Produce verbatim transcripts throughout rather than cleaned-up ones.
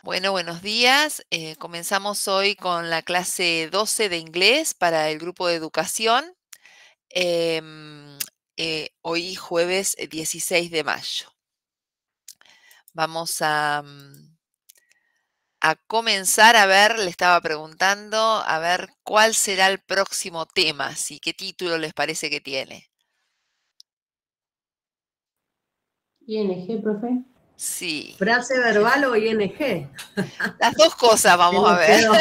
Bueno, buenos días. Eh, comenzamos hoy con la clase doce de inglés para el grupo de educación. Em, eh, hoy jueves eh, dieciséis de mayo. Vamos a, mm, a comenzar a ver, le estaba preguntando, a ver cuál será el próximo tema, sí, qué título les parece que tiene. I N G, profe. Sí. ¿Frase verbal o I N G? Las dos cosas vamos Tengo a ver. miedo.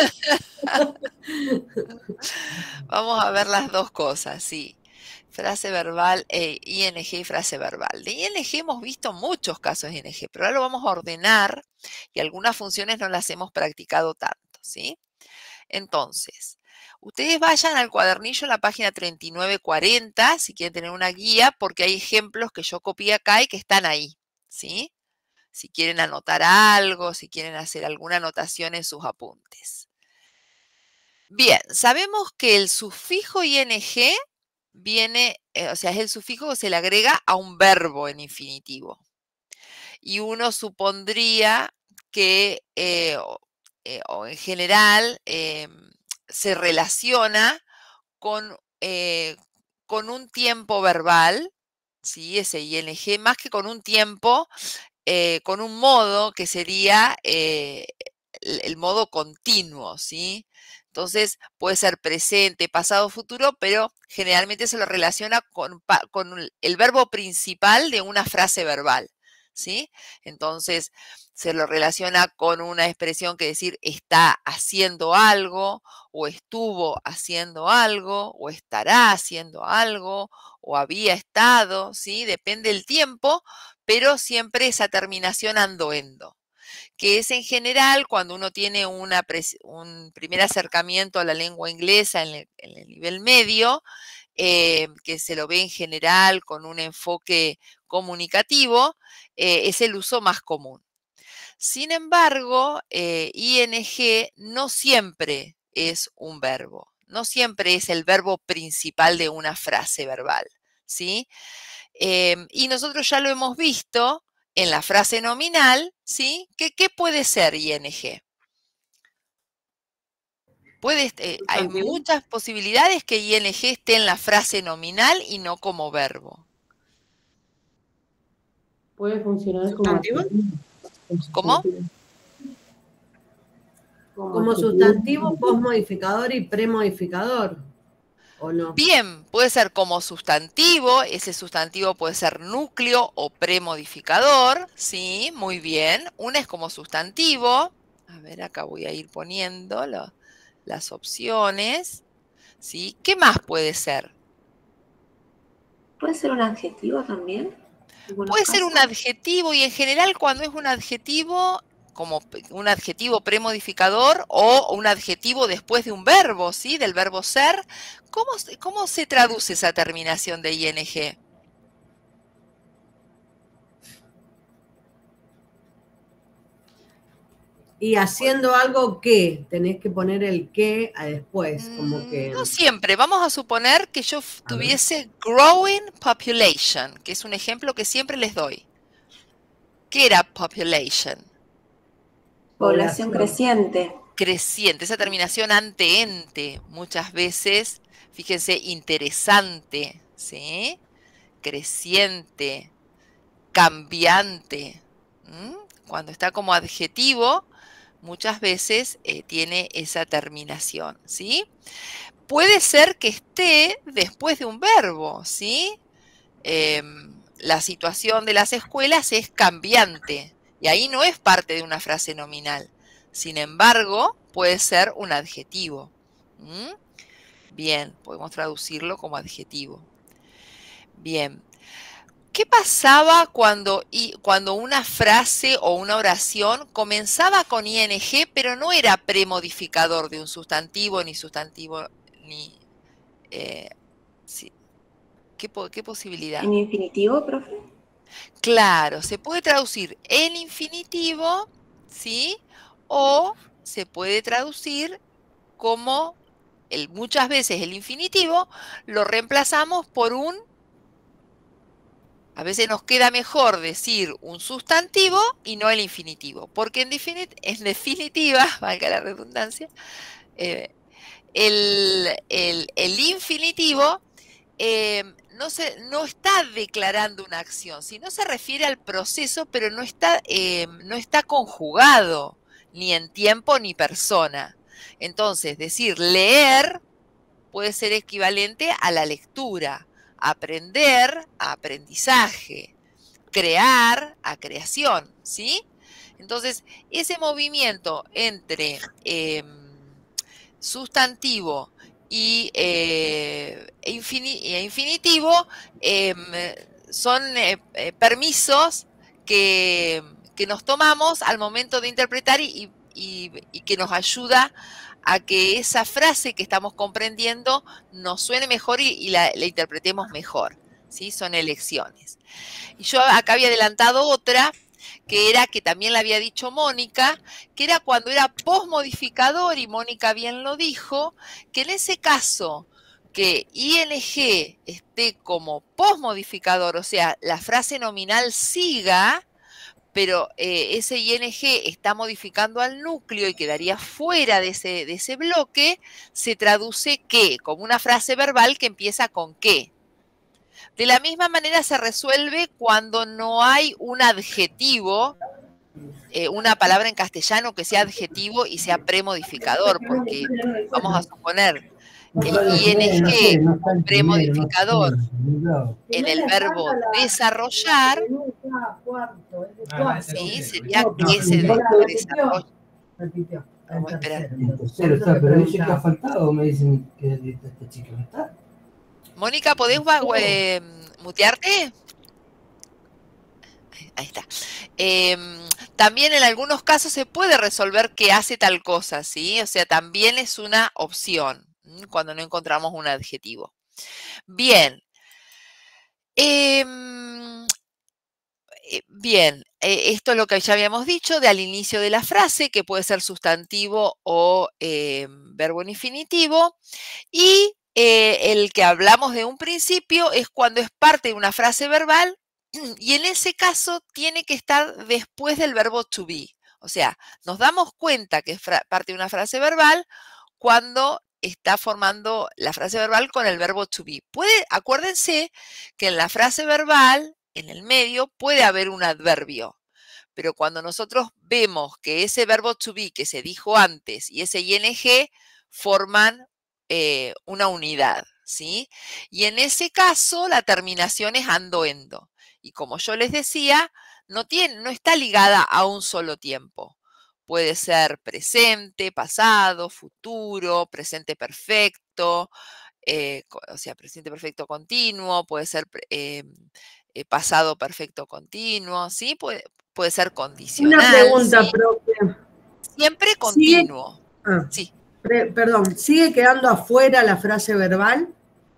Vamos a ver las dos cosas, sí. Frase verbal e I N G y frase verbal. De I N G hemos visto muchos casos de I N G, pero ahora lo vamos a ordenar y algunas funciones no las hemos practicado tanto, ¿sí? Entonces, ustedes vayan al cuadernillo en la página treinta y nueve cuarenta si quieren tener una guía, porque hay ejemplos que yo copié acá y que están ahí, ¿sí? Si quieren anotar algo, si quieren hacer alguna anotación en sus apuntes. Bien, sabemos que el sufijo I N G viene, eh, o sea, es el sufijo que se le agrega a un verbo en infinitivo. Y uno supondría que, eh, o, eh, o en general, eh, se relaciona con, eh, con un tiempo verbal, ¿sí? Ese I N G, más que con un tiempo, eh, con un modo que sería eh, el, el modo continuo, ¿sí? Entonces puede ser presente, pasado, futuro, pero generalmente se lo relaciona con, con el verbo principal de una frase verbal, ¿sí? Entonces se lo relaciona con una expresión que decir está haciendo algo, o estuvo haciendo algo, o estará haciendo algo, o había estado, ¿sí? Depende del tiempo, pero siempre esa terminación ando-endo, que es en general cuando uno tiene una, un primer acercamiento a la lengua inglesa en el, en el nivel medio, eh, que se lo ve en general con un enfoque comunicativo, eh, es el uso más común. Sin embargo, eh, I N G no siempre es un verbo, no siempre es el verbo principal de una frase verbal, ¿sí? Eh, y nosotros ya lo hemos visto en la frase nominal, ¿sí? ¿Qué, qué puede ser I N G? Puede, eh, hay muchas posibilidades que I N G esté en la frase nominal y no como verbo. Puede funcionar como adjetivo. ¿Cómo? Como sustantivo, posmodificador y premodificador, ¿o no? Bien, puede ser como sustantivo, ese sustantivo puede ser núcleo o premodificador, sí, muy bien. Una es como sustantivo, a ver, acá voy a ir poniendo lo, las opciones, ¿sí? ¿Qué más puede ser? ¿Puede ser un adjetivo también? Puede ser un adjetivo y en general cuando es un adjetivo, como un adjetivo premodificador o un adjetivo después de un verbo, ¿sí? Del verbo ser, ¿cómo, cómo se traduce esa terminación de I N G? Y haciendo algo que, tenés que poner el que a después, como que... No siempre. Vamos a suponer que yo tuviese growing population, que es un ejemplo que siempre les doy. ¿Qué era population? Población creciente. Creciente, esa terminación ante-ente, muchas veces, fíjense, interesante, ¿sí? Creciente, cambiante. ¿Mm? Cuando está como adjetivo, muchas veces eh, tiene esa terminación, ¿sí? Puede ser que esté después de un verbo, ¿sí? Eh, la situación de las escuelas es cambiante y ahí no es parte de una frase nominal. Sin embargo, puede ser un adjetivo. ¿Mm? Bien, podemos traducirlo como adjetivo. Bien. ¿Qué pasaba cuando, cuando una frase o una oración comenzaba con I N G, pero no era premodificador de un sustantivo, ni sustantivo, ni... Eh, sí. ¿Qué, ¿Qué posibilidad? ¿En infinitivo, profe? Claro, se puede traducir en infinitivo, ¿sí? O se puede traducir como, el, muchas veces el infinitivo lo reemplazamos por un A veces nos queda mejor decir un sustantivo y no el infinitivo, porque en, definit en definitiva, valga la redundancia, eh, el, el, el infinitivo eh, no, se, no está declarando una acción, sino se refiere al proceso, pero no está, eh, no está conjugado ni en tiempo ni persona. Entonces, decir leer puede ser equivalente a la lectura, aprender a aprendizaje, crear a creación, ¿sí? Entonces, ese movimiento entre eh, sustantivo y eh, infin infinitivo eh, son eh, eh, permisos que, que nos tomamos al momento de interpretar y, y, y que nos ayuda a que esa frase que estamos comprendiendo nos suene mejor y, y la, la interpretemos mejor, ¿sí? Son elecciones. Y yo acá había adelantado otra, que era, que también la había dicho Mónica, que era cuando era posmodificador, y Mónica bien lo dijo, que en ese caso que ing esté como posmodificador, o sea, la frase nominal siga, pero eh, ese ing está modificando al núcleo y quedaría fuera de ese, de ese bloque, se traduce que, como una frase verbal que empieza con que. De la misma manera se resuelve cuando no hay un adjetivo, eh, una palabra en castellano que sea adjetivo y sea premodificador, porque vamos a suponer el ing como premodificador en el verbo desarrollar, ¿sí? Sería que se desarrolla. Vamos a esperar. Pero dice que ha faltado, me dicen que esta chica no está. Mónica, ¿podés eh, mutearte? Ahí está. Eh, también en algunos casos se puede resolver que hace tal cosa, ¿sí? O sea, también es una opción cuando no encontramos un adjetivo. Bien. Eh, bien, eh, esto es lo que ya habíamos dicho de al inicio de la frase, que puede ser sustantivo o eh, verbo en infinitivo. Y eh, el que hablamos de un principio es cuando es parte de una frase verbal, y en ese caso tiene que estar después del verbo to be. O sea, nos damos cuenta que es parte de una frase verbal cuando está formando la frase verbal con el verbo to be. Puede, acuérdense que en la frase verbal, en el medio, puede haber un adverbio. Pero cuando nosotros vemos que ese verbo to be que se dijo antes y ese ing forman eh, una unidad, ¿sí? Y en ese caso la terminación es ando-endo. Y como yo les decía, no, tiene, no está ligada a un solo tiempo. Puede ser presente, pasado, futuro, presente perfecto, eh, o sea, presente perfecto continuo, puede ser eh, eh, pasado perfecto continuo, ¿sí? Puede, puede ser condicional. Una pregunta, ¿sí? profe. Siempre continuo. Ah, sí. Pre, perdón, ¿sigue quedando afuera la frase verbal?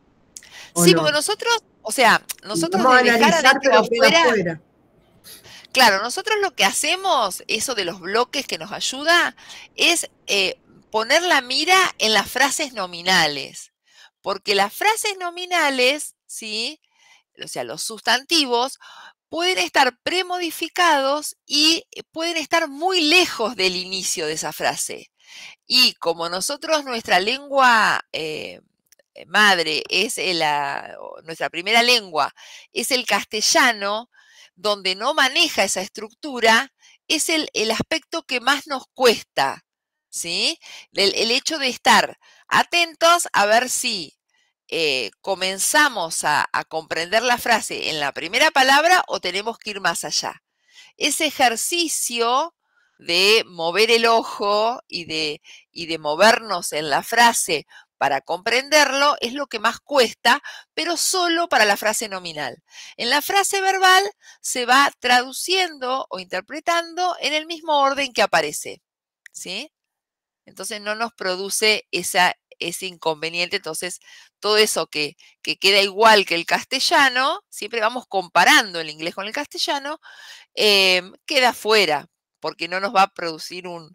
Sí, no? porque nosotros, o sea, nosotros Vamos de a dejar analizar, adentro pero o queda afuera, afuera. claro, nosotros lo que hacemos, eso de los bloques que nos ayuda, es eh, poner la mira en las frases nominales. Porque las frases nominales, ¿sí? O sea, los sustantivos, pueden estar premodificados y pueden estar muy lejos del inicio de esa frase. Y como nosotros, nuestra lengua eh, madre es la, nuestra primera lengua, es el castellano, donde no maneja esa estructura, es el, el aspecto que más nos cuesta, ¿sí? El, el hecho de estar atentos a ver si eh, comenzamos a, a comprender la frase en la primera palabra o tenemos que ir más allá. Ese ejercicio de mover el ojo y de, y de movernos en la frase para comprenderlo es lo que más cuesta, pero solo para la frase nominal. En la frase verbal se va traduciendo o interpretando en el mismo orden que aparece, ¿sí? Entonces no nos produce esa, ese inconveniente. Entonces todo eso que, que queda igual que el castellano, siempre vamos comparando el inglés con el castellano, eh, queda fuera, porque no nos va a producir un,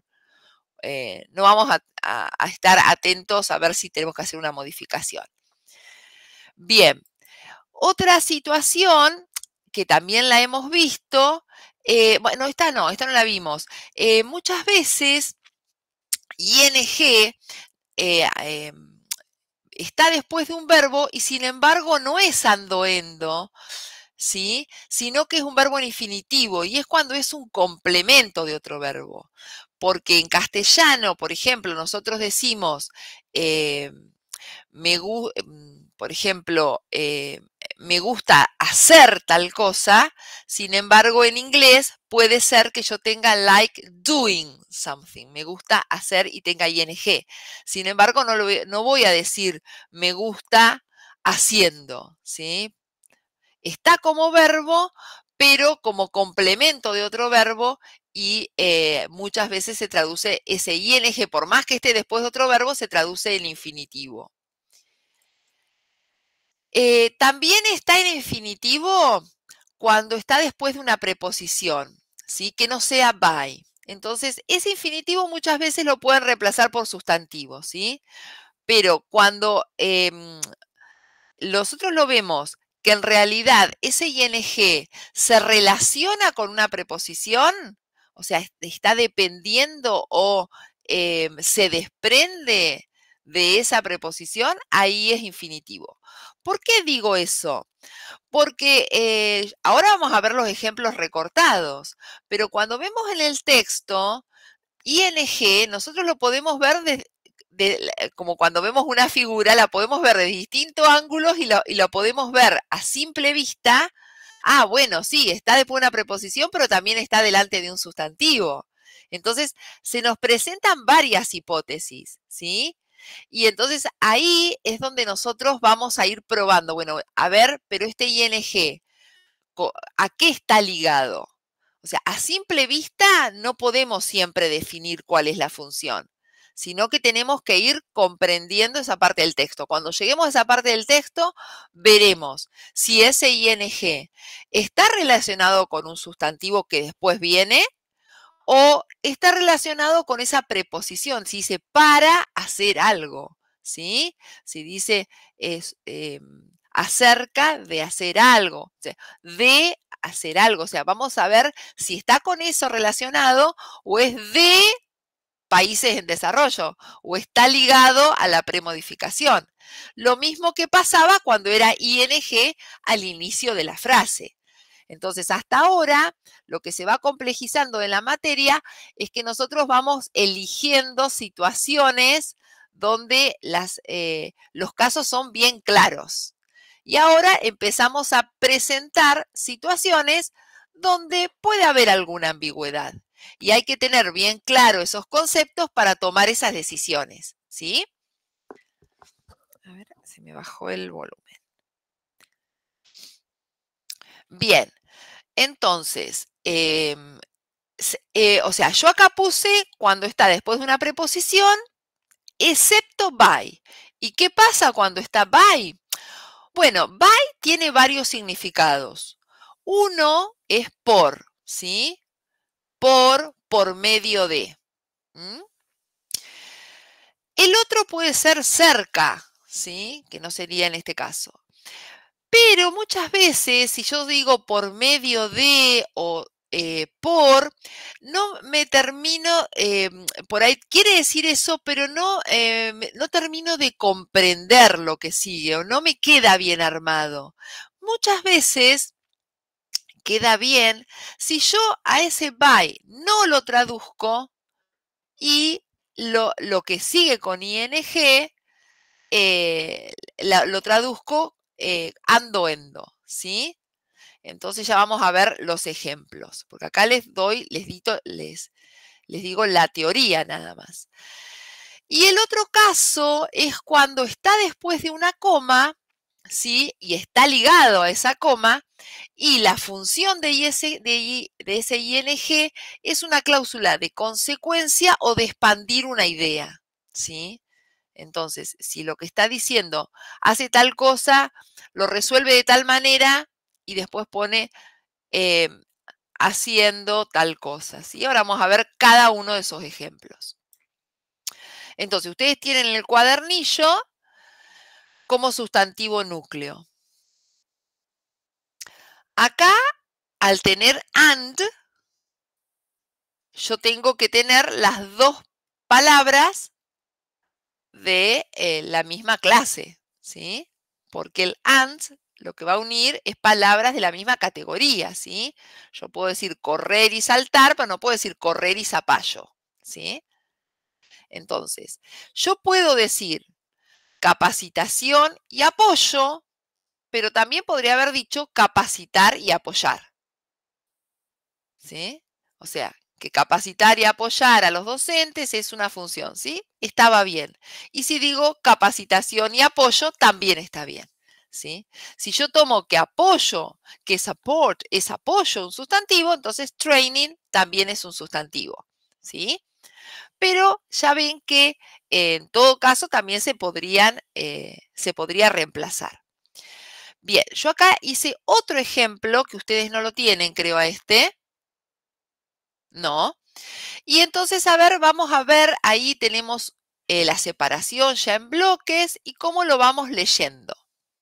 eh, no vamos a, a, a estar atentos a ver si tenemos que hacer una modificación. Bien, otra situación que también la hemos visto, eh, bueno, esta no, esta no la vimos. Eh, muchas veces ing eh, eh, está después de un verbo y sin embargo no es ando-endo, ¿sí? Sino que es un verbo en infinitivo y es cuando es un complemento de otro verbo. Porque en castellano, por ejemplo, nosotros decimos, eh, me por ejemplo, eh, me gusta hacer tal cosa, sin embargo, en inglés puede ser que yo tenga like doing something, me gusta hacer y tenga ing. Sin embargo, no, lo, no voy a decir me gusta haciendo, ¿sí? Está como verbo, pero como complemento de otro verbo y eh, muchas veces se traduce ese ing, por más que esté después de otro verbo, se traduce en infinitivo. Eh, también está en infinitivo cuando está después de una preposición, ¿sí? Que no sea by. Entonces, ese infinitivo muchas veces lo pueden reemplazar por sustantivos, ¿sí? Pero cuando eh, nosotros lo vemos que en realidad ese ing se relaciona con una preposición, o sea, está dependiendo o eh, se desprende de esa preposición, ahí es infinitivo. ¿Por qué digo eso? Porque eh, ahora vamos a ver los ejemplos recortados, pero cuando vemos en el texto, ing, nosotros lo podemos ver de, de, como cuando vemos una figura, la podemos ver de distintos ángulos y lo, y lo podemos ver a simple vista. Ah, bueno, sí, está después de una preposición, pero también está delante de un sustantivo. Entonces, se nos presentan varias hipótesis, ¿sí? Y entonces ahí es donde nosotros vamos a ir probando. Bueno, a ver, pero este ing, ¿a qué está ligado? O sea, a simple vista no podemos siempre definir cuál es la función, sino que tenemos que ir comprendiendo esa parte del texto. Cuando lleguemos a esa parte del texto, veremos si ese ing está relacionado con un sustantivo que después viene o está relacionado con esa preposición, si dice para hacer algo, ¿sí? Si dice es, eh, acerca de hacer algo, o sea, de hacer algo. O sea, vamos a ver si está con eso relacionado o es de países en desarrollo o está ligado a la premodificación. Lo mismo que pasaba cuando era ing al inicio de la frase. Entonces, hasta ahora, lo que se va complejizando en la materia es que nosotros vamos eligiendo situaciones donde las, eh, los casos son bien claros. Y ahora empezamos a presentar situaciones donde puede haber alguna ambigüedad. Y hay que tener bien claro esos conceptos para tomar esas decisiones, ¿sí? A ver, se me bajó el volumen. Bien, entonces, eh, eh, o sea, yo acá puse cuando está después de una preposición, excepto by. ¿Y qué pasa cuando está by? Bueno, by tiene varios significados. Uno es por, ¿sí? Por, por medio de. ¿Mm? El otro puede ser cerca, ¿sí? Que no sería en este caso. Pero muchas veces, si yo digo por medio de o eh, por, no me termino, eh, por ahí quiere decir eso, pero no, eh, no termino de comprender lo que sigue o no me queda bien armado. Muchas veces queda bien si yo a ese by no lo traduzco y lo, lo que sigue con ing eh, la, lo traduzco eh, ando-endo, ¿sí? Entonces ya vamos a ver los ejemplos, porque acá les doy, les, dito, les, les digo la teoría nada más. Y el otro caso es cuando está después de una coma, ¿sí? Y está ligado a esa coma, y la función de ese, de, de ese ing es una cláusula de consecuencia o de expandir una idea, ¿sí? Entonces, si lo que está diciendo hace tal cosa, lo resuelve de tal manera y después pone eh, haciendo tal cosa, ¿sí? Ahora vamos a ver cada uno de esos ejemplos. Entonces, ustedes tienen el cuadernillo como sustantivo núcleo. Acá, al tener and, yo tengo que tener las dos palabras de eh, la misma clase, ¿sí? Porque el and lo que va a unir es palabras de la misma categoría, ¿sí? Yo puedo decir correr y saltar, pero no puedo decir correr y zapallo, ¿sí? Entonces, yo puedo decir capacitación y apoyo, pero también podría haber dicho capacitar y apoyar, ¿sí? O sea, que capacitar y apoyar a los docentes es una función, ¿sí? Estaba bien. Y si digo capacitación y apoyo, también está bien, ¿sí? Si yo tomo que apoyo, que support es apoyo, un sustantivo, entonces training también es un sustantivo, ¿sí? Pero ya ven que eh, en todo caso también se podrían, eh, se podría reemplazar. Bien, yo acá hice otro ejemplo que ustedes no lo tienen, creo, a este. No. Y entonces, a ver, vamos a ver, ahí tenemos eh, la separación ya en bloques y cómo lo vamos leyendo.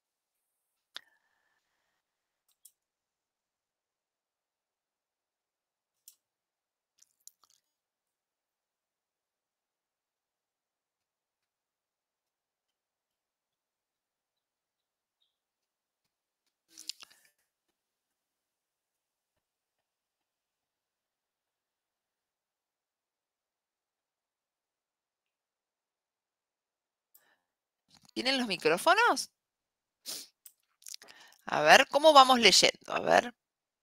¿Tienen los micrófonos? A ver, ¿cómo vamos leyendo? A ver.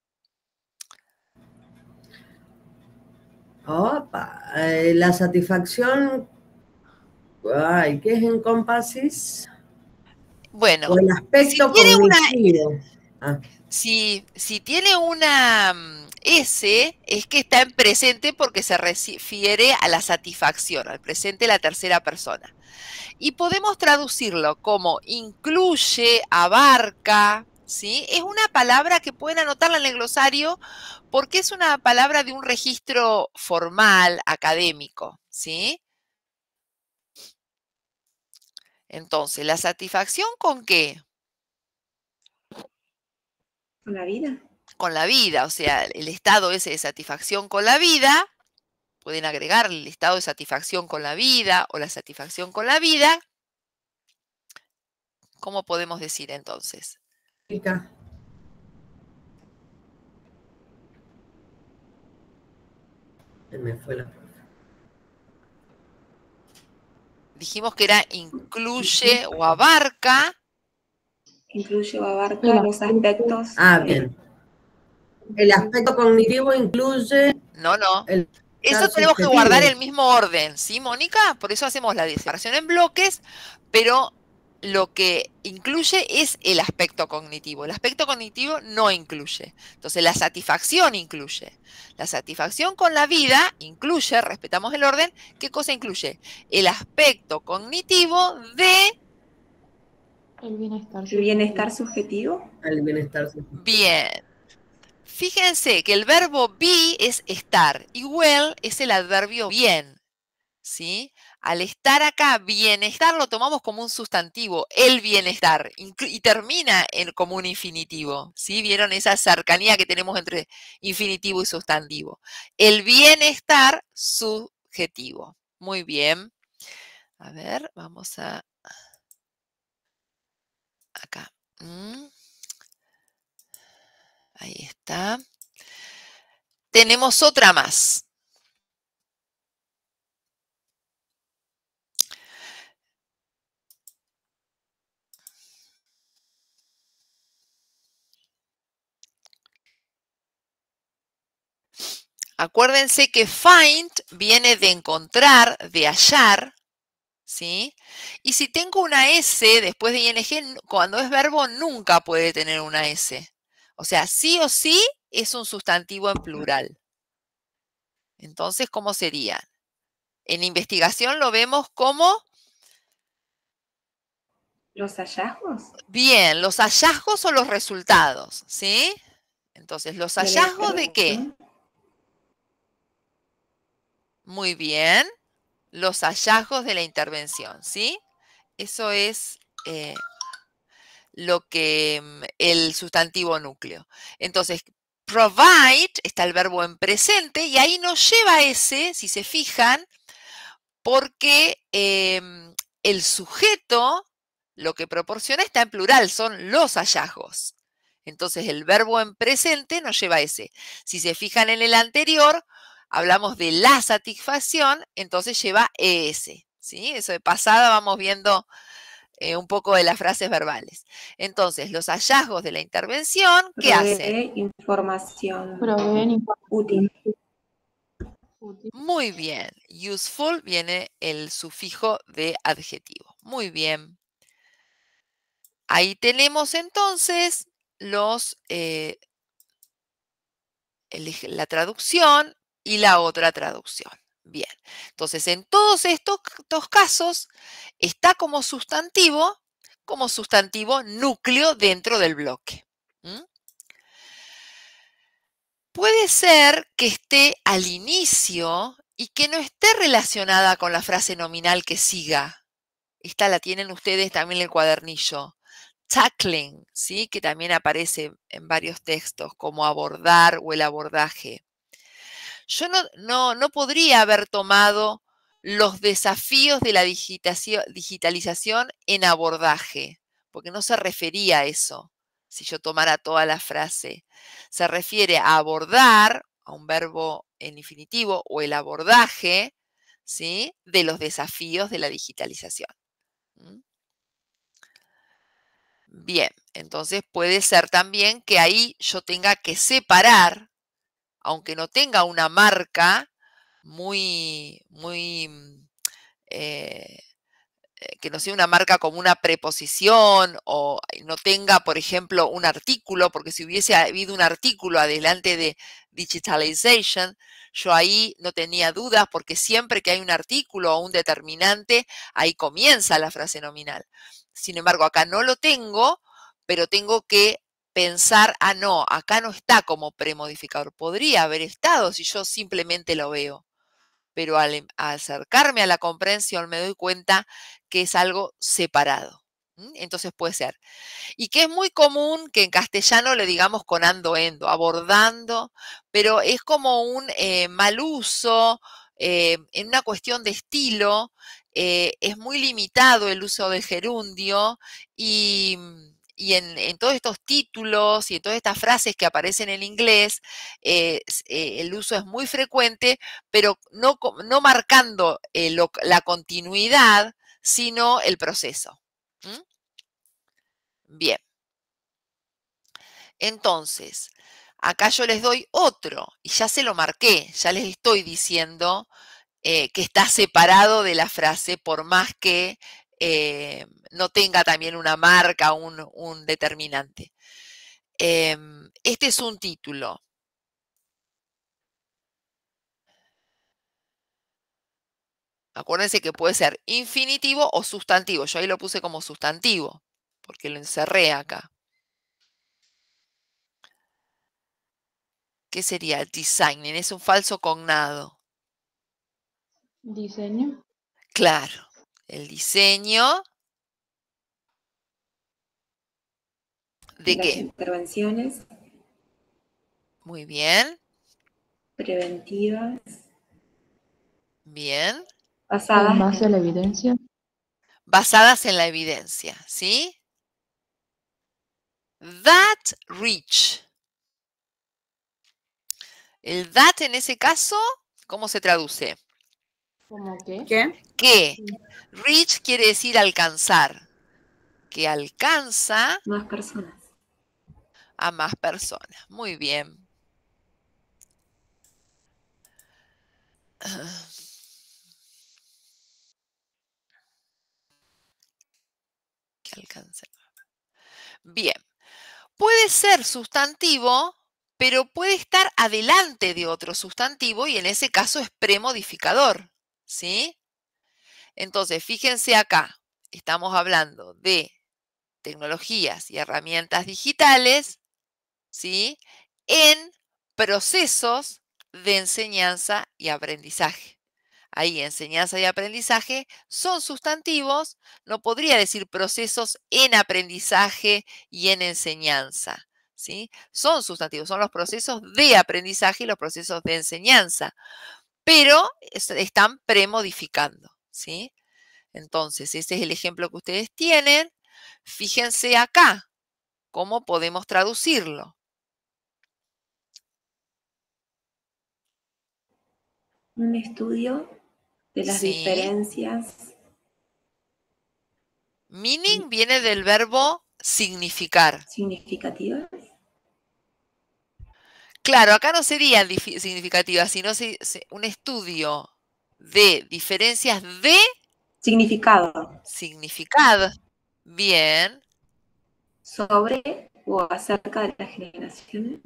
Opa, eh, la satisfacción, ay, ¿qué es encompasis? Bueno, O el si aspecto tiene una, cognitivo. Ah, si, si tiene una mm, S, es que está en presente porque se refiere a la satisfacción, al presente de la tercera persona. Y podemos traducirlo como incluye, abarca, ¿sí? Es una palabra que pueden anotarla en el glosario porque es una palabra de un registro formal, académico, ¿sí? Entonces, ¿la satisfacción con qué? ¿Con la vida? Con la vida, o sea, el estado ese de satisfacción con la vida, pueden agregar el estado de satisfacción con la vida o la satisfacción con la vida. ¿Cómo podemos decir entonces? chica. Se me fue la profe. Dijimos que era incluye o abarca. Incluye o abarca El los aspecto. aspectos. Ah, eh, bien. El aspecto cognitivo incluye No, no. el Eso estar tenemos que guardar el subjetivo. mismo orden, ¿sí, Mónica? Por eso hacemos la separación en bloques, pero lo que incluye es el aspecto cognitivo. El aspecto cognitivo no incluye. Entonces, la satisfacción incluye. La satisfacción con la vida incluye, respetamos el orden, ¿qué cosa incluye? El aspecto cognitivo de... El bienestar el bienestar subjetivo. subjetivo. El bienestar subjetivo. Bien. Fíjense que el verbo be es estar y well es el adverbio bien, ¿sí? Al estar acá, bienestar lo tomamos como un sustantivo, el bienestar, y termina en, como un infinitivo, ¿sí? ¿Vieron esa cercanía que tenemos entre infinitivo y sustantivo? El bienestar subjetivo. Muy bien. A ver, vamos a... acá. Mm. Ahí está. Tenemos otra más. Acuérdense que find viene de encontrar, de hallar, ¿sí? Y si tengo una S después de ing, cuando es verbo nunca puede tener una S. O sea, sí o sí es un sustantivo en plural. Entonces, ¿cómo sería? En investigación lo vemos como... Los hallazgos Bien, los hallazgos o los resultados, ¿sí? Entonces, ¿los de la hallazgos de qué? intervención. Muy bien, los hallazgos de la intervención, ¿sí? Eso es... Eh, lo que el sustantivo núcleo. Entonces, provide está el verbo en presente y ahí no lleva ese, si se fijan, porque eh, el sujeto lo que proporciona está en plural, son los hallazgos. Entonces, el verbo en presente no lleva ese. Si se fijan en el anterior, hablamos de la satisfacción, entonces lleva es. ¿Sí? Eso de pasada vamos viendo eh, un poco de las frases verbales. Entonces, los hallazgos de la intervención, ¿qué Provee hacen? información Proveen información útil. útil. Muy bien. Useful viene el sufijo de adjetivo. Muy bien. Ahí tenemos entonces los, eh, el, la traducción y la otra traducción. Bien. Entonces, en todos estos, estos casos, está como sustantivo, como sustantivo núcleo dentro del bloque. ¿Mm? Puede ser que esté al inicio y que no esté relacionada con la frase nominal que siga. Esta la tienen ustedes también en el cuadernillo. Tackling, ¿sí? Que también aparece en varios textos, como abordar o el abordaje. Yo no, no, no podría haber tomado los desafíos de la digitalización en abordaje, porque no se refería a eso, si yo tomara toda la frase. Se refiere a abordar, a un verbo en infinitivo, o el abordaje, ¿sí? De los desafíos de la digitalización. ¿Mm? Bien, entonces puede ser también que ahí yo tenga que separar, aunque no tenga una marca muy, muy, eh, que no sea una marca como una preposición o no tenga, por ejemplo, un artículo, porque si hubiese habido un artículo adelante de digitalization, yo ahí no tenía dudas porque siempre que hay un artículo o un determinante, ahí comienza la frase nominal. Sin embargo, acá no lo tengo, pero tengo que pensar, ah, no, acá no está como premodificador. Podría haber estado si yo simplemente lo veo. Pero al acercarme a la comprensión me doy cuenta que es algo separado. Entonces puede ser. Y que es muy común que en castellano le digamos con ando, endo, abordando, pero es como un eh, mal uso, eh, en una cuestión de estilo, eh, es muy limitado el uso del gerundio y, y en, en todos estos títulos y en todas estas frases que aparecen en inglés, eh, eh, el uso es muy frecuente, pero no, no marcando eh, lo, la continuidad, sino el proceso. ¿Mm? Bien. Entonces, acá yo les doy otro y ya se lo marqué, ya les estoy diciendo eh, que está separado de la frase por más que eh, no tenga también una marca, un, un determinante. Eh, este es un título. Acuérdense que puede ser infinitivo o sustantivo. Yo ahí lo puse como sustantivo, porque lo encerré acá. ¿Qué sería designing? Es un falso cognado. Diseño. Claro, el diseño. ¿De Las qué? intervenciones Muy bien, preventivas bien. basadas En base a en la evidencia. Basadas en la evidencia, ¿sí? That rich. El that en ese caso, ¿cómo se traduce? ¿Cómo qué? ¿Qué? Que rich quiere decir alcanzar, que alcanza más personas. a más personas. Muy bien. Que alcanza. Bien. Puede ser sustantivo, pero puede estar adelante de otro sustantivo y en ese caso es premodificador, ¿sí? Entonces, fíjense acá, estamos hablando de tecnologías y herramientas digitales, ¿sí? En procesos de enseñanza y aprendizaje. ahí enseñanza y aprendizaje, son sustantivos, no podría decir procesos en aprendizaje y en enseñanza, ¿sí? Son sustantivos, son los procesos de aprendizaje y los procesos de enseñanza, pero es- están premodificando, ¿sí? Entonces, ese es el ejemplo que ustedes tienen. Fíjense acá, ¿cómo podemos traducirlo? Un estudio de las Sí. diferencias. Meaning viene del verbo significar. Significativas. Claro, acá no serían difi- significativas, sino se- se- un estudio de diferencias de Significado. significado. Bien. Sobre o acerca de las generaciones.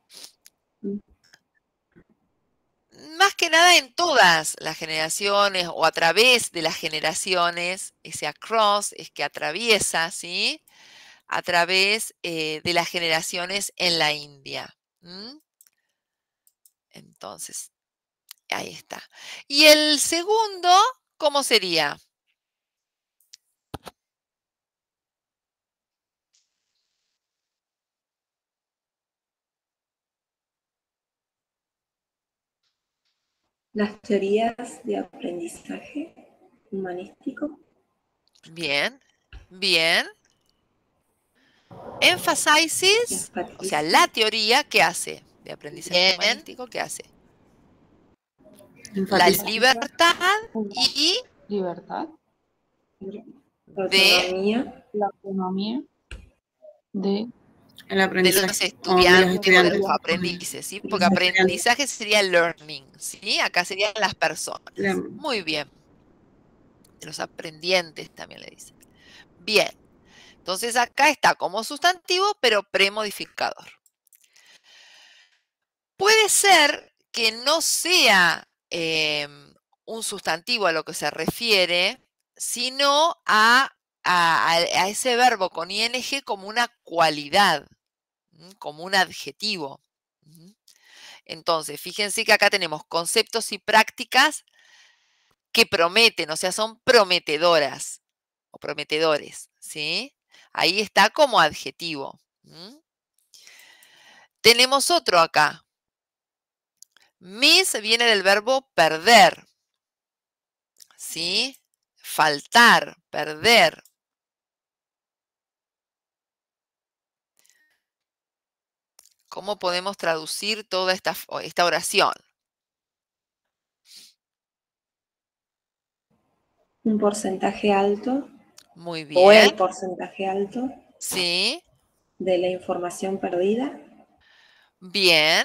Más que nada en todas las generaciones o a través de las generaciones, ese across es que atraviesa, ¿sí? A través eh, de las generaciones en la India. ¿Mm? Entonces, ahí está. Y el segundo, ¿cómo sería? Las teorías de aprendizaje humanístico. Bien, bien. Emphasizes, o sea, Enfatiza. la teoría, ¿qué hace? De aprendizaje Bien. humanístico, ¿qué hace? La Enfatiza. libertad y Libertad, de Autonomía. la autonomía de El de aprendizaje. los o de estudiantes los o de estudiantes. los aprendices, ¿sí? Los Porque estudiantes. aprendizaje sería learning, ¿sí? Acá serían las personas. La- Muy bien. De los aprendientes también le dicen. Bien. Entonces acá está como sustantivo, pero premodificador. Puede ser que no sea eh, un sustantivo a lo que se refiere, sino a, a- a ese verbo con ing como una cualidad, ¿m? Como un adjetivo. ¿M? Entonces, fíjense que acá tenemos conceptos y prácticas que prometen, o sea, son prometedoras o prometedores, ¿sí? Ahí está como adjetivo. ¿M? Tenemos otro acá. Miss viene del verbo perder, ¿sí? Faltar, perder. ¿Cómo podemos traducir toda esta, esta oración? Un porcentaje alto. Muy O el bien. porcentaje alto Sí, de la información perdida. bien.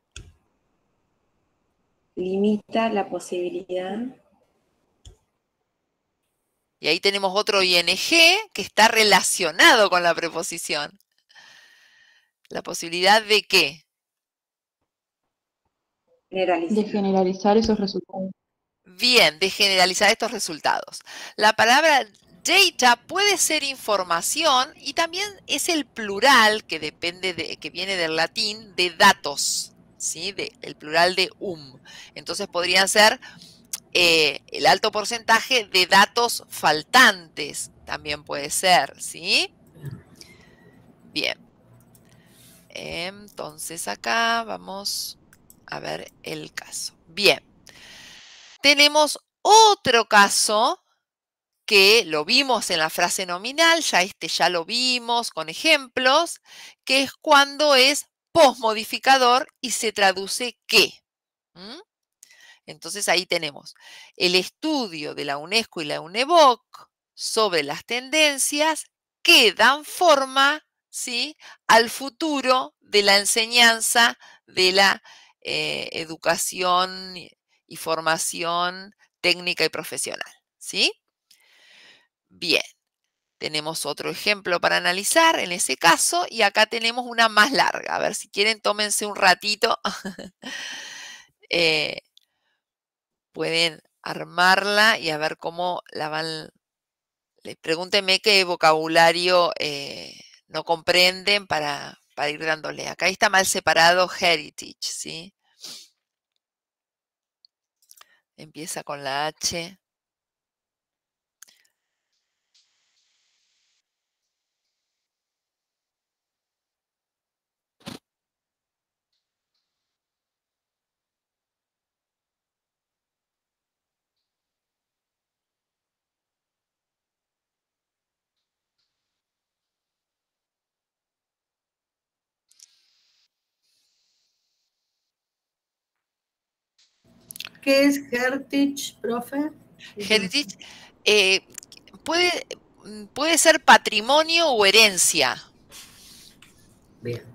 Limita la posibilidad. Y ahí tenemos otro ing que está relacionado con la preposición. La posibilidad de qué? Generalizar. de generalizar esos resultados. Bien, de generalizar estos resultados. La palabra data puede ser información y también es el plural que depende de, que viene del latín de datos, ¿sí? De, el plural de um. Entonces podrían ser eh, el alto porcentaje de datos faltantes, también puede ser, ¿sí? Bien. Entonces acá vamos a ver el caso. Bien. Tenemos otro caso que lo vimos en la frase nominal, ya este ya lo vimos con ejemplos, que es cuando es posmodificador y se traduce ¿qué? ¿Mm? Entonces ahí tenemos el estudio de la UNESCO y la UNEVOC sobre las tendencias que dan forma, ¿sí?, al futuro de la enseñanza de la eh, educación y formación técnica y profesional, ¿sí? Bien, tenemos otro ejemplo para analizar en ese caso y acá tenemos una más larga. A ver, si quieren, tómense un ratito. eh, pueden armarla y a ver cómo la van. Les pregúntenme qué vocabulario eh, no comprenden para, para ir dándole. Acá está mal separado heritage, ¿sí? Empieza con la H. ¿Qué es heritage, profe? Heritage eh, puede, puede ser patrimonio o herencia. Bien.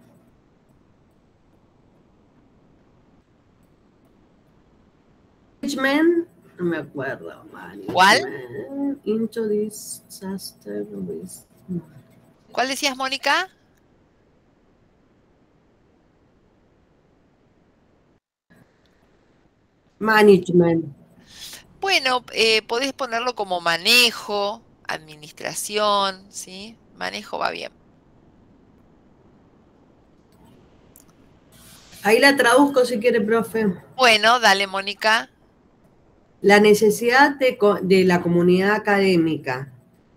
Management, no me acuerdo. ¿Cuál? Management into disaster risk. ¿Cuál decías, Mónica? Management. Bueno, eh, podés ponerlo como manejo, administración, ¿sí? Manejo va bien. Ahí la traduzco si quiere, profe. Bueno, dale, Mónica. La necesidad de, de la comunidad académica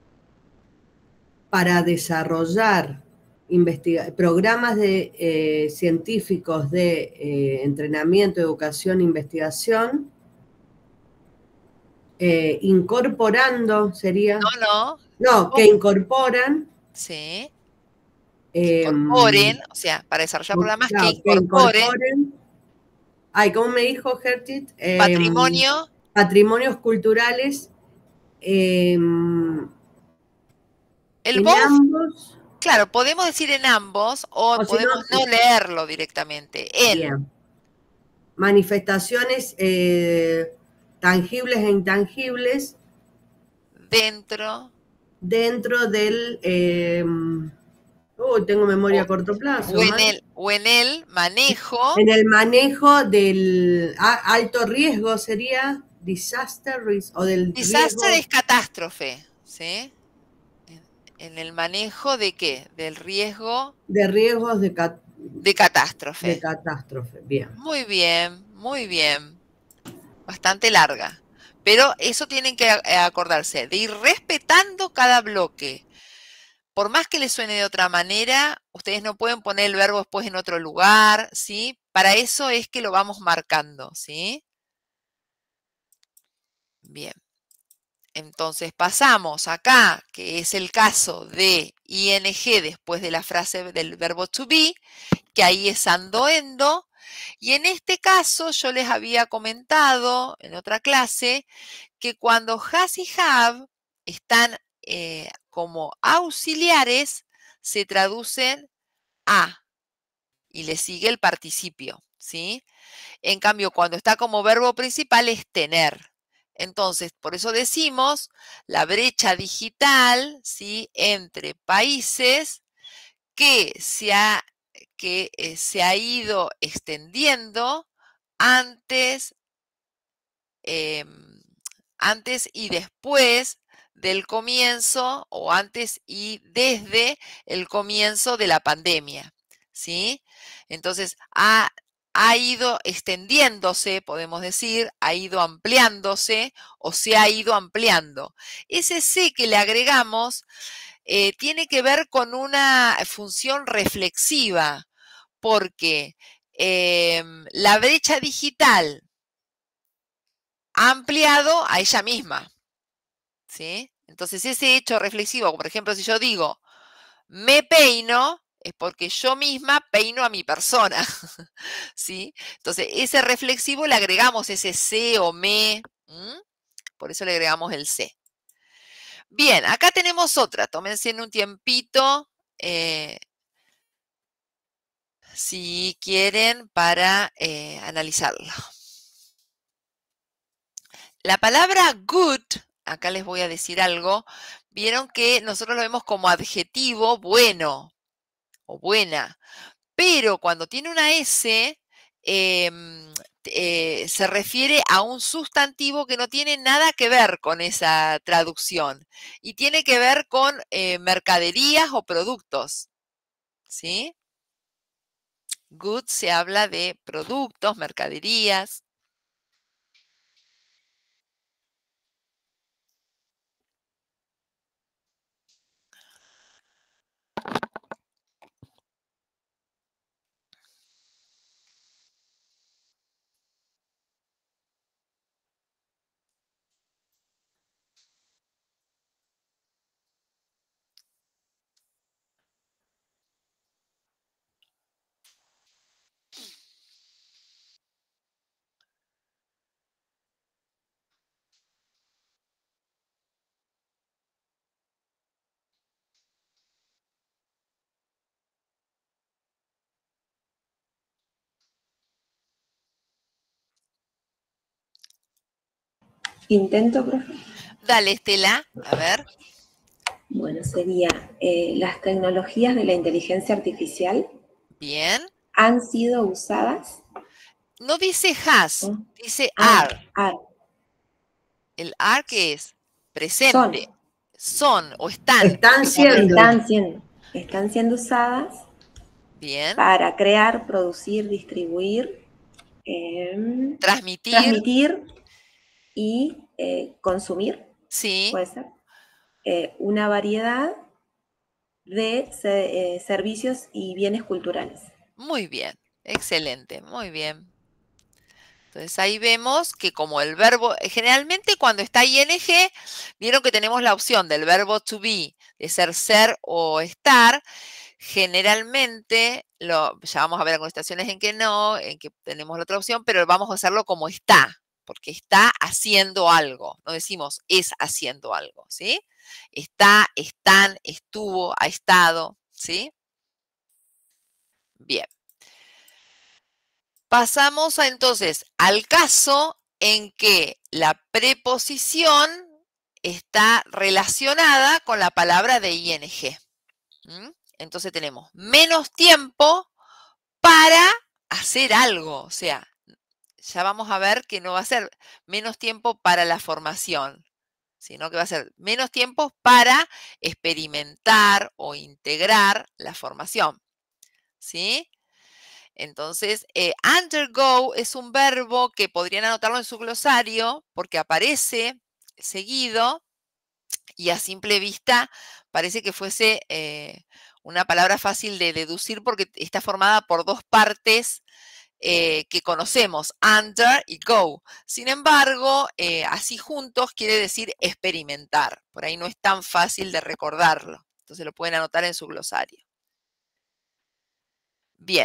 para desarrollar programas de, eh, científicos de eh, entrenamiento, educación, investigación, eh, incorporando, sería... No, no. No, que incorporan... Sí. Eh, incorporen, o sea, para desarrollar programas claro, que incorporen, que incorporen. Ay, ¿cómo me dijo Hertit? Eh, patrimonio. Patrimonios culturales. Eh, El en both, ambos. claro, podemos decir en ambos o, O si podemos no, no leerlo directamente. En. Bien. Manifestaciones eh, tangibles e intangibles. Dentro. Dentro del... Eh, Uy, tengo memoria o, a corto plazo. O en, el, o en el manejo. En el manejo del a, alto riesgo sería disaster risk o del Disaster riesgo. es catástrofe, ¿sí? En, en el manejo de qué? Del riesgo. De riesgos de, cat, de catástrofe. De catástrofe, bien. Muy bien, muy bien. Bastante larga. Pero eso tienen que acordarse, de ir respetando cada bloque. Por más que les suene de otra manera, ustedes no pueden poner el verbo después en otro lugar, ¿sí? Para eso es que lo vamos marcando, ¿sí? Bien. Entonces pasamos acá, que es el caso de ing después de la frase del verbo to be, que ahí es ando, endo. Y en este caso yo les había comentado en otra clase que cuando has y have están eh, como auxiliares, se traducen a y le sigue el participio, ¿sí? En cambio, cuando está como verbo principal es tener. Entonces, por eso decimos la brecha digital, ¿sí? Entre países que se ha, que, eh, se ha ido extendiendo antes, eh, antes y después del comienzo o antes y desde el comienzo de la pandemia, ¿sí? Entonces, ha, ha ido extendiéndose, podemos decir, ha ido ampliándose o se ha ido ampliando. Ese C que le agregamos eh, tiene que ver con una función reflexiva, porque eh, la brecha digital ha ampliado a ella misma, ¿sí? Entonces ese hecho reflexivo, por ejemplo, si yo digo, me peino, es porque yo misma peino a mi persona, ¿sí? Entonces ese reflexivo le agregamos ese se o me, ¿m? Por eso le agregamos el se. Bien, acá tenemos otra, tómense en un tiempito, eh, si quieren, para eh, analizarlo. La palabra good, acá les voy a decir algo, vieron que nosotros lo vemos como adjetivo bueno o buena, pero cuando tiene una S, eh, eh, se refiere a un sustantivo que no tiene nada que ver con esa traducción y tiene que ver con eh, mercaderías o productos, ¿sí? Good se habla de productos, mercaderías. Intento, profe. Dale, Estela, a ver. Bueno, sería eh, las tecnologías de la inteligencia artificial Bien. han sido usadas. No dice has, ¿no? dice Ah, are. are. ¿El are qué es? Presente. Son. Son o están. Están porque siendo. Están siendo, están siendo usadas Bien. para crear, producir, distribuir, eh, Transmitir. transmitir y eh, consumir, Sí. puede ser, eh, una variedad de se- eh, servicios y bienes culturales. Muy bien. Excelente. Muy bien. Entonces ahí vemos que como el verbo, generalmente cuando está ing, vieron que tenemos la opción del verbo to be, de ser ser o estar. Generalmente, lo, ya vamos a ver algunas estaciones en que no, en que tenemos la otra opción, pero vamos a hacerlo como está, porque está haciendo algo. No decimos es haciendo algo, ¿sí? Está, están, estuvo, ha estado, ¿sí? Bien. Pasamos a, entonces al caso en que la preposición está relacionada con la palabra de ing. ¿Mm? Entonces tenemos menos tiempo para hacer algo. O sea, ya vamos a ver que no va a ser menos tiempo para la formación, sino que va a ser menos tiempo para experimentar o integrar la formación. ¿Sí? Entonces, eh, undergo es un verbo que podrían anotarlo en su glosario porque aparece seguido y a simple vista parece que fuese eh, una palabra fácil de deducir porque está formada por dos partes eh, que conocemos, under y go. Sin embargo, eh, así juntos quiere decir experimentar. Por ahí no es tan fácil de recordarlo. Entonces lo pueden anotar en su glosario. Bien.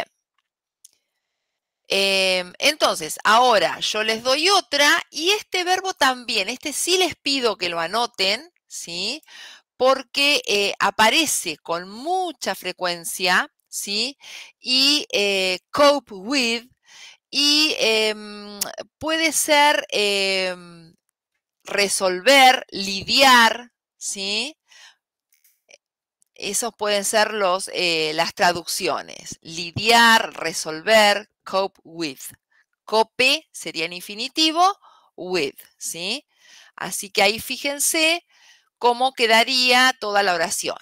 Eh, entonces, ahora yo les doy otra y este verbo también, este sí les pido que lo anoten, ¿sí? Porque eh, aparece con mucha frecuencia, ¿sí? Y eh, cope with, y eh, puede ser eh, resolver, lidiar, ¿sí? Esos pueden ser los, eh, las traducciones. Lidiar, resolver, cope with. Cope sería en infinitivo, with, ¿sí? Así que ahí fíjense cómo quedaría toda la oración.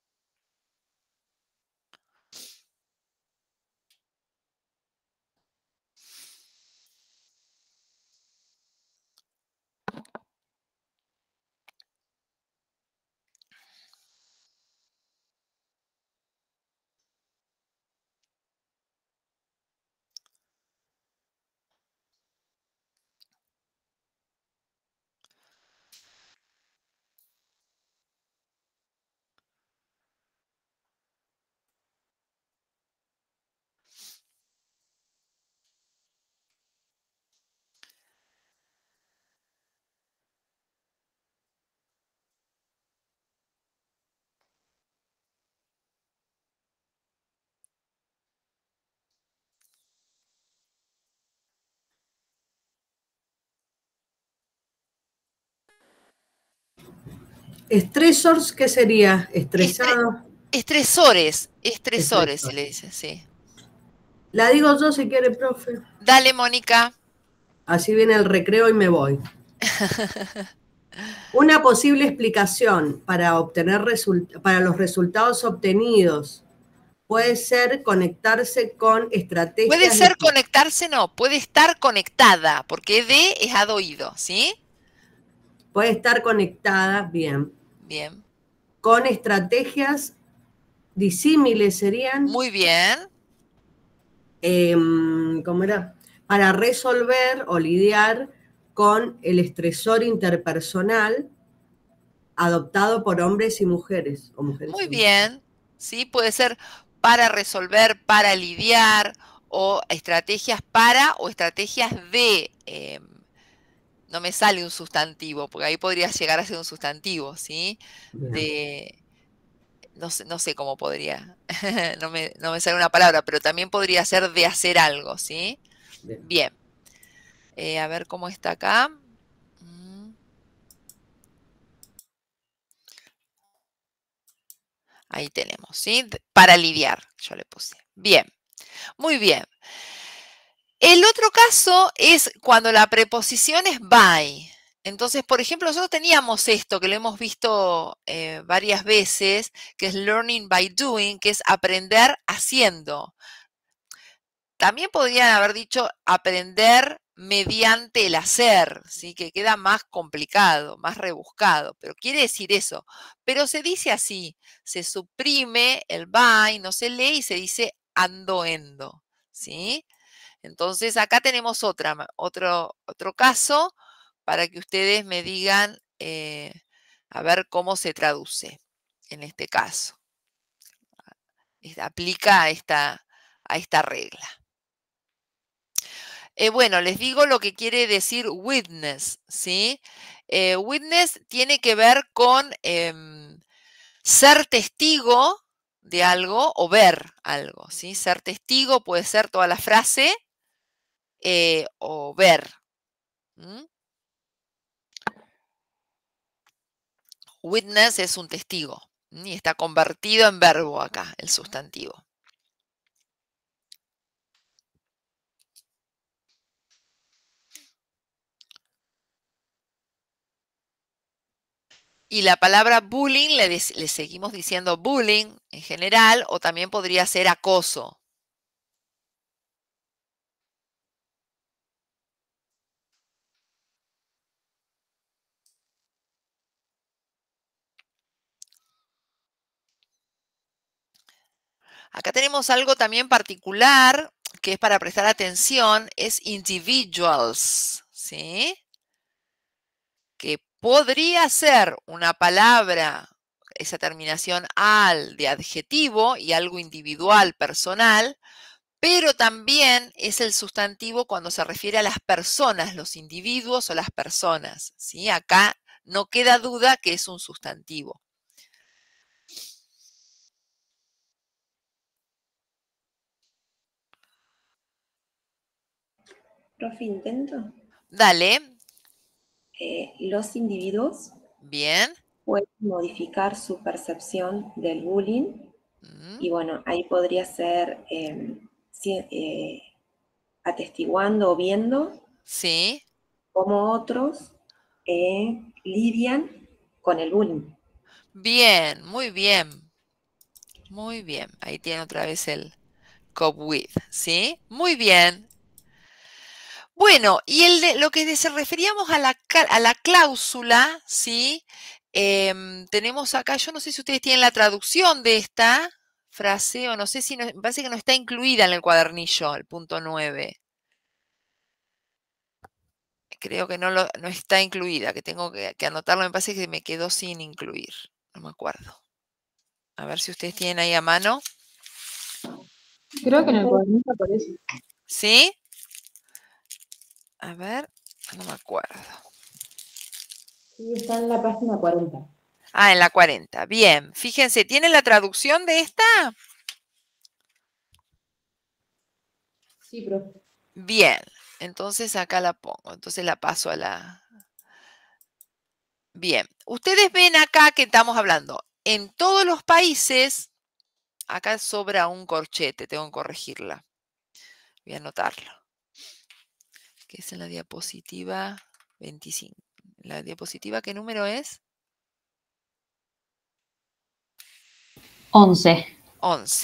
Stressors, ¿qué sería? Estresado. Estresores, estresores Estresor. se le dice, sí. La digo yo si quiere, profe. Dale, Mónica. Así viene el recreo y me voy. Una posible explicación para obtener para los resultados obtenidos puede ser conectarse con estrategias. Puede ser de... conectarse, no, puede estar conectada, porque de es ad oído, ¿sí? Puede estar conectada, bien. Bien. Con estrategias disímiles serían. Muy bien. Eh, ¿Cómo era? Para resolver o lidiar con el estresor interpersonal adoptado por hombres y mujeres. O mujeres Muy y bien. Sí, puede ser para resolver, para lidiar, o estrategias para o estrategias de. Eh, no me sale un sustantivo, porque ahí podría llegar a ser un sustantivo, ¿sí? Bien. De. No sé, no sé cómo podría. no, me, no me sale una palabra, pero también podría ser de hacer algo, ¿sí? Bien. Bien. Eh, a ver cómo está acá. Mm. Ahí tenemos, ¿sí? Para lidiar, yo le puse. Bien, muy bien. El otro caso es cuando la preposición es by. Entonces, por ejemplo, nosotros teníamos esto que lo hemos visto eh, varias veces, que es learning by doing, que es aprender haciendo. También podrían haber dicho aprender mediante el hacer, ¿sí? Que queda más complicado, más rebuscado, pero quiere decir eso. Pero se dice así, se suprime el by, no se lee y se dice ando endo, ¿sí? Entonces acá tenemos otra, otro, otro caso para que ustedes me digan eh, a ver cómo se traduce en este caso. Aplica a esta, a esta regla. Eh, bueno, les digo lo que quiere decir witness, ¿sí? Eh, witness tiene que ver con eh, ser testigo de algo o ver algo, ¿sí? Ser testigo puede ser toda la frase eh, o ver. ¿Mm? Witness es un testigo y está convertido en verbo acá, el sustantivo. Y la palabra bullying le, le seguimos diciendo bullying en general o también podría ser acoso. Acá tenemos algo también particular que es para prestar atención, es individuals, ¿sí? Que podría ser una palabra, esa terminación al de adjetivo y algo individual, personal, pero también es el sustantivo cuando se refiere a las personas, los individuos o las personas, ¿sí? Acá no queda duda que es un sustantivo. Profe, intento. Dale. Eh, los individuos Bien. pueden modificar su percepción del bullying. Mm. Y bueno, ahí podría ser eh, si, eh, atestiguando o viendo. Sí. Cómo otros eh, lidian con el bullying. Bien, muy bien. Muy bien. Ahí tiene otra vez el cope with, ¿sí? Muy bien. Bueno, y el de, lo que se referíamos a la, a la cláusula, ¿sí? Eh, tenemos acá, yo no sé si ustedes tienen la traducción de esta frase, o no sé si, no, me parece que no está incluida en el cuadernillo, el punto nueve. Creo que no, lo, no está incluida, que tengo que, que anotarlo, me parece que me quedó sin incluir, no me acuerdo. A ver si ustedes tienen ahí a mano. Creo que en el cuadernillo aparece. ¿Sí? A ver, no me acuerdo. Sí, está en la página cuarenta. Ah, en la cuarenta. Bien, fíjense, ¿tiene la traducción de esta? Sí, profe. Bien, entonces acá la pongo, entonces la paso a la... Bien, ustedes ven acá que estamos hablando, en todos los países, acá sobra un corchete, tengo que corregirla. Voy a anotarlo. Que es en la diapositiva veinticinco. ¿La diapositiva qué número es? once. once.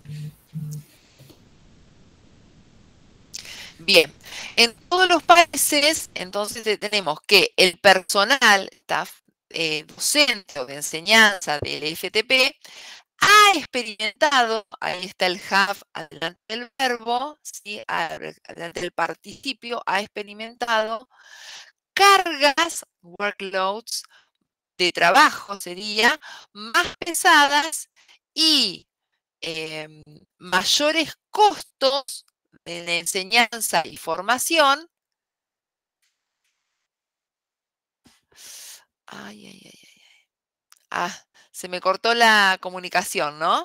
Bien, en todos los países, entonces tenemos que el personal, staff eh, docente o de enseñanza del F T P, ha experimentado, ahí está el have adelante del verbo, ¿sí? Adelante del participio, ha experimentado cargas, workloads, de trabajo sería, más pesadas y eh, mayores costos en enseñanza y formación. Ay, ay, ay, ay. Ah, se me cortó la comunicación, ¿no?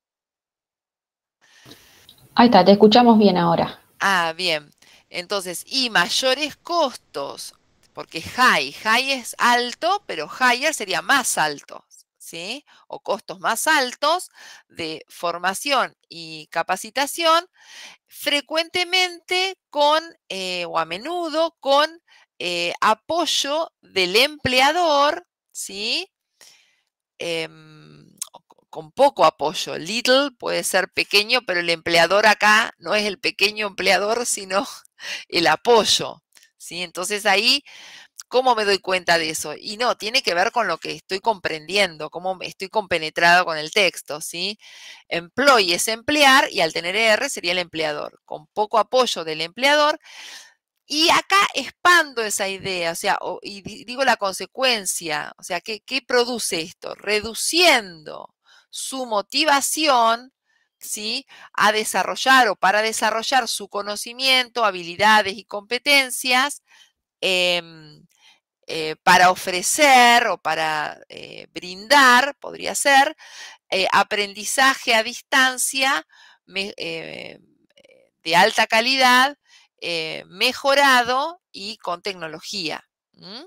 Ahí está, te escuchamos bien ahora. Ah, bien. Entonces, y mayores costos, porque high, high es alto, pero higher sería más alto, ¿sí? O costos más altos de formación y capacitación, frecuentemente con, eh, o a menudo con eh, apoyo del empleador, ¿sí? Em, con poco apoyo. Little puede ser pequeño, pero el empleador acá no es el pequeño empleador, sino el apoyo, ¿sí? Entonces ahí, ¿cómo me doy cuenta de eso? Y no, tiene que ver con lo que estoy comprendiendo, cómo estoy compenetrado con el texto, ¿sí? Employee es emplear y al tener R sería el empleador. Con poco apoyo del empleador. Y acá expando esa idea, o sea, o, y digo la consecuencia, o sea, ¿qué, qué produce esto? Reduciendo su motivación, ¿sí? A desarrollar o para desarrollar su conocimiento, habilidades y competencias eh, eh, para ofrecer o para eh, brindar, podría ser, eh, aprendizaje a distancia me, eh, de alta calidad, eh, mejorado y con tecnología. ¿Mm?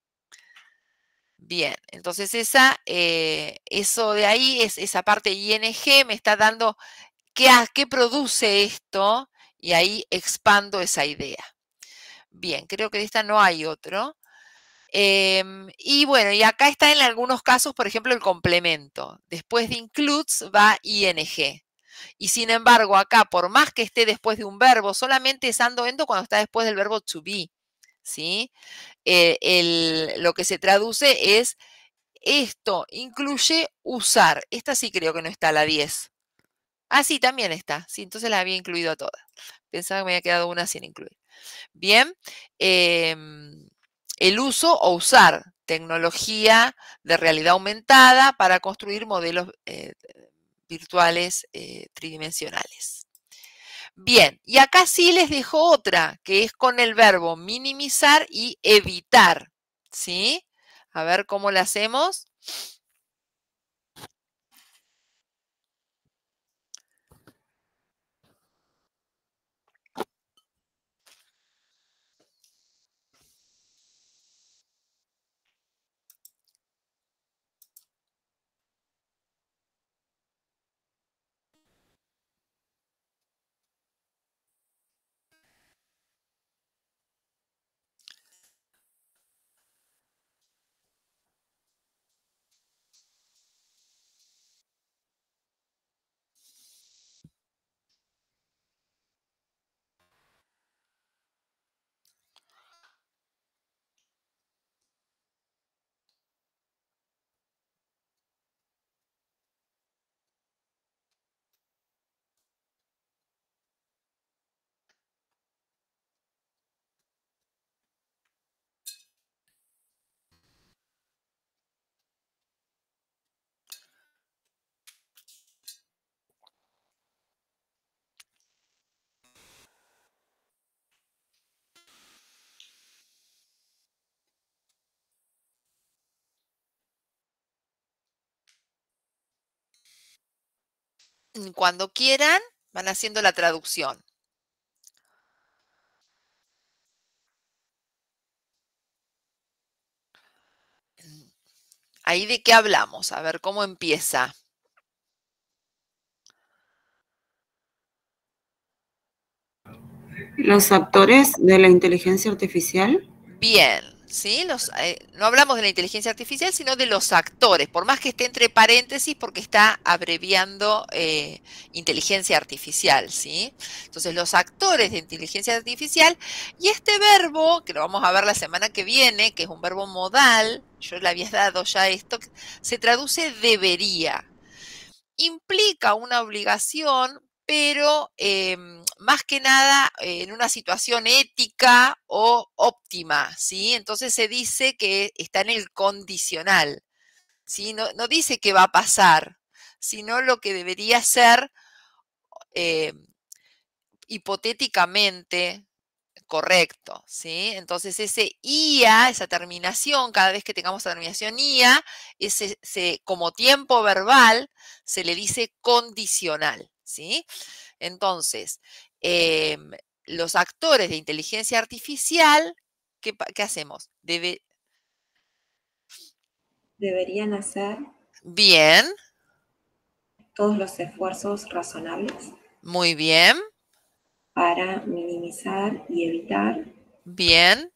Bien, entonces esa, eh, eso de ahí, es esa parte I N G me está dando qué, qué produce esto y ahí expando esa idea. Bien, creo que de esta no hay otro. Eh, y bueno, y acá está en algunos casos, por ejemplo, el complemento. Después de includes va I N G. Y sin embargo, acá, por más que esté después de un verbo, solamente es ando endo cuando está después del verbo to be, ¿sí? Eh, el, lo que se traduce es, esto incluye usar. Esta sí creo que no está, la diez. Ah, sí, también está. Sí, entonces la había incluido a todas. Pensaba que me había quedado una sin incluir. Bien. Eh, el uso o usar tecnología de realidad aumentada para construir modelos eh, virtuales eh, tridimensionales. Bien, y acá sí les dejo otra, que es con el verbo minimizar y evitar, ¿sí? A ver cómo la hacemos. Cuando quieran, van haciendo la traducción. Ahí de qué hablamos, a ver cómo empieza. ¿Los actores de la inteligencia artificial? Bien, ¿sí? Los, eh, no hablamos de la inteligencia artificial, sino de los actores, por más que esté entre paréntesis, porque está abreviando eh, inteligencia artificial, ¿sí? Entonces, los actores de inteligencia artificial, y este verbo, que lo vamos a ver la semana que viene, que es un verbo modal, yo le había dado ya esto, se traduce debería. Implica una obligación, pero eh, más que nada eh, en una situación ética o óptima, ¿sí? Entonces se dice que está en el condicional, ¿sí? No, no dice que va a pasar, sino lo que debería ser eh, hipotéticamente correcto, ¿sí? Entonces ese I A, esa terminación, cada vez que tengamos terminación I A, ese, se, como tiempo verbal, se le dice condicional, ¿sí? Entonces, eh, los actores de inteligencia artificial, ¿qué, qué hacemos? Debe, Deberían hacer. Bien. Todos los esfuerzos razonables. Muy bien. Para minimizar y evitar. Bien.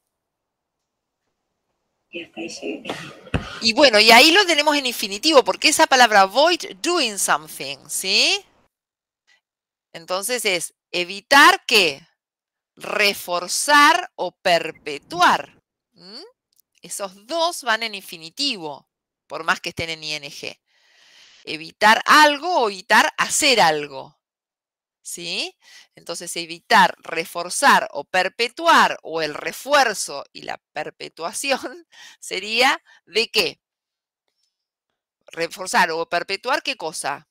Y hasta ahí llegué. Y bueno, y ahí lo tenemos en infinitivo, porque esa palabra avoid doing something, ¿sí? Entonces es evitar ¿qué? Reforzar o perpetuar. ¿Mm? Esos dos van en infinitivo, por más que estén en ing. Evitar algo o evitar hacer algo. ¿Sí? Entonces, evitar, reforzar o perpetuar, o el refuerzo y la perpetuación, sería ¿de qué? Reforzar o perpetuar, ¿qué cosa?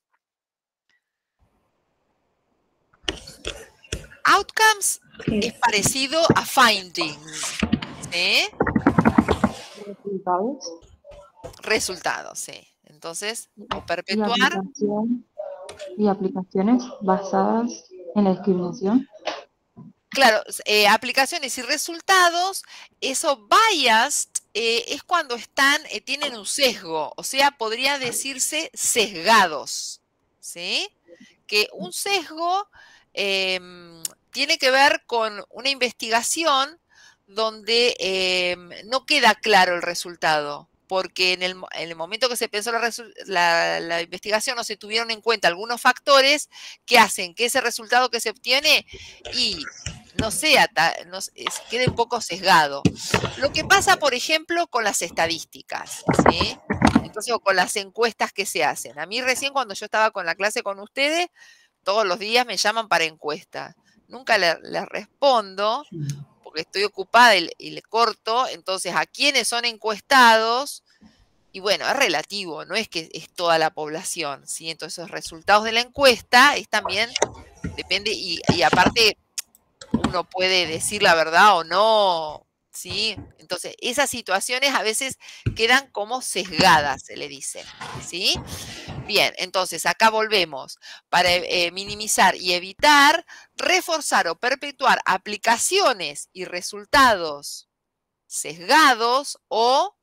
Outcomes es parecido a findings, ¿sí? Resultados. Resultados, sí. Entonces, o Y, perpetuar. aplicación, y aplicaciones basadas en la discriminación. Claro, eh, aplicaciones y resultados, eso biased eh, es cuando están, eh, tienen un sesgo, o sea, podría decirse sesgados, ¿sí? Que un sesgo eh, tiene que ver con una investigación donde eh, no queda claro el resultado, porque en el, en el momento que se pensó la, la, la investigación no se tuvieron en cuenta algunos factores que hacen que ese resultado que se obtiene y no sea, no, es, quede un poco sesgado. Lo que pasa, por ejemplo, con las estadísticas, ¿sí? Entonces, o con las encuestas que se hacen. A mí recién cuando yo estaba con la clase con ustedes, todos los días me llaman para encuesta. Nunca les le respondo porque estoy ocupada y, y le corto. Entonces, ¿a quiénes son encuestados? Y bueno, es relativo, no es que es toda la población, ¿sí? Entonces, los resultados de la encuesta es también, depende, y, y aparte uno puede decir la verdad o no, ¿sí? Entonces, esas situaciones a veces quedan como sesgadas, se le dice, ¿sí? Bien, entonces acá volvemos. Para eh, minimizar y evitar, reforzar o perpetuar aplicaciones y resultados sesgados o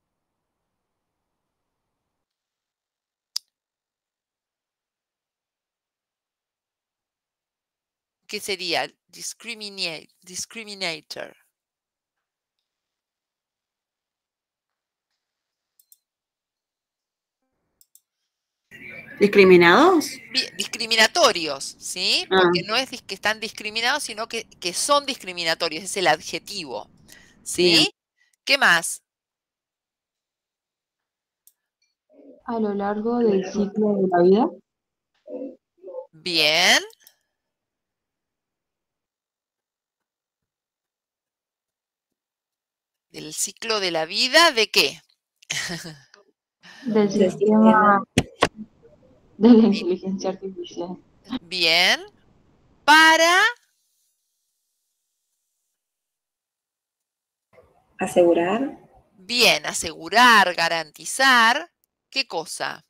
¿qué sería? Discriminate, discriminator. ¿Discriminados? Discriminatorios, ¿sí? Ah. Porque no es que están discriminados, sino que, que son discriminatorios, es el adjetivo, ¿sí? Bien. ¿Qué más? A lo largo del ciclo de la vida. Bien. ¿Del ciclo de la vida de qué? Del sistema de la inteligencia artificial. Bien. Para asegurar. Bien, asegurar, garantizar. ¿Qué cosa?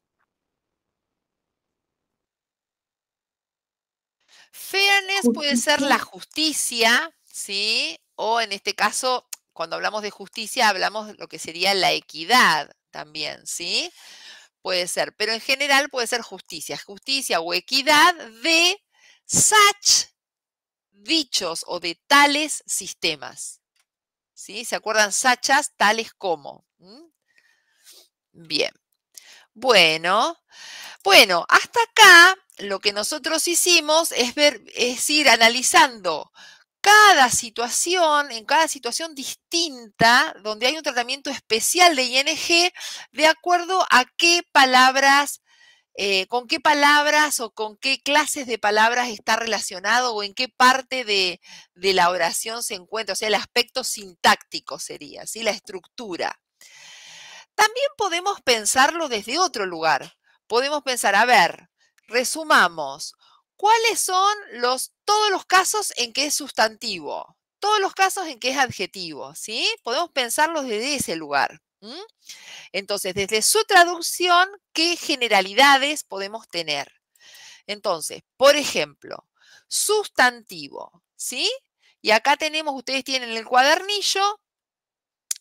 Fairness puede ser la justicia, ¿sí? O en este caso, cuando hablamos de justicia, hablamos de lo que sería la equidad también, ¿sí? Puede ser, pero en general puede ser justicia. Justicia o equidad de such dichos o de tales sistemas. ¿Sí? ¿Se acuerdan? Sachas, tales como. ¿Mm? Bien. Bueno, bueno, hasta acá lo que nosotros hicimos es ver, es ir analizando cada situación, en cada situación distinta, donde hay un tratamiento especial de I N G, de acuerdo a qué palabras, eh, con qué palabras o con qué clases de palabras está relacionado o en qué parte de, de la oración se encuentra, o sea, el aspecto sintáctico sería, ¿sí? La estructura. También podemos pensarlo desde otro lugar. Podemos pensar, a ver, resumamos, ¿cuáles son los, todos los casos en que es sustantivo? Todos los casos en que es adjetivo, ¿sí? Podemos pensarlos desde ese lugar. ¿Mm? Entonces, desde su traducción, ¿qué generalidades podemos tener? Entonces, por ejemplo, sustantivo, ¿sí? Y acá tenemos, ustedes tienen el cuadernillo,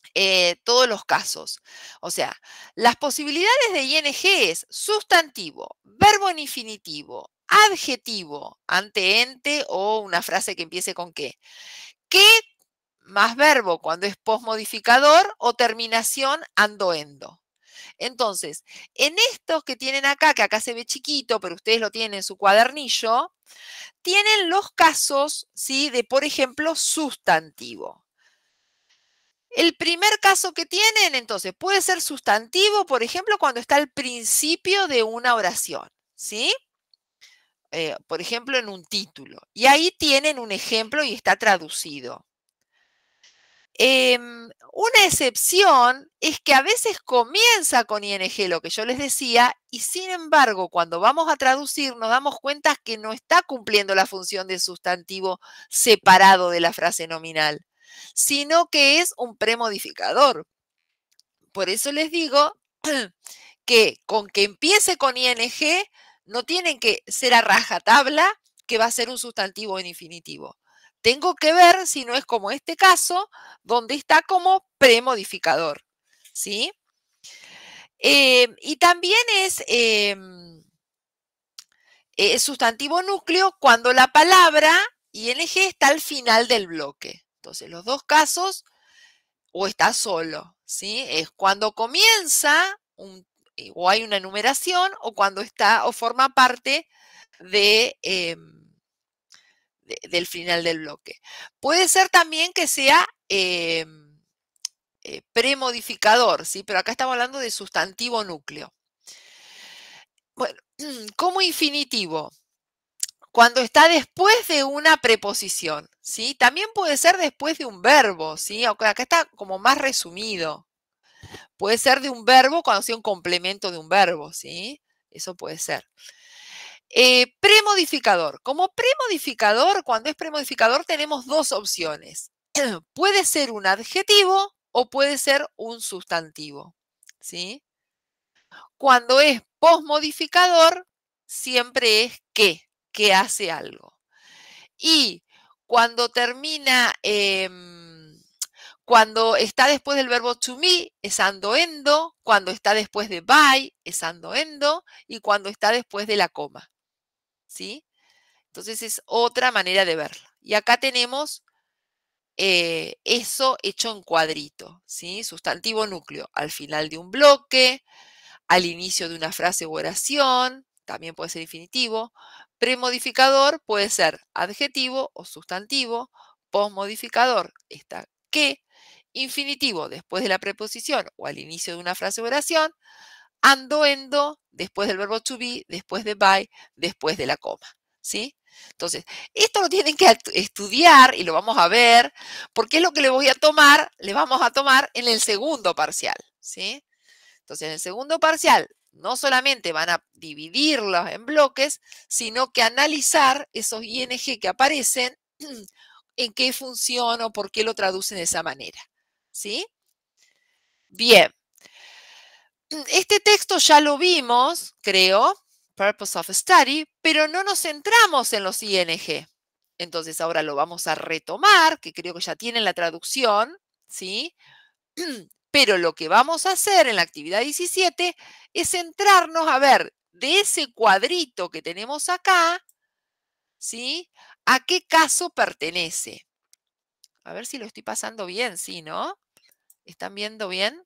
eh, todos los casos. O sea, las posibilidades de I N G es sustantivo, verbo en infinitivo, adjetivo, ante, ente o una frase que empiece con qué. ¿Qué más verbo cuando es posmodificador o terminación ando, endo? Entonces, en estos que tienen acá, que acá se ve chiquito, pero ustedes lo tienen en su cuadernillo, tienen los casos, ¿sí?, de, por ejemplo, sustantivo. El primer caso que tienen, entonces, puede ser sustantivo, por ejemplo, cuando está al principio de una oración, ¿sí? Eh, por ejemplo, en un título. Y ahí tienen un ejemplo y está traducido. Eh, una excepción es que a veces comienza con I N G, lo que yo les decía, y sin embargo, cuando vamos a traducir, nos damos cuenta que no está cumpliendo la función de sustantivo separado de la frase nominal, sino que es un premodificador. Por eso les digo que con que empiece con I N G, no tienen que ser a rajatabla que va a ser un sustantivo en infinitivo. Tengo que ver si no es como este caso, donde está como premodificador, ¿sí? Eh, y también es, eh, es sustantivo núcleo cuando la palabra I N G está al final del bloque. Entonces, los dos casos, o está solo, ¿sí? Es cuando comienza un, o hay una enumeración, o cuando está o forma parte de... Eh, De, del final del bloque. Puede ser también que sea eh, eh, premodificador, ¿sí? Pero acá estamos hablando de sustantivo núcleo. Bueno, como infinitivo, cuando está después de una preposición, ¿sí? También puede ser después de un verbo, ¿sí? Acá está como más resumido. Puede ser de un verbo cuando sea un complemento de un verbo, ¿sí? Eso puede ser. Eh, premodificador. Como premodificador, cuando es premodificador tenemos dos opciones. Puede ser un adjetivo o puede ser un sustantivo, ¿sí? Cuando es posmodificador, siempre es que, que hace algo. Y cuando termina, eh, cuando está después del verbo to be, es ando, endo. Cuando está después de by, es ando, endo. Y cuando está después de la coma. ¿Sí? Entonces es otra manera de verla. Y acá tenemos eh, eso hecho en cuadrito, ¿sí? Sustantivo núcleo, al final de un bloque, al inicio de una frase u oración, también puede ser infinitivo. Premodificador puede ser adjetivo o sustantivo. Posmodificador está que. Infinitivo después de la preposición o al inicio de una frase u oración. Ando, endo, después del verbo to be, después de by, después de la coma, ¿sí? Entonces, esto lo tienen que estudiar y lo vamos a ver, porque es lo que le voy a tomar, le vamos a tomar en el segundo parcial, ¿sí? Entonces, en el segundo parcial, no solamente van a dividirlos en bloques, sino que analizar esos I N G que aparecen, en qué función o por qué lo traducen de esa manera, ¿sí? Bien. Este texto ya lo vimos, creo, Purpose of Study, pero no nos centramos en los I N G. Entonces ahora lo vamos a retomar, que creo que ya tienen la traducción, ¿sí? Pero lo que vamos a hacer en la actividad diecisiete es centrarnos a ver de ese cuadrito que tenemos acá, ¿sí? ¿A qué caso pertenece? A ver si lo estoy pasando bien, ¿sí, no? ¿Están viendo bien?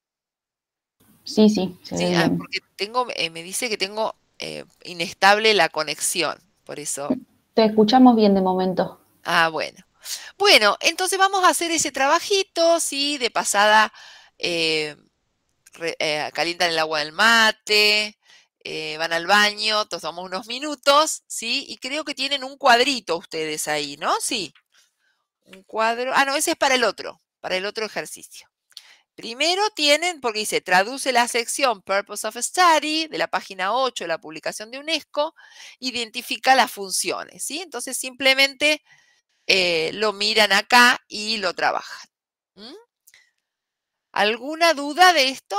Sí, sí, se Sí, ve ah, bien. porque tengo, eh, me dice que tengo eh, inestable la conexión, por eso. Te escuchamos bien de momento. Ah, bueno. Bueno, entonces vamos a hacer ese trabajito, ¿sí? De pasada, eh, re- eh, calientan el agua del mate, eh, van al baño, tomamos unos minutos, ¿sí? Y creo que tienen un cuadrito ustedes ahí, ¿no? Sí, un cuadro. Ah, no, ese es para el otro, para el otro ejercicio. Primero tienen, porque dice, traduce la sección Purpose of Study de la página ocho de la publicación de UNESCO, identifica las funciones, ¿sí? Entonces simplemente eh, lo miran acá y lo trabajan. ¿Mm? ¿Alguna duda de esto?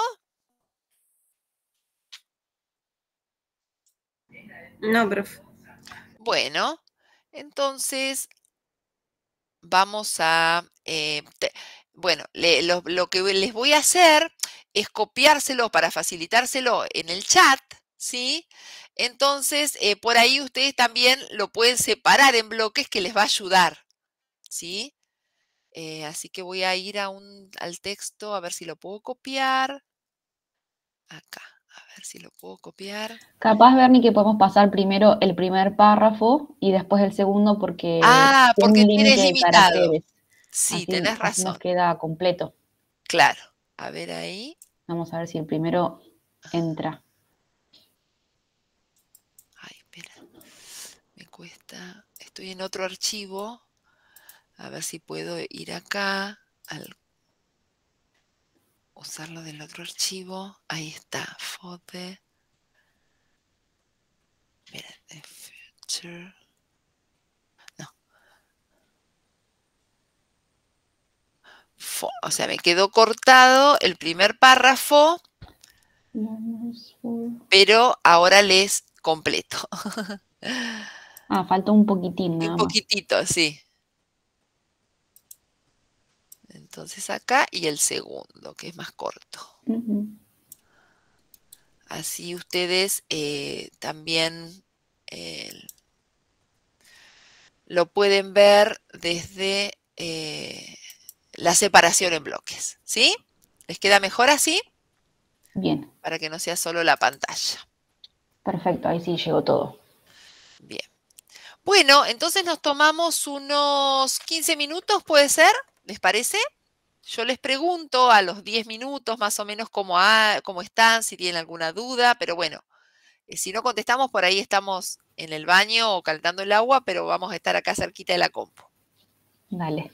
No, profe. Bueno, entonces vamos a... eh, te- bueno, le- lo, lo que les voy a hacer es copiárselo para facilitárselo en el chat, ¿sí? Entonces, eh, por ahí ustedes también lo pueden separar en bloques que les va a ayudar, ¿sí? Eh, así que voy a ir a un, al texto a ver si lo puedo copiar. Acá, a ver si lo puedo copiar. Capaz, Bernie, que podemos pasar primero el primer párrafo y después el segundo porque Ah, tiene porque un tienes límite de limitado. caracteres. Sí, Así, tenés así nos razón. queda completo. Claro. A ver ahí. Vamos a ver si el primero entra. Ay, espera. Me cuesta. Estoy en otro archivo. A ver si puedo ir acá al usarlo del otro archivo. Ahí está. Fote. Mira, the future. No. Fo- o sea, me quedó cortado el primer párrafo, pero ahora les completo. Ah, falta un poquitín Un nada más. poquitito, sí. Entonces acá y el segundo, que es más corto. Ujú. Así ustedes eh, también eh, lo pueden ver desde eh, la separación en bloques, ¿sí? ¿Les queda mejor así? Bien, Para que no sea solo la pantalla. perfecto, ahí sí llegó todo. Bien. Bueno, entonces nos tomamos unos quince minutos, ¿puede ser? ¿Les parece? Yo les pregunto a los diez minutos más o menos cómo, ha- cómo están, si tienen alguna duda, pero bueno, eh, si no contestamos, por ahí estamos en el baño o calentando el agua, pero vamos a estar acá cerquita de la compu. Dale.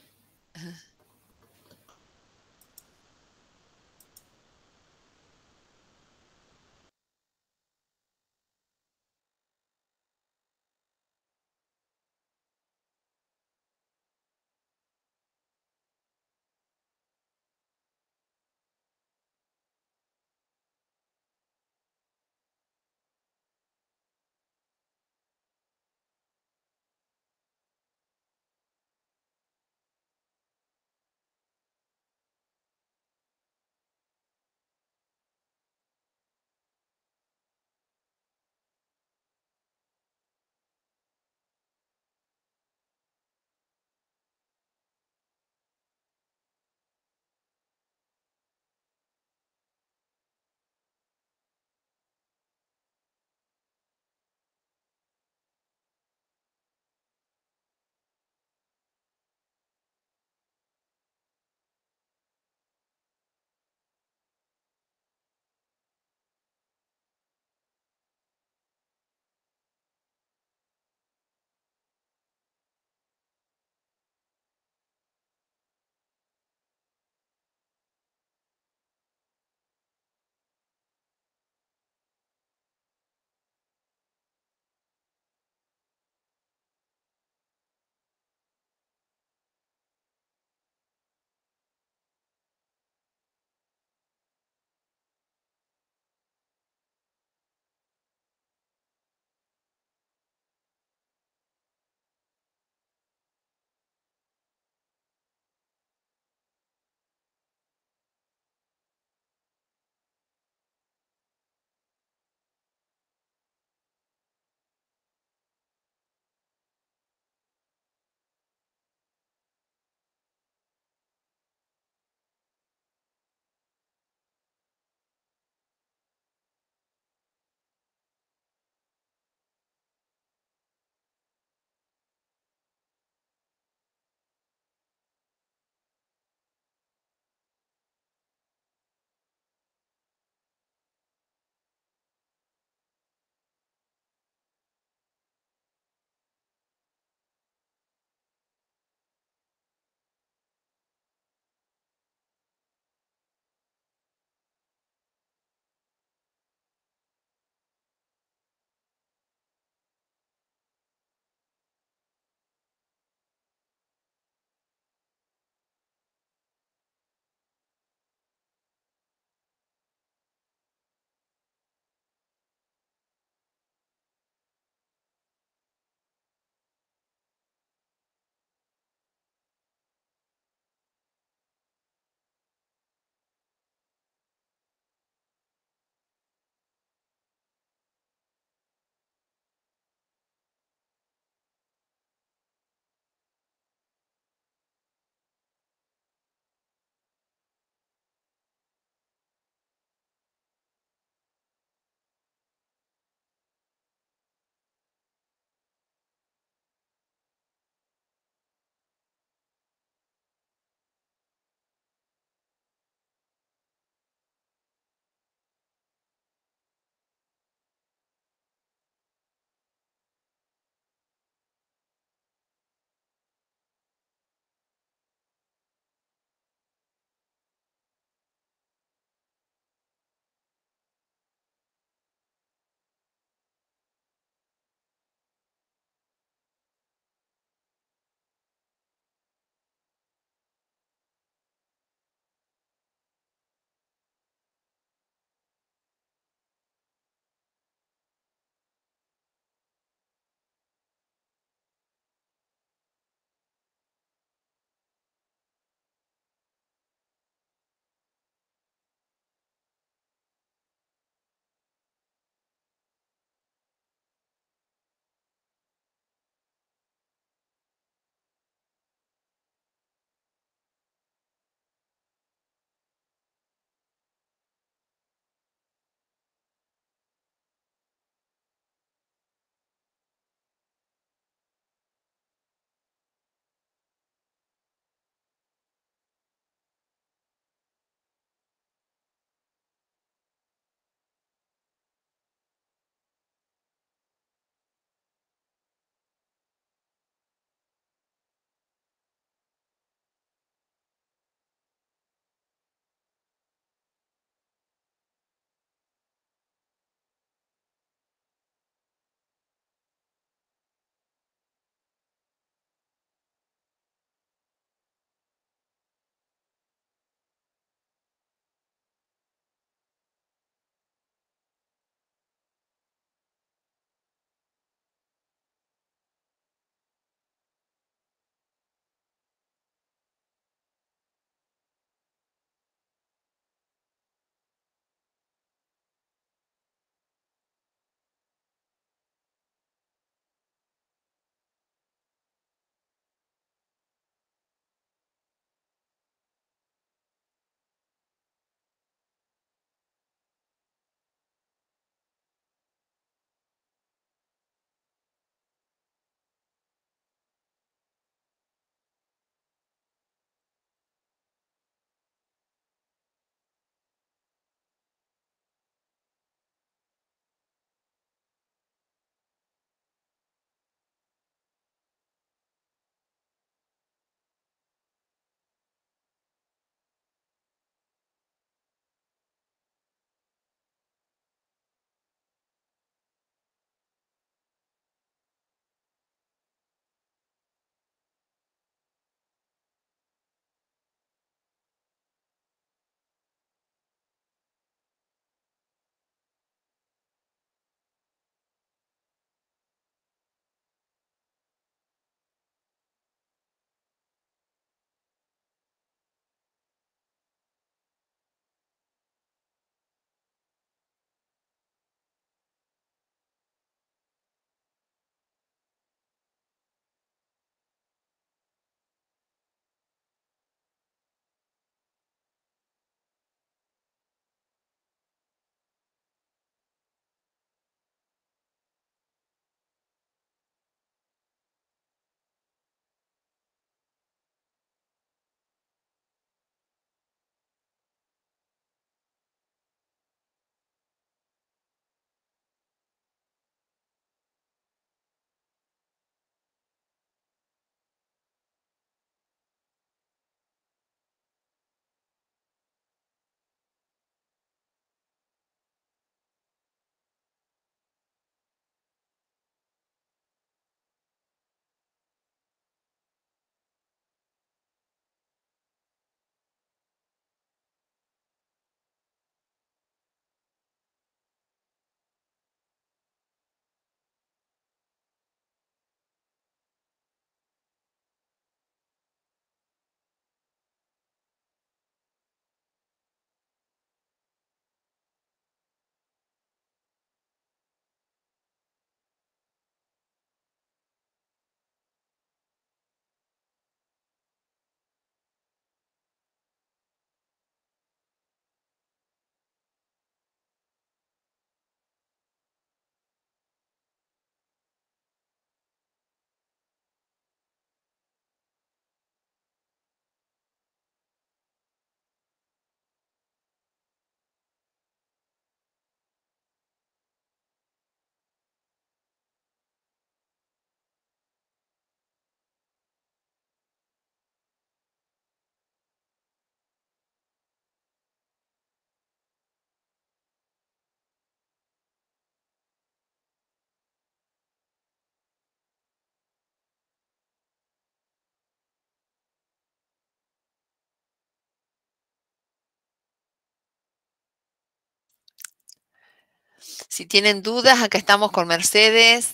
Si tienen dudas, acá estamos con Mercedes,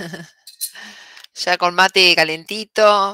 ya con mate calentito.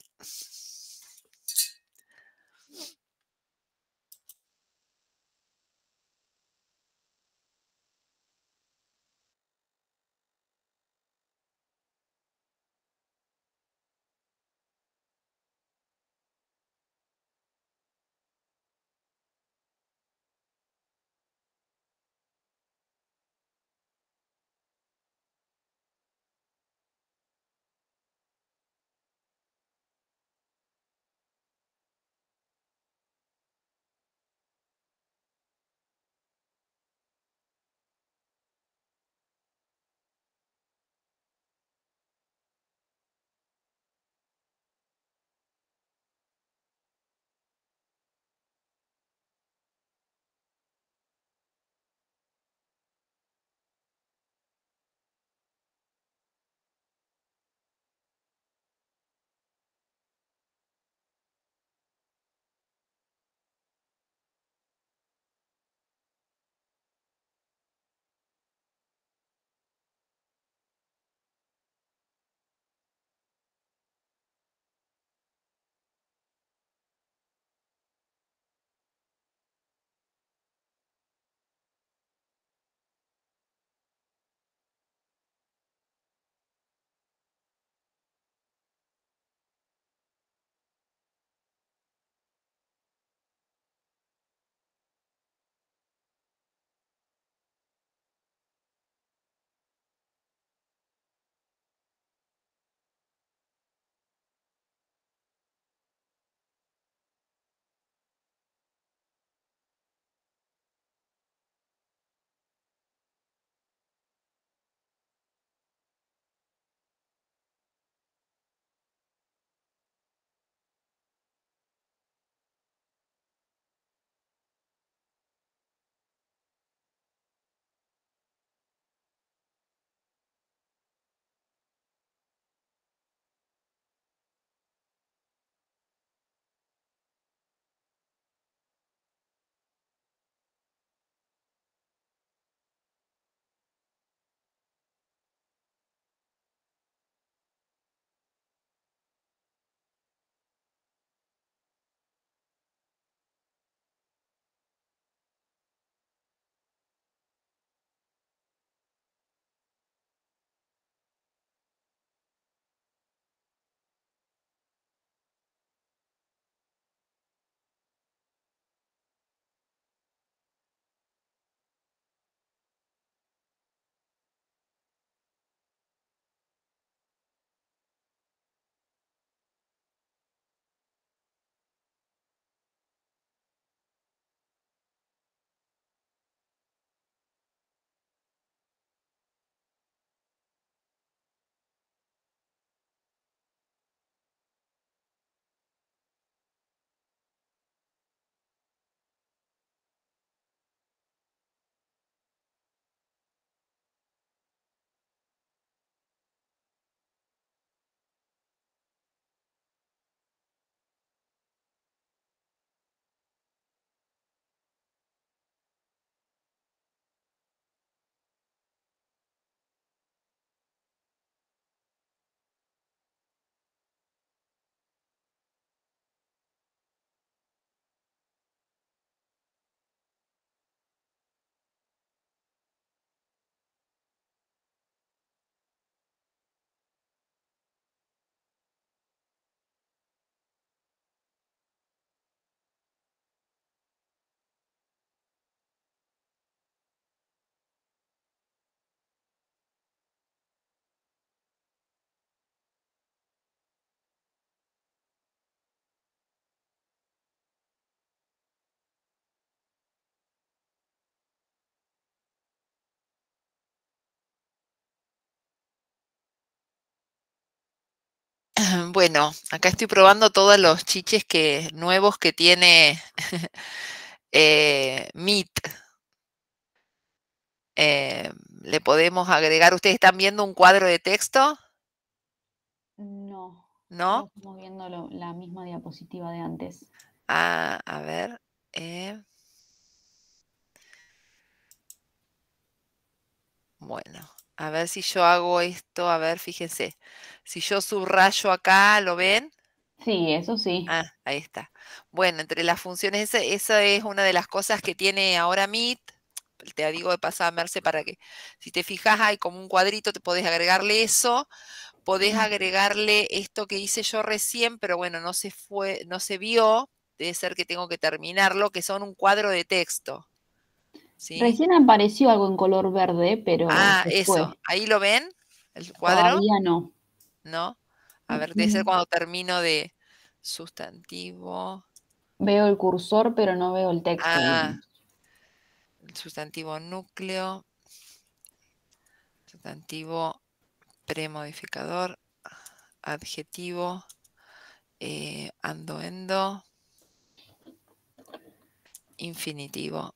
Bueno, acá estoy probando todos los chiches que, nuevos que tiene eh, Meet. Eh, le podemos agregar, ¿ustedes están viendo un cuadro de texto? No, ¿No? solo estamos viendo lo- la misma diapositiva de antes. Ah, a ver. eh. Bueno, a ver si yo hago esto, a ver, fíjense. Si yo subrayo acá, ¿lo ven? Sí, eso sí. Ah, ahí está. Bueno, entre las funciones, esa, esa es una de las cosas que tiene ahora Meet. Te digo de pasada, Merce, para que si te fijas hay como un cuadrito, te podés agregarle eso, podés agregarle esto que hice yo recién, pero bueno, no se fue, no se vio, debe ser que tengo que terminarlo, que son un cuadro de texto. ¿Sí? Recién apareció algo en color verde, pero Ah, se eso. fue. ¿Ahí lo ven? ¿El cuadro? Todavía no. ¿No? A ver, debe ser cuando termino de sustantivo. Veo el cursor, pero no veo el texto. Ah, el sustantivo núcleo. Sustantivo premodificador. Adjetivo. Eh, ando, endo. Infinitivo.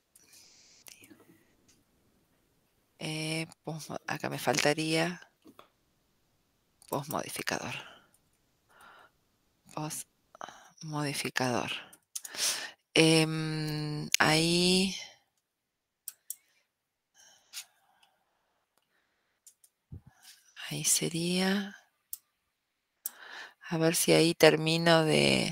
Eh, posmo- acá me faltaría posmodificador. Posmodificador. Em, ahí. Ahí sería. A ver si ahí termino de.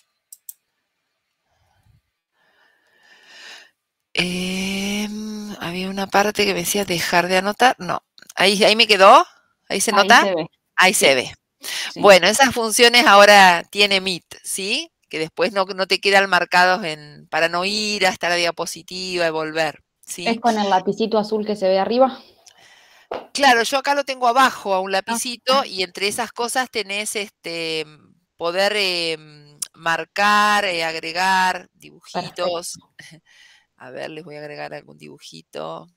Em, había una parte que me decía dejar de anotar. No. Ahí, ahí me quedó. Ahí se Ahí nota. se ve. Ahí Sí, se ve. sí. Bueno, esas funciones ahora tiene Meet, ¿sí? Que después no, no te quedan marcados en, para no ir hasta la diapositiva y volver, ¿Es ¿sí? con el lapicito azul que se ve arriba? Claro, yo acá lo tengo abajo a un Ah, lapicito y entre esas cosas tenés este poder em, marcar, eh, agregar perfecto. dibujitos. A ver, les voy a agregar algún dibujito.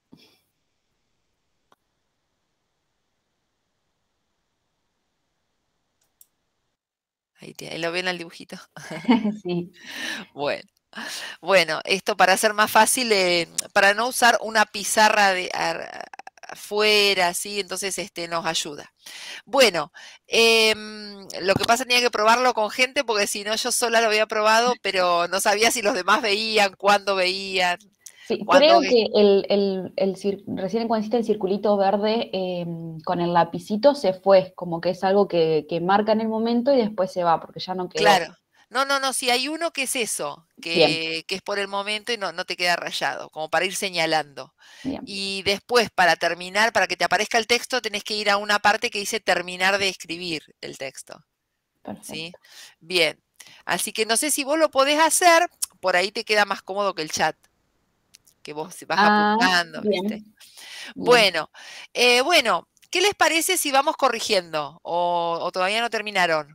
Ahí, te- ahí lo ven al dibujito. Sí. Bueno, bueno, esto para hacer más fácil, eh, para no usar una pizarra de ar- afuera, ¿sí? Entonces este nos ayuda. Bueno, em, lo que pasa tenía que probarlo con gente porque si no yo sola lo había probado, pero no sabía si los demás veían, cuándo veían, Sí, cuándo. creo que el, el, el cir- recién cuando hiciste el circulito verde eh, con el lapicito se fue, como que es algo que, que marca en el momento y después se va, porque ya no quedó. Claro. No, no, no, si hay uno que es eso, Bien, que, que es por el momento y no, no te queda rayado, como para ir señalando. bien, Y después, para terminar, para que te aparezca el texto, tenés que ir a una parte que dice terminar de escribir el texto. ¿Sí? perfecto. Bien. Así que no sé si vos lo podés hacer, por ahí te queda más cómodo que el chat, que vos vas Ah, apuntando, ¿viste? bien, bien. Bueno, eh, bueno, ¿qué les parece si vamos corrigiendo o, o todavía no terminaron?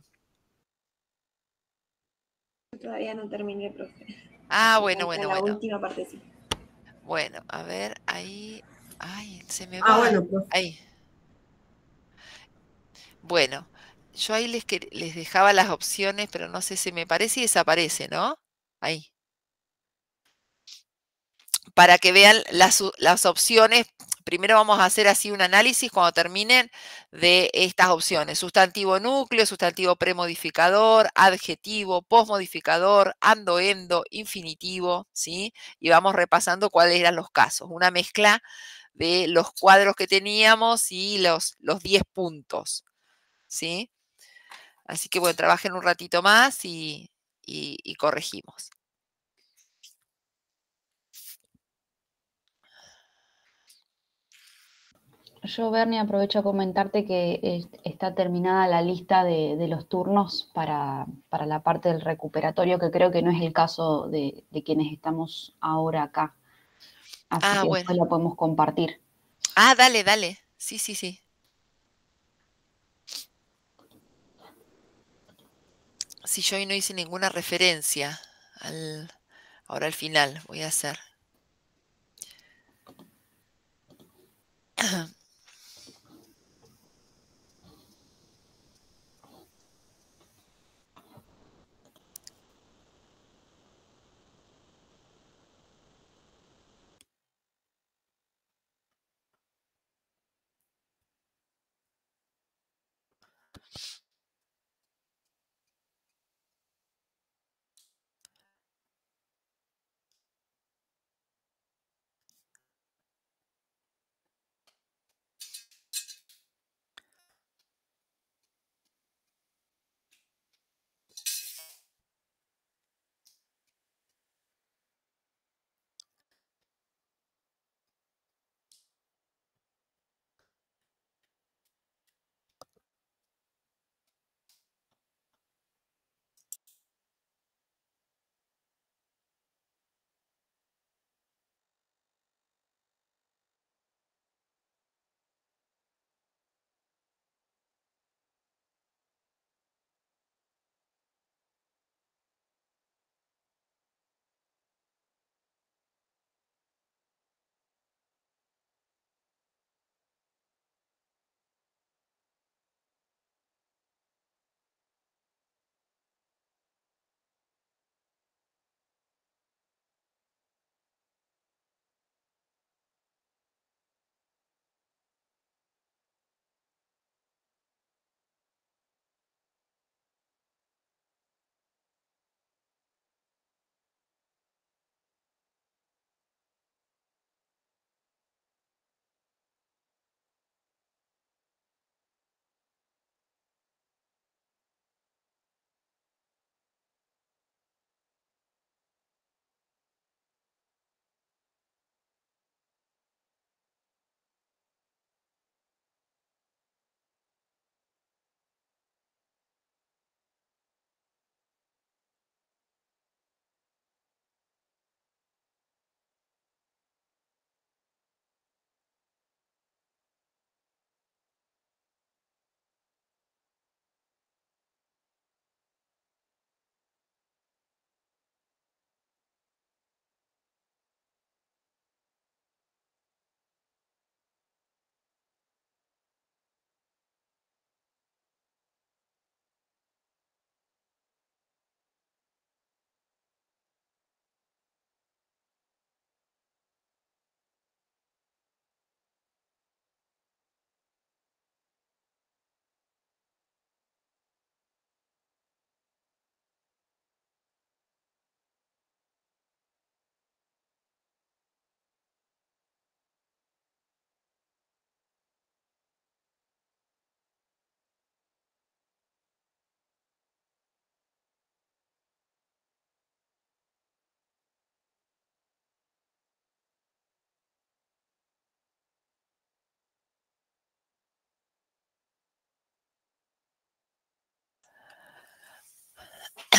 Todavía no terminé, profe. Ah, Me bueno, falta bueno, la bueno. última partecita. Bueno, a ver, ahí. Ay, se me Ah, va. bueno, profe. Ahí. Bueno, yo ahí les, que- les dejaba las opciones, pero no sé si me parece y desaparece, ¿no? Ahí. Para que vean las, u- las opciones. Primero vamos a hacer así un análisis cuando terminen de estas opciones. Sustantivo núcleo, sustantivo premodificador, adjetivo, posmodificador, ando, endo, infinitivo, ¿sí? Y vamos repasando cuáles eran los casos. Una mezcla de los cuadros que teníamos y los, los diez puntos, ¿sí? Así que bueno, trabajen un ratito más y, y- y corregimos. Yo, Bernie, aprovecho a comentarte que eh, está terminada la lista de, de los turnos para, para la parte del recuperatorio, que creo que no es el caso de, de quienes estamos ahora acá. Así Ah, que bueno. después la podemos compartir. Ah, dale, dale. Sí, sí, sí. Sí, yo hoy no hice ninguna referencia al, ahora al final voy a hacer.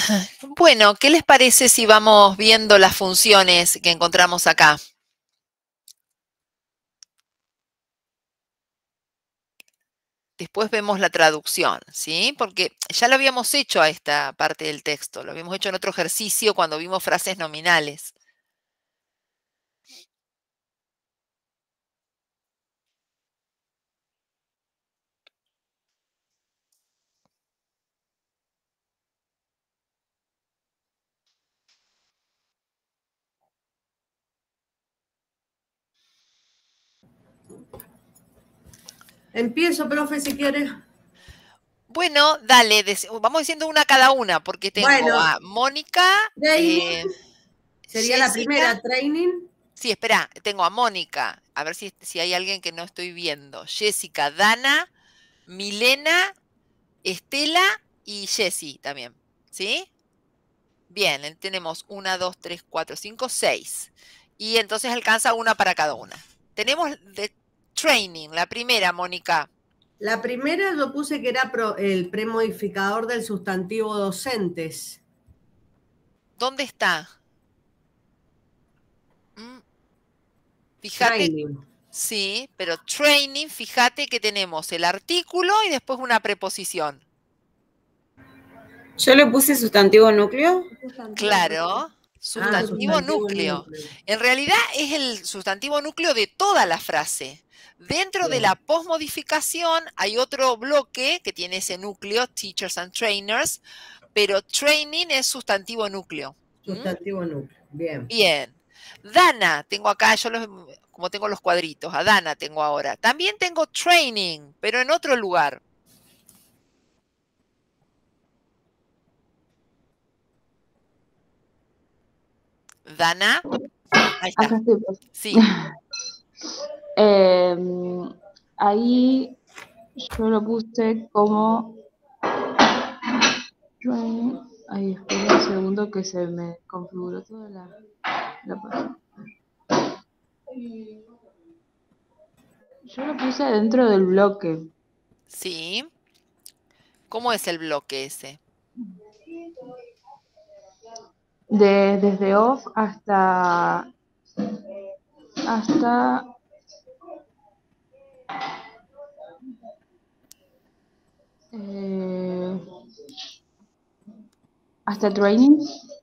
Bueno, ¿qué les parece si vamos viendo las funciones que encontramos acá? Después vemos la traducción, ¿sí? Porque ya lo habíamos hecho a esta parte del texto, lo habíamos hecho en otro ejercicio cuando vimos frases nominales. Empiezo, profe, si quieres. Bueno, dale, vamos diciendo una cada una, porque tengo bueno, a Mónica. Training, eh, sería Jessica, la primera, training. Sí, espera, tengo a Mónica, a ver si, si hay alguien que no estoy viendo. Jessica, Dana, Milena, Estela y Jessie también, ¿sí? Bien, tenemos una, dos, tres, cuatro, cinco, seis. Y entonces alcanza una para cada una. Tenemos de training, la primera, Mónica. La primera yo puse que era pro, el premodificador del sustantivo docentes. ¿Dónde está? ¿Mm? Fíjate. Training. Sí, pero training, fíjate que tenemos el artículo y después una preposición. Yo le puse sustantivo núcleo. Claro, sustantivo, ah, sustantivo núcleo. núcleo. En realidad es el sustantivo núcleo de toda la frase. Dentro Bien. de la posmodificación hay otro bloque que tiene ese núcleo, teachers and trainers, pero training es sustantivo núcleo. Sustantivo ¿Mm? núcleo, bien. Bien. Dana, tengo acá, yo los, como tengo los cuadritos, a Dana tengo ahora. También tengo training, pero en otro lugar. Dana. Ahí está. Acá estoy, pues. Sí. eh, ahí yo lo puse como... Ahí, espera un segundo que se me configuró toda la, la página. Yo lo puse dentro del bloque. Sí. ¿Cómo es el bloque ese? De, desde off hasta hasta eh, hasta training.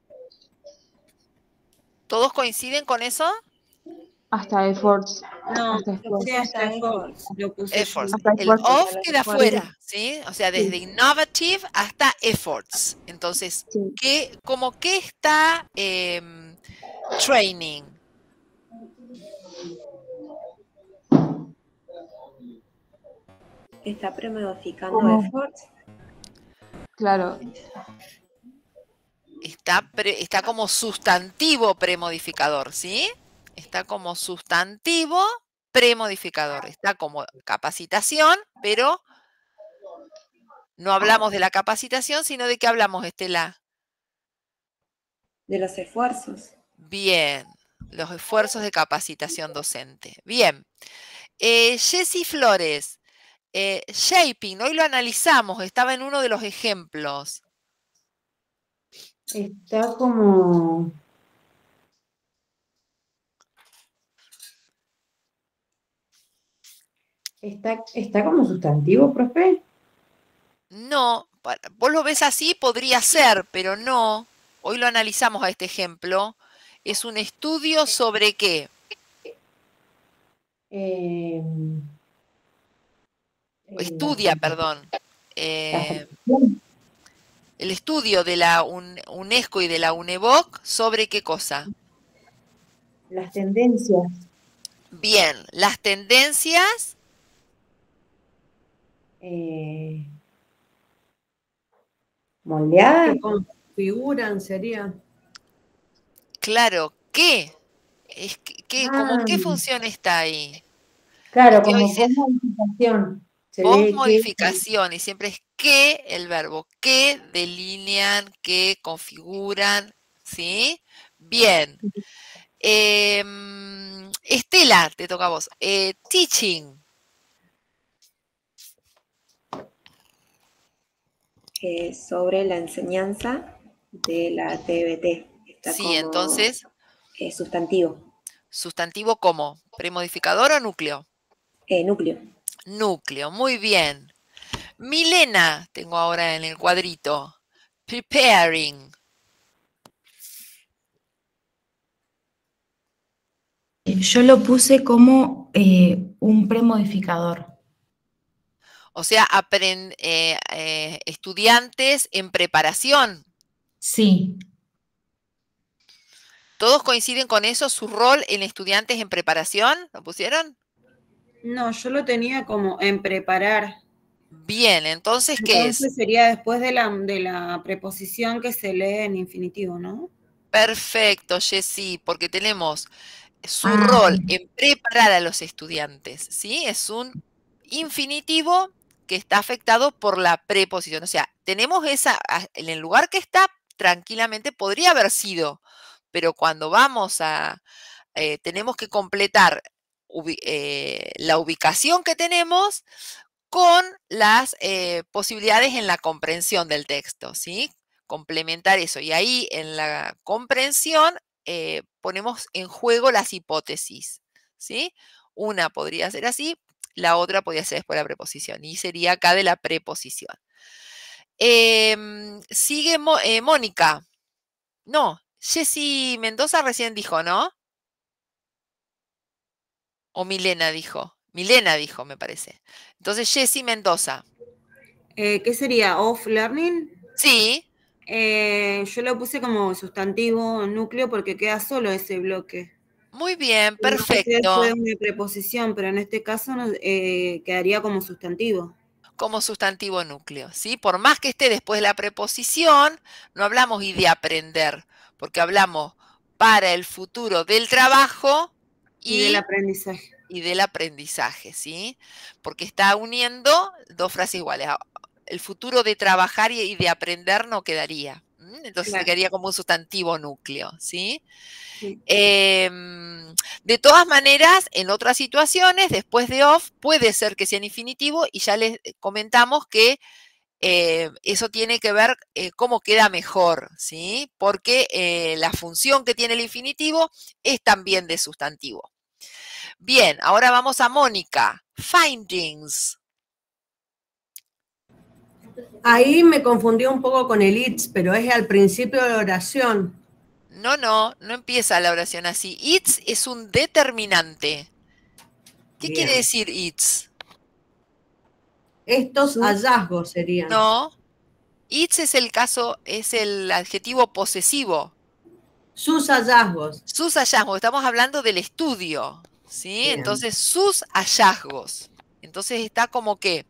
¿Todos coinciden con eso? Hasta efforts. No, hasta sí, hasta efforts. Lo puse efforts. Hasta El efforts. off queda fuera, ¿sí? O sea, desde Sí. innovative hasta efforts. Entonces, Sí. ¿qué, como qué está eh, training? Está premodificando ¿Cómo? efforts. Claro. Está, pre, está como sustantivo premodificador, ¿sí? Está como sustantivo premodificador. Está como capacitación, pero no hablamos de la capacitación, sino de qué hablamos, Estela. De los esfuerzos. Bien, los esfuerzos de capacitación docente. Bien. Eh, Jessie Flores, eh, shaping, hoy lo analizamos, estaba en uno de los ejemplos. Está como... Está, está como sustantivo, profe. No, vos lo ves así, podría ser, pero no. Hoy lo analizamos a este ejemplo. Es un estudio sobre qué. Eh, Estudia, eh, perdón. Eh, el estudio de la UNESCO y de la UNEVOC sobre qué cosa. Las tendencias. Bien, las tendencias. Eh, moldeadas. Que configuran sería. Claro, ¿qué? Es que, ¿qué? Ah, ¿Cómo qué función está ahí? claro, Porque como hoy se- posmodificación. Se ve Posmodificación, y siempre es que el verbo, que delinean, que configuran, ¿sí? Bien. Eh, Estela, te toca a vos. Eh, teaching. Eh, sobre la enseñanza. de la T B T. Está Sí, como, entonces, eh, sustantivo. ¿sustantivo cómo? ¿Premodificador o núcleo? Eh, núcleo. Núcleo, muy bien. Milena, tengo ahora en el cuadrito. Preparing. Yo lo puse como eh, un premodificador. O sea, aprend- eh, eh, estudiantes en preparación. Sí. ¿Todos coinciden con eso? ¿Su rol en estudiantes en preparación? ¿Lo pusieron? No, yo lo tenía como en preparar. Bien, entonces, ¿qué es? Entonces sería después de la, de la preposición que se lee en infinitivo, ¿no? Perfecto, Jessy, porque tenemos su Ah, rol bien. en preparar a los estudiantes, ¿sí? Es un infinitivo que está afectado por la preposición. O sea, tenemos esa, a- en el lugar que está, tranquilamente podría haber sido, pero cuando vamos a, eh, tenemos que completar ubi- eh, la ubicación que tenemos con las eh, posibilidades en la comprensión del texto, ¿sí? Complementar eso. Y ahí en la comprensión eh, ponemos en juego las hipótesis, ¿sí? Una podría ser así, la otra podría ser después de la preposición, y sería acá de la preposición. Em, sigue Mo- eh, Mónica. No, Jessy Mendoza recién dijo, ¿no? O Milena dijo. Milena dijo, me parece. Entonces, Jessy Mendoza. Eh, ¿Qué sería? ¿Off learning? Sí, Eh, yo lo puse como sustantivo núcleo porque queda solo ese bloque. muy bien, No sé si después de perfecto. una preposición, pero en este caso no- eh, quedaría como sustantivo. Como sustantivo núcleo, ¿sí? Por más que esté después de la preposición, no hablamos y de aprender, porque hablamos para el futuro del trabajo Y del y, aprendizaje. y del aprendizaje, ¿sí? Porque está uniendo dos frases iguales. Ah, el futuro de trabajar y y de aprender no quedaría. ¿m? Entonces Claro. quedaría como un sustantivo núcleo, ¿sí? Sí. Em, de todas maneras, en otras situaciones, después de off, puede ser que sea en infinitivo y ya les comentamos que eh, eso tiene que ver eh, cómo queda mejor, ¿sí? Porque eh, la función que tiene el infinitivo es también de sustantivo. Bien, ahora vamos a Mónica. Findings. Ahí me confundí un poco con el it's, pero es al principio de la oración. No, no, no empieza la oración así. It's es un determinante. ¿Qué Bien. quiere decir it's? Estos hallazgos serían. No. Its es el caso, es el adjetivo posesivo. Sus hallazgos. Sus hallazgos, estamos hablando del estudio, ¿sí? Bien. Entonces, sus hallazgos. Entonces está como que.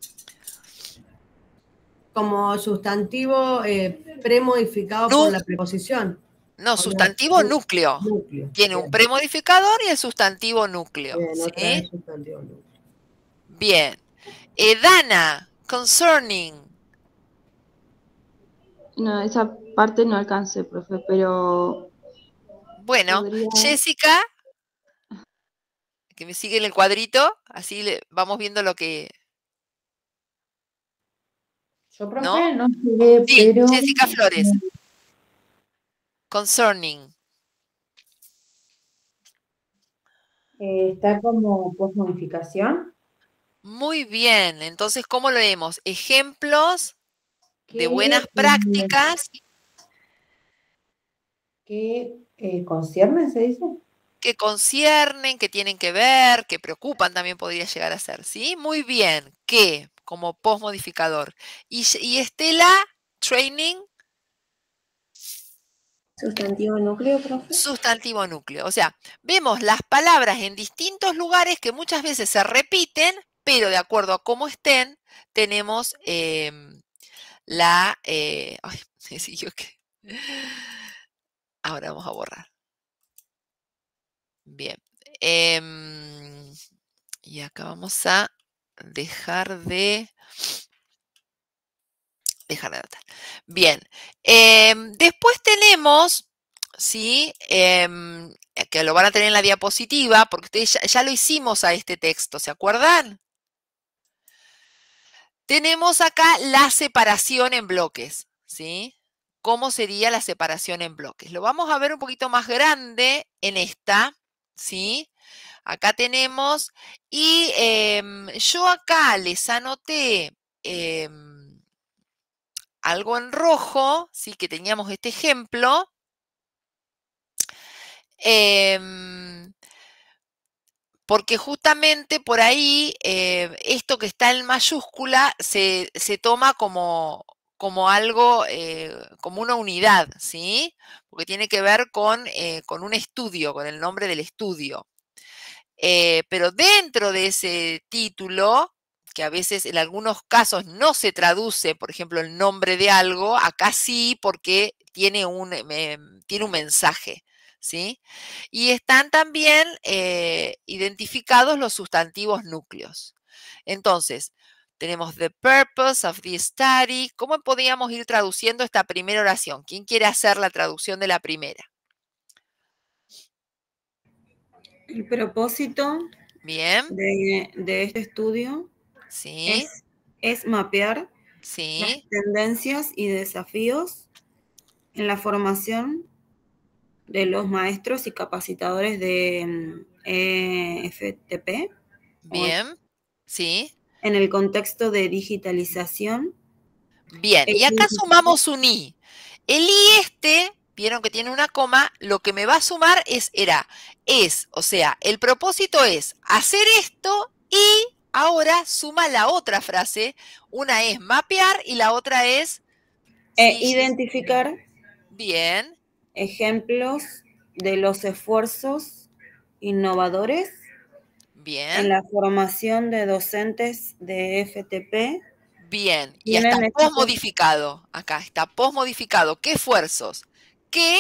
Como sustantivo eh, premodificado Nu- por la preposición. No, O sustantivo la- núcleo. núcleo. Tiene un Bien. premodificador y el sustantivo núcleo. Bien, otra vez ¿Sí? sustantivo núcleo. Bien. Eh, Dana, concerning. No, esa parte no alcancé, profe, pero Bueno, podría... Jessica, que me sigue en el cuadrito, así le, vamos viendo lo que. Yo, profe, ¿No? no llegué, Sí, pero Jessica Flores. Concerning. eh, está como postmodificación. Muy bien, entonces, ¿cómo lo leemos? Ejemplos de Que, buenas eh, prácticas que eh, concierne, se dice. que conciernen, que tienen que ver, que preocupan también podría llegar a ser, ¿sí? Muy bien, que como postmodificador. Y, y Estela, training, Sustantivo núcleo, profe. sustantivo núcleo. O sea, vemos las palabras en distintos lugares que muchas veces se repiten, pero de acuerdo a cómo estén, tenemos eh, la... Eh, ay, me siguió que... Ahora vamos a borrar. Bien. Em, y acá vamos a dejar de... Dejar de anotar. Bien. Em, después tenemos, ¿sí? Em, que lo van a tener en la diapositiva, porque ustedes ya, ya lo hicimos a este texto, ¿se acuerdan? Tenemos acá la separación en bloques, ¿sí? cómo sería la separación en bloques. Lo vamos a ver un poquito más grande en esta, ¿sí? Acá tenemos, y eh, yo acá les anoté eh, algo en rojo, ¿sí? Que teníamos este ejemplo. Eh, porque justamente por ahí eh, esto que está en mayúscula se, se toma como, como algo, eh, como una unidad, ¿sí? Porque tiene que ver con, eh, con un estudio, con el nombre del estudio. Eh, pero dentro de ese título, que a veces en algunos casos no se traduce, por ejemplo, el nombre de algo, acá sí porque tiene un, eh, tiene un mensaje, ¿sí? Y están también eh, identificados los sustantivos núcleos. Entonces, tenemos the purpose of the study. ¿Cómo podríamos ir traduciendo esta primera oración? ¿Quién quiere hacer la traducción de la primera? El propósito Bien. de, de este estudio Sí. es, es mapear Sí. las tendencias y desafíos en la formación de los maestros y capacitadores de eh, F T P. Bien, sí. En el contexto de digitalización. Bien, y acá sumamos un i. El i este, vieron que tiene una coma, lo que me va a sumar es, era, es, o sea, el propósito es hacer esto y ahora suma la otra frase. Una es mapear y la otra es... E sí, identificar. Bien. Ejemplos de los esfuerzos innovadores. Bien. En la formación de docentes de F T P. Bien, y está posmodificado, acá está posmodificado. ¿Qué esfuerzos? ¿Qué?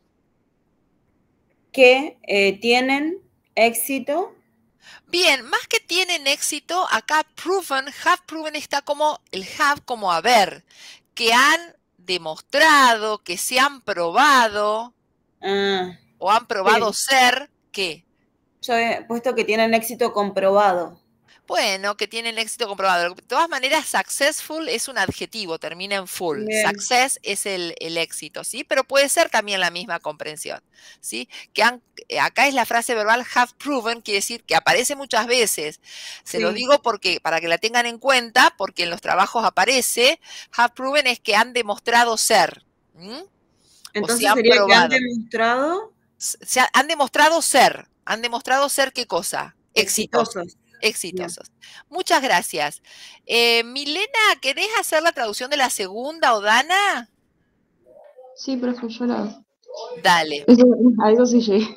Que eh, tienen éxito. Bien, más que tienen éxito, acá proven, have proven está como el have como haber, que han demostrado, que se han probado, ah, o han probado sí. ser, ¿qué? Yo he puesto que tienen éxito comprobado. Bueno, que tienen éxito comprobado. De todas maneras, successful es un adjetivo, termina en full. Bien. Success es el, el éxito, ¿sí? Pero puede ser también la misma comprensión, ¿sí? Que han, acá es la frase verbal have proven, quiere decir que aparece muchas veces. Se Sí. lo digo porque, para que la tengan en cuenta, porque en los trabajos aparece, have proven es que han demostrado ser. ¿Mm? Entonces o han sería probado. que han demostrado. Se han, han demostrado ser. ¿Han demostrado ser qué cosa? Exitosos. Exitosos. Exitosos. Bien. Muchas gracias. Eh, Milena, ¿querés hacer la traducción de la segunda o Dana? Sí, profe, yo la... Dale. Eso, a eso sí llegué.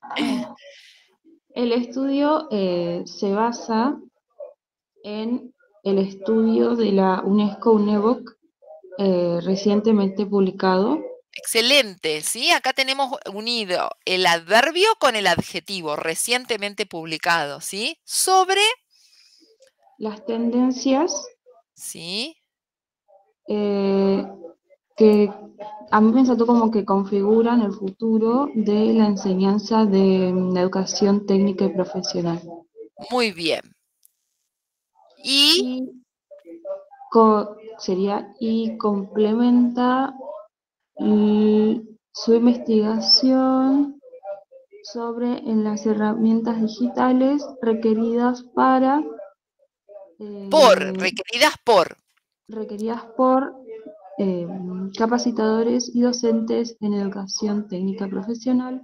El estudio eh, se basa en el estudio de la UNESCO UNEVOC eh, recientemente publicado. Excelente, ¿sí? Acá tenemos unido el adverbio con el adjetivo, recientemente publicado, ¿sí? Sobre... las tendencias ¿sí? Eh, que a mí me saltó como que configuran el futuro de la enseñanza de la educación técnica y profesional. Muy bien. Y, y co sería y complementa y su investigación sobre en las herramientas digitales requeridas para eh, por, requeridas por. requeridas por eh, capacitadores y docentes en educación técnica profesional.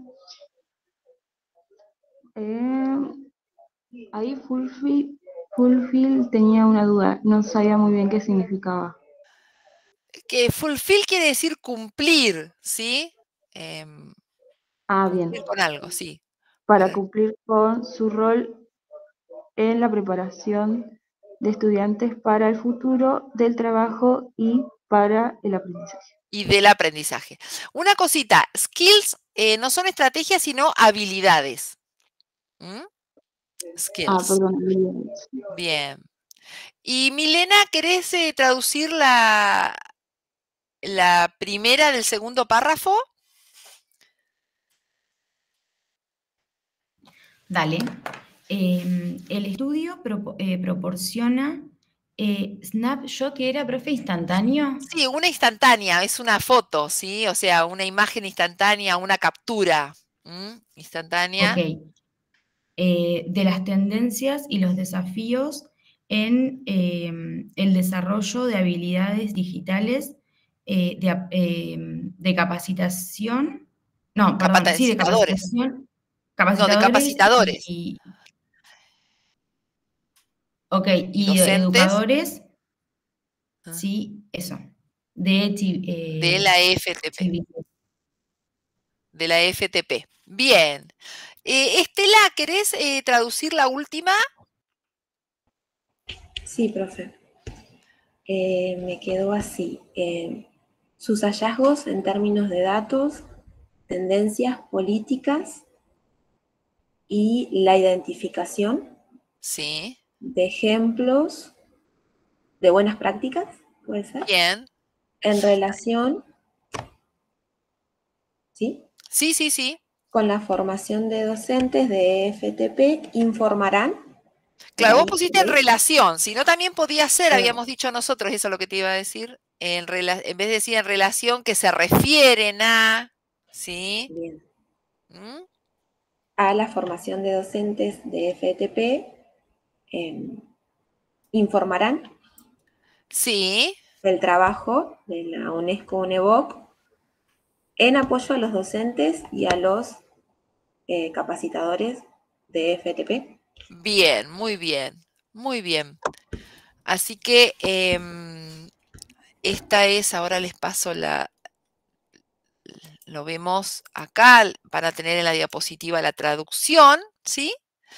Eh, ahí fulfill, fulfill tenía una duda, no sabía muy bien qué significaba. Que fulfill quiere decir cumplir, ¿sí? Eh, ah, cumplir bien. con algo, sí. Para cumplir con su rol en la preparación de estudiantes para el futuro del trabajo y para el aprendizaje. Y del aprendizaje. Una cosita, skills eh, no son estrategias, sino habilidades. ¿Mm? Skills. Ah, perdón, habilidades. Bien. Y Milena, ¿querés eh, traducir la, la primera del segundo párrafo? Dale. Eh, el estudio pro, eh, proporciona Eh, snapshot, que era, profe, instantáneo. Sí, una instantánea, es una foto, ¿sí? O sea, una imagen instantánea, una captura ¿m? instantánea. Ok. Eh, de las tendencias y los desafíos en eh, el desarrollo de habilidades digitales eh, de, eh, de capacitación, no, perdón, sí, de Capacitadores. capacitación, No, de capacitadores capacitadores. y, ok, Y y docentes. educadores, Ah. sí, eso, de, eh, de la F T P. civil. De la F T P. Bien. Eh, Estela, ¿querés eh, traducir la última? Sí, profe. Eh, me quedó así. Eh, sus hallazgos en términos de datos, tendencias políticas y la identificación Sí. de ejemplos de buenas prácticas, ¿puede ser? Bien. En relación, ¿sí? Sí, sí, sí. Con la formación de docentes de F T P, informarán. Claro, vos pusiste en relación, si no también podía ser, Claro. habíamos dicho nosotros, eso es lo que te iba a decir, en, rela en vez de decir en relación, que se refieren a, ¿sí? Bien. ¿Mm? A la formación de docentes de F T P, eh, informarán. Sí. Del trabajo de la UNESCO-UNEVOC en apoyo a los docentes y a los eh, capacitadores de F T P. Bien, muy bien, muy bien. Así que eh, esta es, ahora les paso la, lo vemos acá, van a tener en la diapositiva la traducción, ¿sí?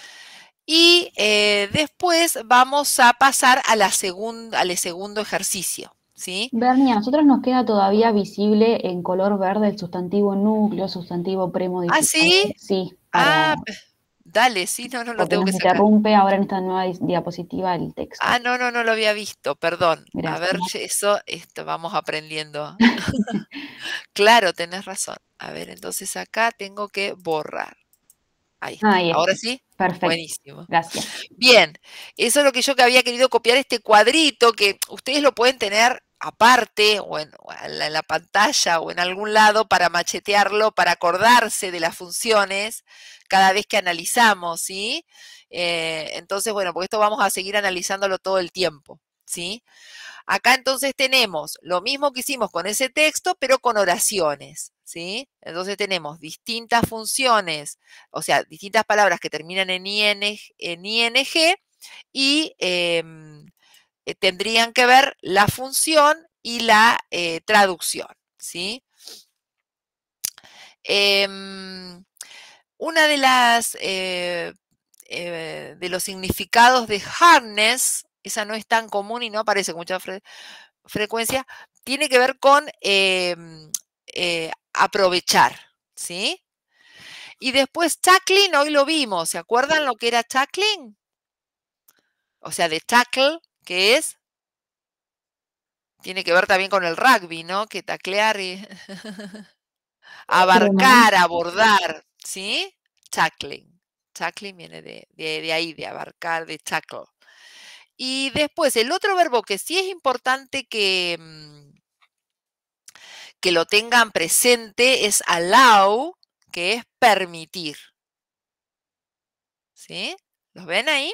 Y eh, después vamos a pasar a la segunda, al segundo ejercicio, ¿sí? Bernie, a nosotros nos queda todavía visible en color verde el sustantivo núcleo, sustantivo premodificado. ¿Ah, sí? Sí, para, Ah, dale, sí, no, no lo porque tengo nos que sacar. interrumpe ahora en esta nueva diapositiva el texto. Ah, no, no, no lo había visto, perdón. Gracias. A ver, eso, esto vamos aprendiendo. Claro, tenés razón. A ver, entonces acá tengo que borrar. Ahí está. Ahí está. ¿Ahora sí? Perfecto. Buenísimo. Gracias. Bien, eso es lo que yo que había querido copiar, este cuadrito, que ustedes lo pueden tener aparte o en, o en, la, en la pantalla o en algún lado para machetearlo, para acordarse de las funciones cada vez que analizamos, ¿sí? Eh, entonces, bueno, porque esto vamos a seguir analizándolo todo el tiempo, ¿sí? Acá entonces tenemos lo mismo que hicimos con ese texto, pero con oraciones, ¿sí? Entonces tenemos distintas funciones, o sea, distintas palabras que terminan en, IN, en ing y eh, tendrían que ver la función y la eh, traducción, ¿sí? Eh, una de las, eh, eh, de los significados de hardness, esa no es tan común y no aparece con mucha fre frecuencia, tiene que ver con eh, eh, aprovechar, ¿sí? Y después tackling, hoy lo vimos, ¿se acuerdan lo que era tackling? O sea, de tackle, que es, tiene que ver también con el rugby, ¿no? Que taclear y abarcar, abordar, ¿sí? Tackling. Tackling viene de, de, de ahí, de abarcar, de tackle. Y después, el otro verbo que sí es importante que, que lo tengan presente es allow, que es permitir. ¿Sí? ¿Los ven ahí?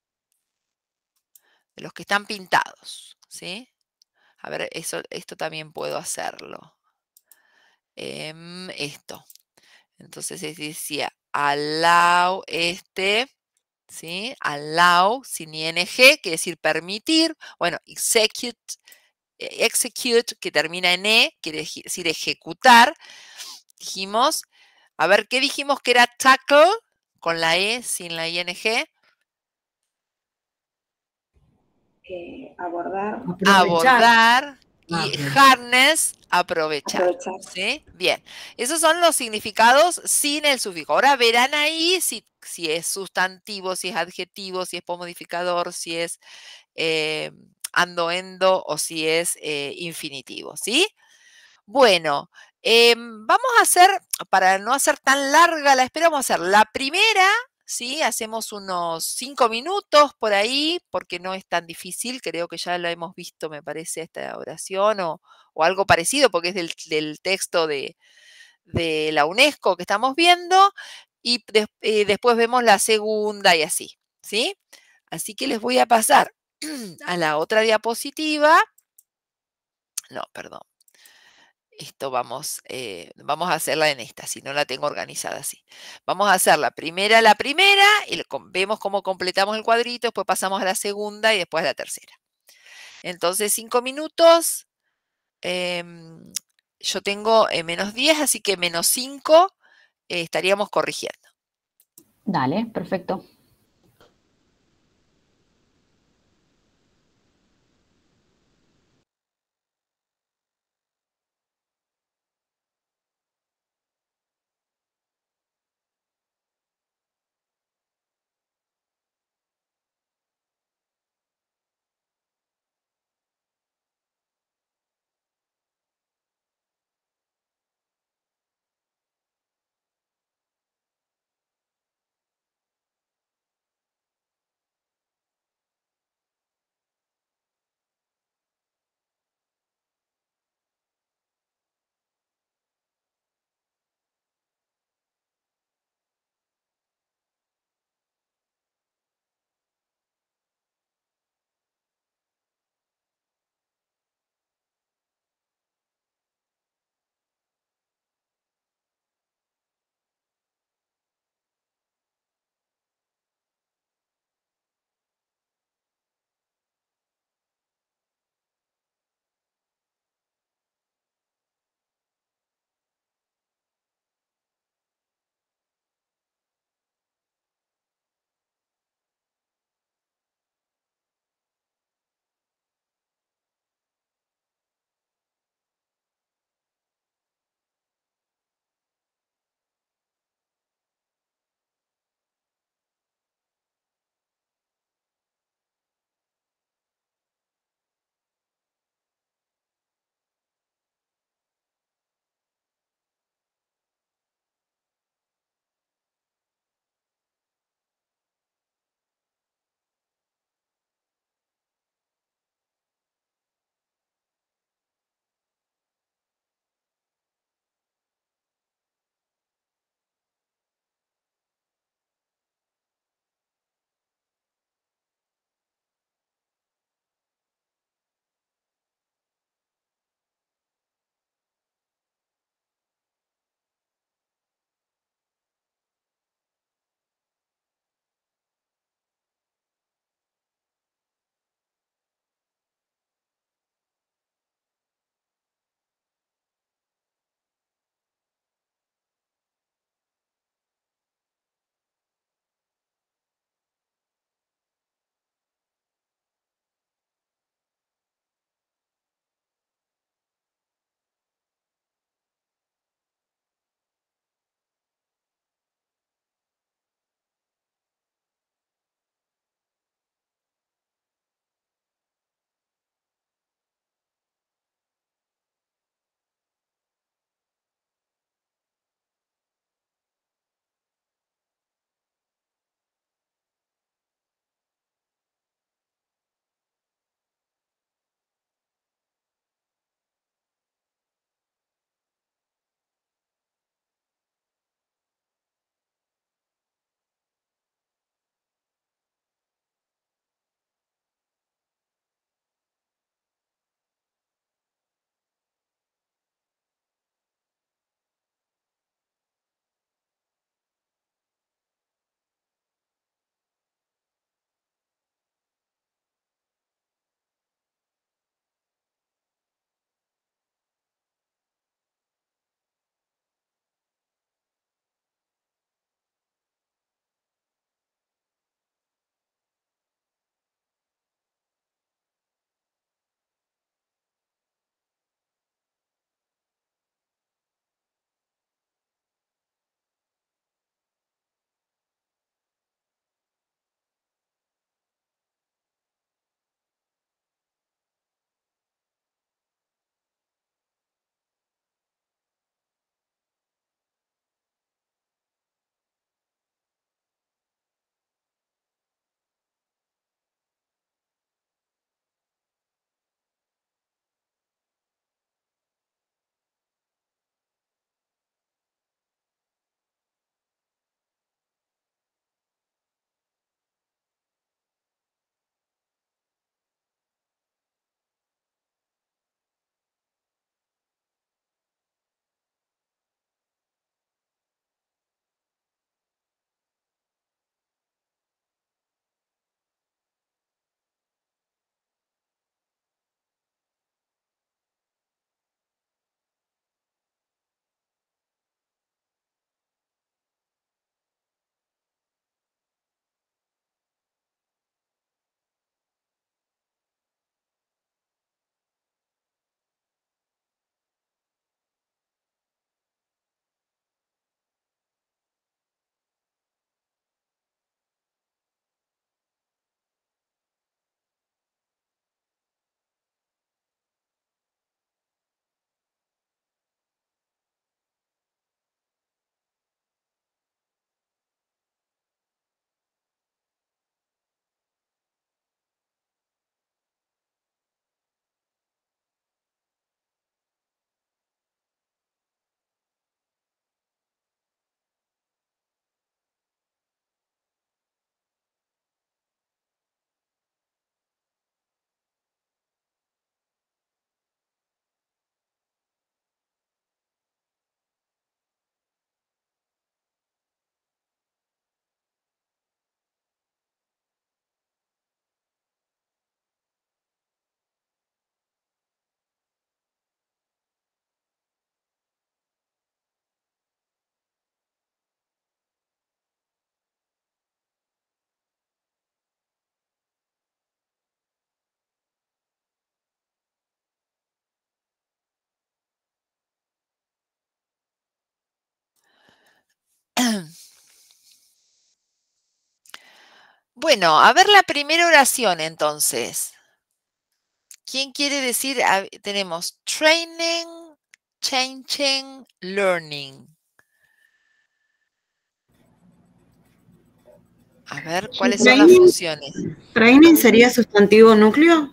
De los que están pintados, ¿sí? A ver, eso, esto también puedo hacerlo. Eh, esto. Entonces decía, allow este, ¿sí? Allow sin ing, quiere decir permitir. Bueno, execute, execute, que termina en e, quiere decir ejecutar. Dijimos, a ver, ¿qué dijimos que era tackle? Con la e, sin la ing. Eh, abordar. Aprovechar. Abordar. Y Ah, harness, aprovechar, Aprovechar. ¿sí? Bien, esos son los significados sin el sufijo. Ahora verán ahí si, si es sustantivo, si es adjetivo, si es pomodificador, si es eh, ando, endo o si es eh, infinitivo, ¿sí? Bueno, eh, vamos a hacer, para no hacer tan larga la espera, vamos a hacer la primera, ¿sí? Hacemos unos cinco minutos por ahí, porque no es tan difícil, creo que ya lo hemos visto, me parece, esta oración o, o algo parecido, porque es del, del texto de, de la UNESCO que estamos viendo, y de, eh, después vemos la segunda y así, ¿sí? Así que les voy a pasar a la otra diapositiva. No, perdón. Esto vamos, eh, vamos a hacerla en esta, si no la tengo organizada así. Vamos a hacer la primera, la primera, y vemos cómo completamos el cuadrito, después pasamos a la segunda y después a la tercera. Entonces, cinco minutos, eh, yo tengo eh, menos diez, así que menos cinco eh, estaríamos corrigiendo. Dale, perfecto. Bueno, a ver la primera oración entonces. ¿Quién quiere decir? A- tenemos training, changing, learning. A ver, ¿cuáles son las Training, funciones? training sería sustantivo núcleo.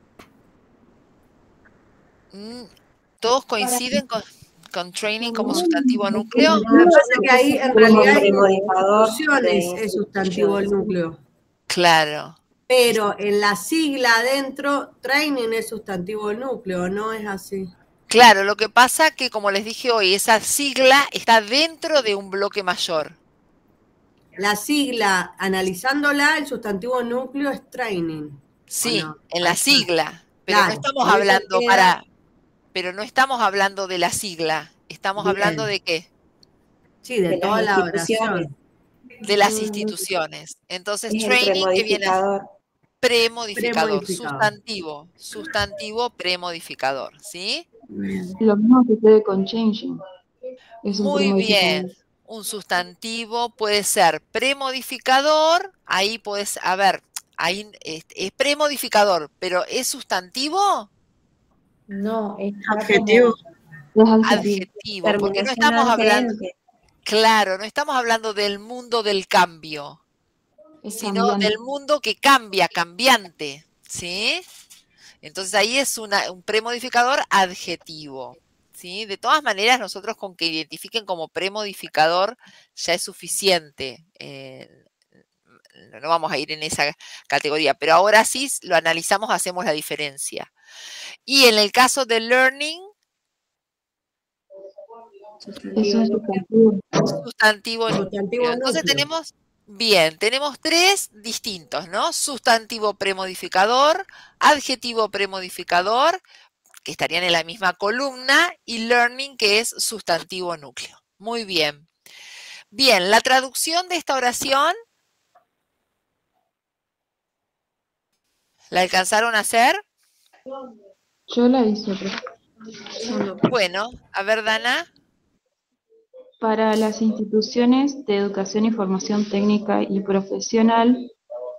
Mm, ¿Todos coinciden con, con training como No, sustantivo Lo núcleo? que pasa es que ahí en Como realidad hay premodifador de instituciones, es sustantivo el núcleo. Claro. Pero en la sigla adentro, training es sustantivo del núcleo, no es así. Claro, lo que pasa que, como les dije hoy, esa sigla está dentro de un bloque mayor. La sigla, analizándola, el sustantivo núcleo es training. Sí, no? en la Ahí está. sigla, pero Claro, no estamos por eso hablando queda- para, pero no estamos hablando de la sigla, estamos Bien. hablando de qué? Sí, de, de toda las la instituciones. oración. De las instituciones. Entonces, Es el training que viene premodificador. premodificador, Premodificador. sustantivo, sustantivo premodificador, ¿sí? Lo mismo sucede con changing. Es un Muy bien. premodificador. Un sustantivo puede ser premodificador, ahí puedes, a ver, ahí es, es premodificador, pero ¿es sustantivo? No, está Adjetivo. como Es adjetivo. Adjetivo, porque no Terminación estamos hablando, ante-ente. claro, no estamos hablando del mundo del cambio, Es sino cambiante. del mundo que cambia, cambiante, ¿sí? Entonces ahí es una, un premodificador adjetivo, ¿sí? De todas maneras, nosotros con que identifiquen como premodificador ya es suficiente. Eh, no vamos a ir en esa categoría, pero ahora sí lo analizamos, hacemos la diferencia. Y en el caso de learning, Es un sustantivo. sustantivo núcleo. Sustantivo Entonces núcleo. tenemos, bien, tenemos tres distintos, ¿no? Sustantivo premodificador, adjetivo premodificador, que estarían en la misma columna, y learning, que es sustantivo núcleo. Muy bien. Bien, la traducción de esta oración, ¿la alcanzaron a hacer? Yo la hice, pero Bueno, a ver, Dana. para las instituciones de educación y formación técnica y profesional,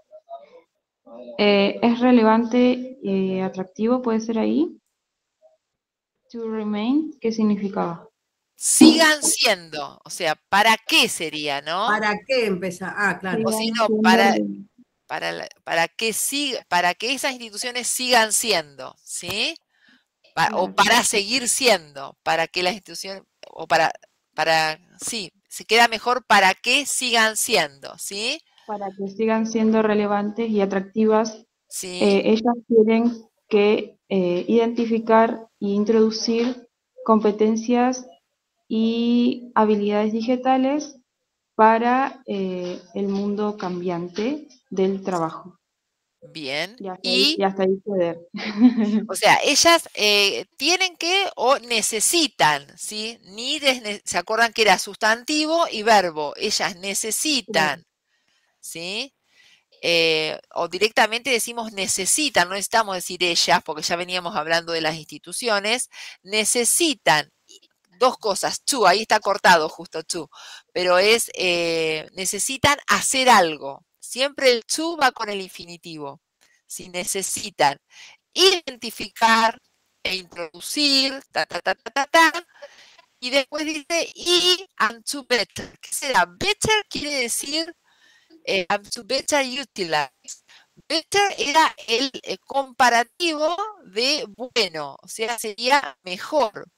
eh, ¿es relevante y atractivo? ¿Puede ser ahí? To remain, ¿qué significaba? Sigan siendo, o sea, ¿para qué sería, no? ¿Para qué empezar? Ah, claro. O si Sigan no, siendo para, rele- para, la- para, que siga, para que esas instituciones sigan siendo, ¿sí? Pa- o Claro. para seguir siendo, para que las instituciones, o para, para, sí, se queda mejor para que sigan siendo, ¿sí? Para que sigan siendo relevantes y atractivas, Sí, eh, ellas tienen que eh, identificar e introducir competencias y habilidades digitales para eh, el mundo cambiante del trabajo. bien. Y hasta ahí, Y, y hasta ahí poder. o sea, ellas eh, tienen que o necesitan, ¿sí? Ni desne- se acuerdan que era sustantivo y verbo. Ellas necesitan, ¿sí? Eh, o directamente decimos necesitan, no necesitamos decir ellas, porque ya veníamos hablando de las instituciones, necesitan dos cosas, to, ahí está cortado justo to, pero es, eh, necesitan hacer algo. Siempre el to va con el infinitivo. Si necesitan identificar e introducir, ta, ta, ta, ta, ta, ta, y después dice y and to better. ¿Qué será? Better quiere decir eh, and to better utilize. Better era el eh, comparativo de bueno, o sea, sería mejor.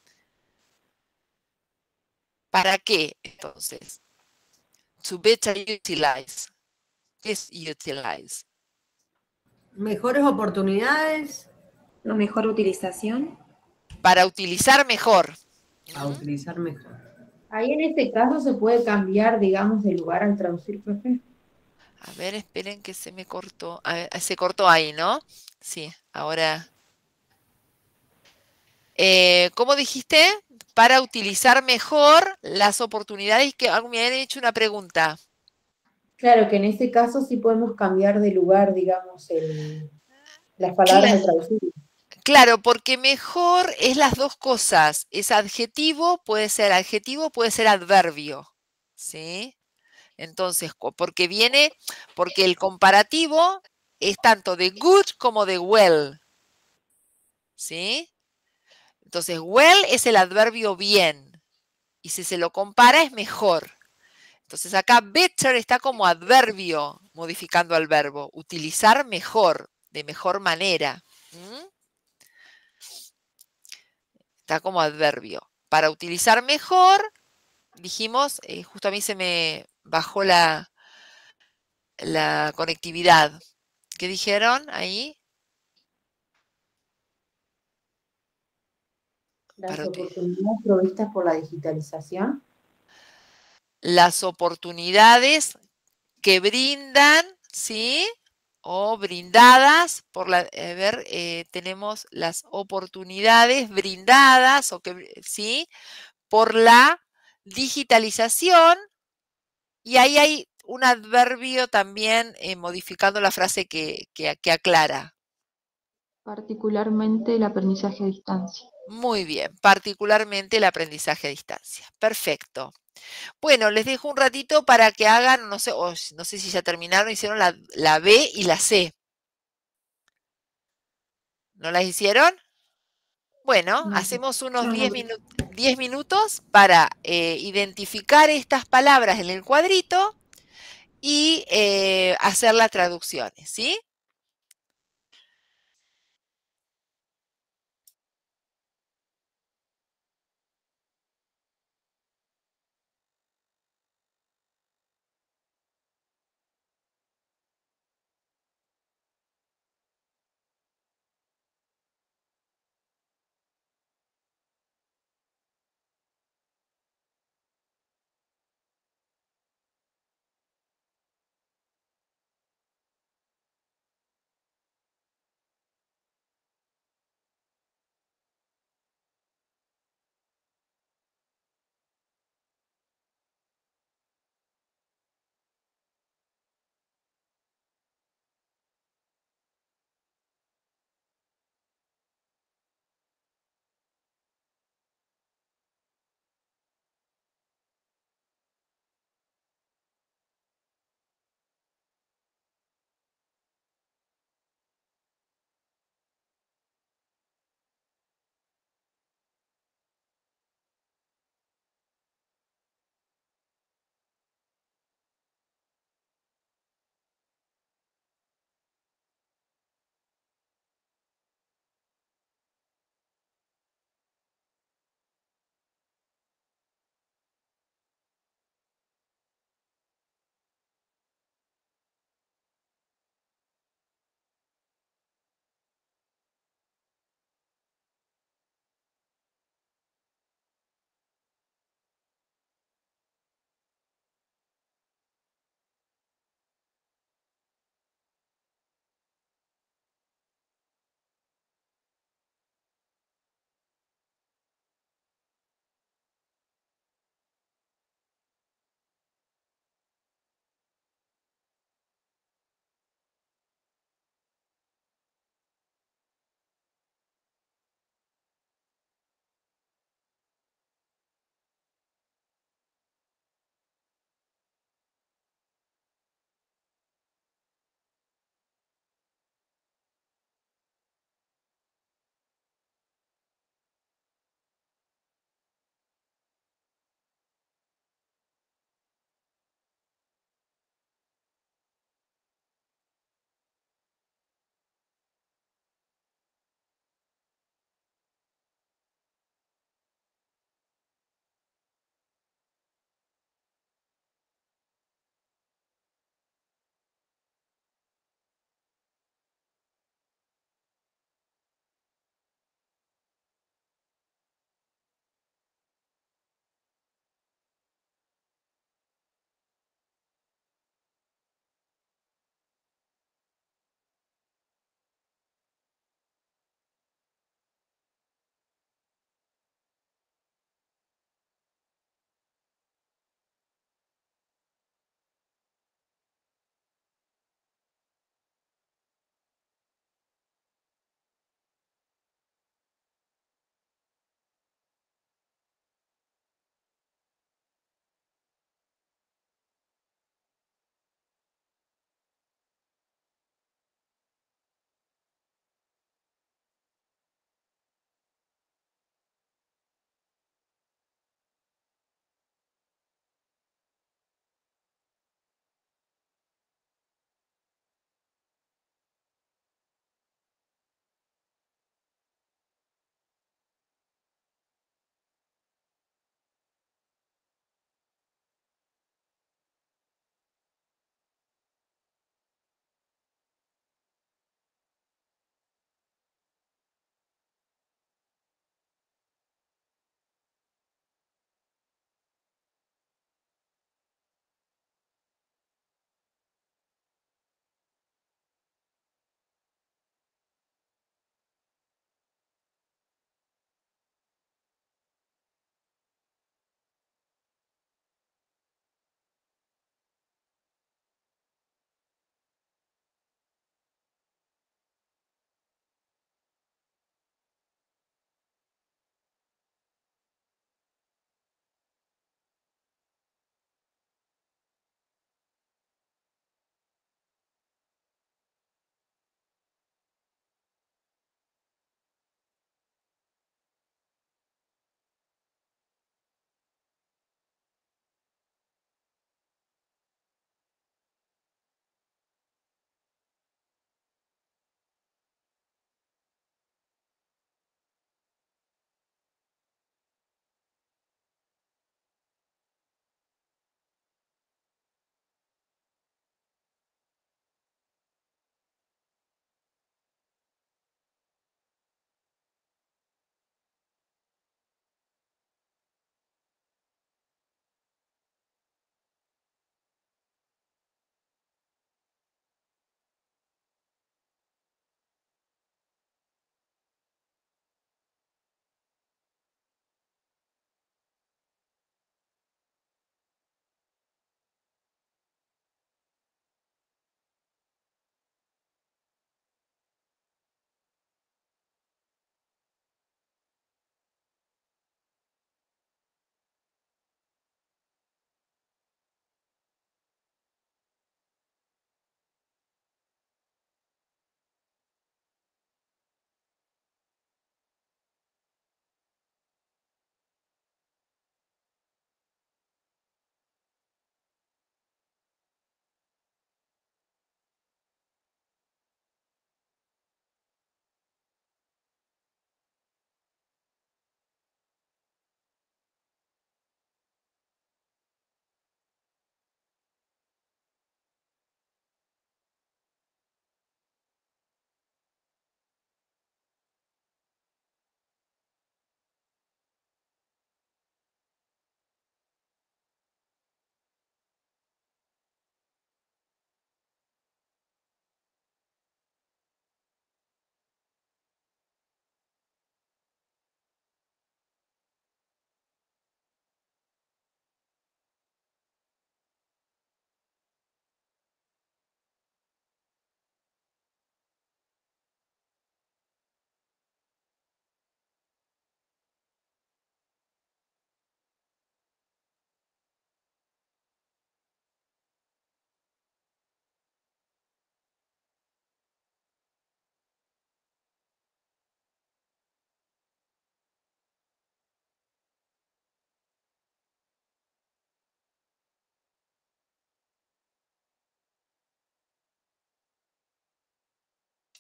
¿Para qué, entonces? To better utilize. ¿Qué es utilize? Mejores oportunidades ¿No mejor utilización? Para utilizar mejor. a utilizar mejor. ahí en este caso se puede cambiar, digamos, de lugar al traducir, profe. A ver, esperen que se me cortó. A ver, se cortó ahí, ¿no? Sí, ahora. Eh, ¿Cómo dijiste? Para utilizar mejor las oportunidades que ah, me habían hecho una pregunta. Claro que en este caso sí podemos cambiar de lugar, digamos, el, las palabras al traducir. Claro, porque mejor es las dos cosas. Es adjetivo, puede ser adjetivo, puede ser adverbio. ¿Sí? Entonces, porque viene, porque el comparativo es tanto de good como de well. ¿Sí? Entonces, well es el adverbio bien. Y si se lo compara es mejor. Entonces acá better está como adverbio, modificando al verbo. Utilizar mejor, de mejor manera. ¿Mm? Está como adverbio. Para utilizar mejor, dijimos, eh, justo a mí se me bajó la, la conectividad. ¿Qué dijeron ahí? Las Para oportunidades provistas por la digitalización. Las oportunidades que brindan, ¿sí? O brindadas por la, a ver, eh, tenemos las oportunidades brindadas, o que, ¿sí? Por la digitalización, y ahí hay un adverbio también eh, modificando la frase que, que, que aclara. Particularmente el aprendizaje a distancia. Muy bien, particularmente el aprendizaje a distancia. Perfecto. Bueno, les dejo un ratito para que hagan, no sé, o no sé si ya terminaron, hicieron la, la B y la C. ¿No las hicieron? Bueno, No. hacemos unos No, no. diez, minu diez minutos para eh, identificar estas palabras en el cuadrito y eh, hacer las traducciones, ¿sí?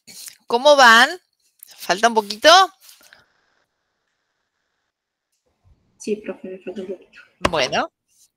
¿Cómo van? ¿Falta un poquito? Sí, profe, me falta un poquito. Bueno.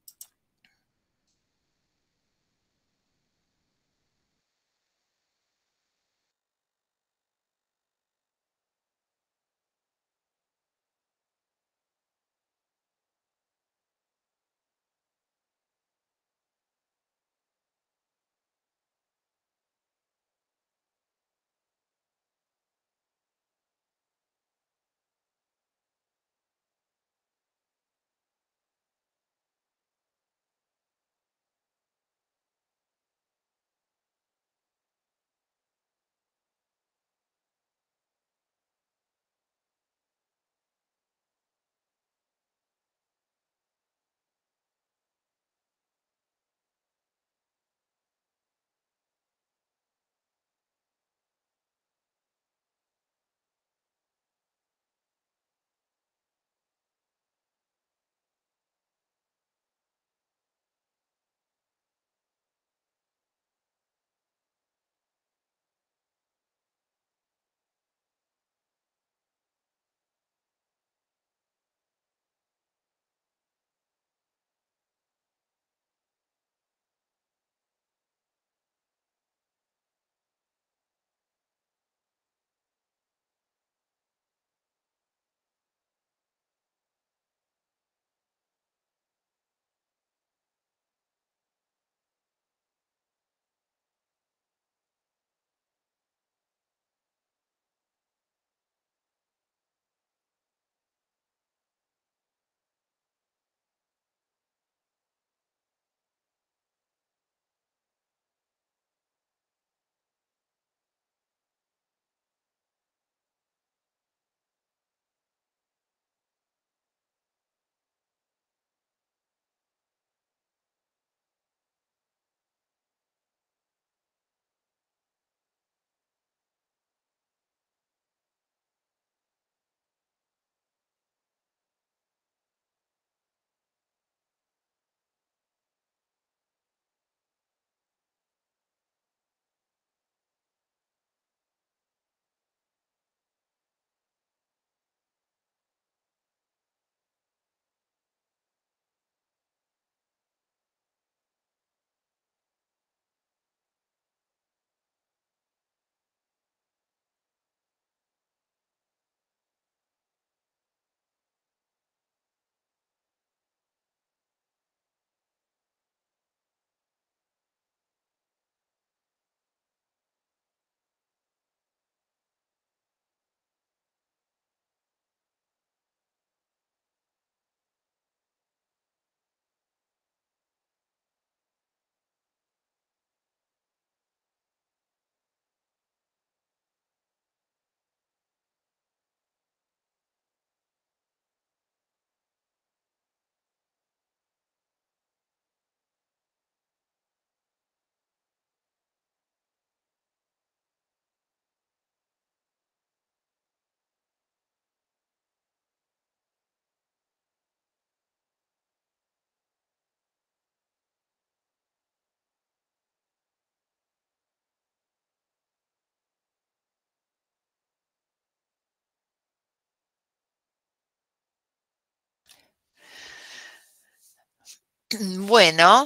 Bueno.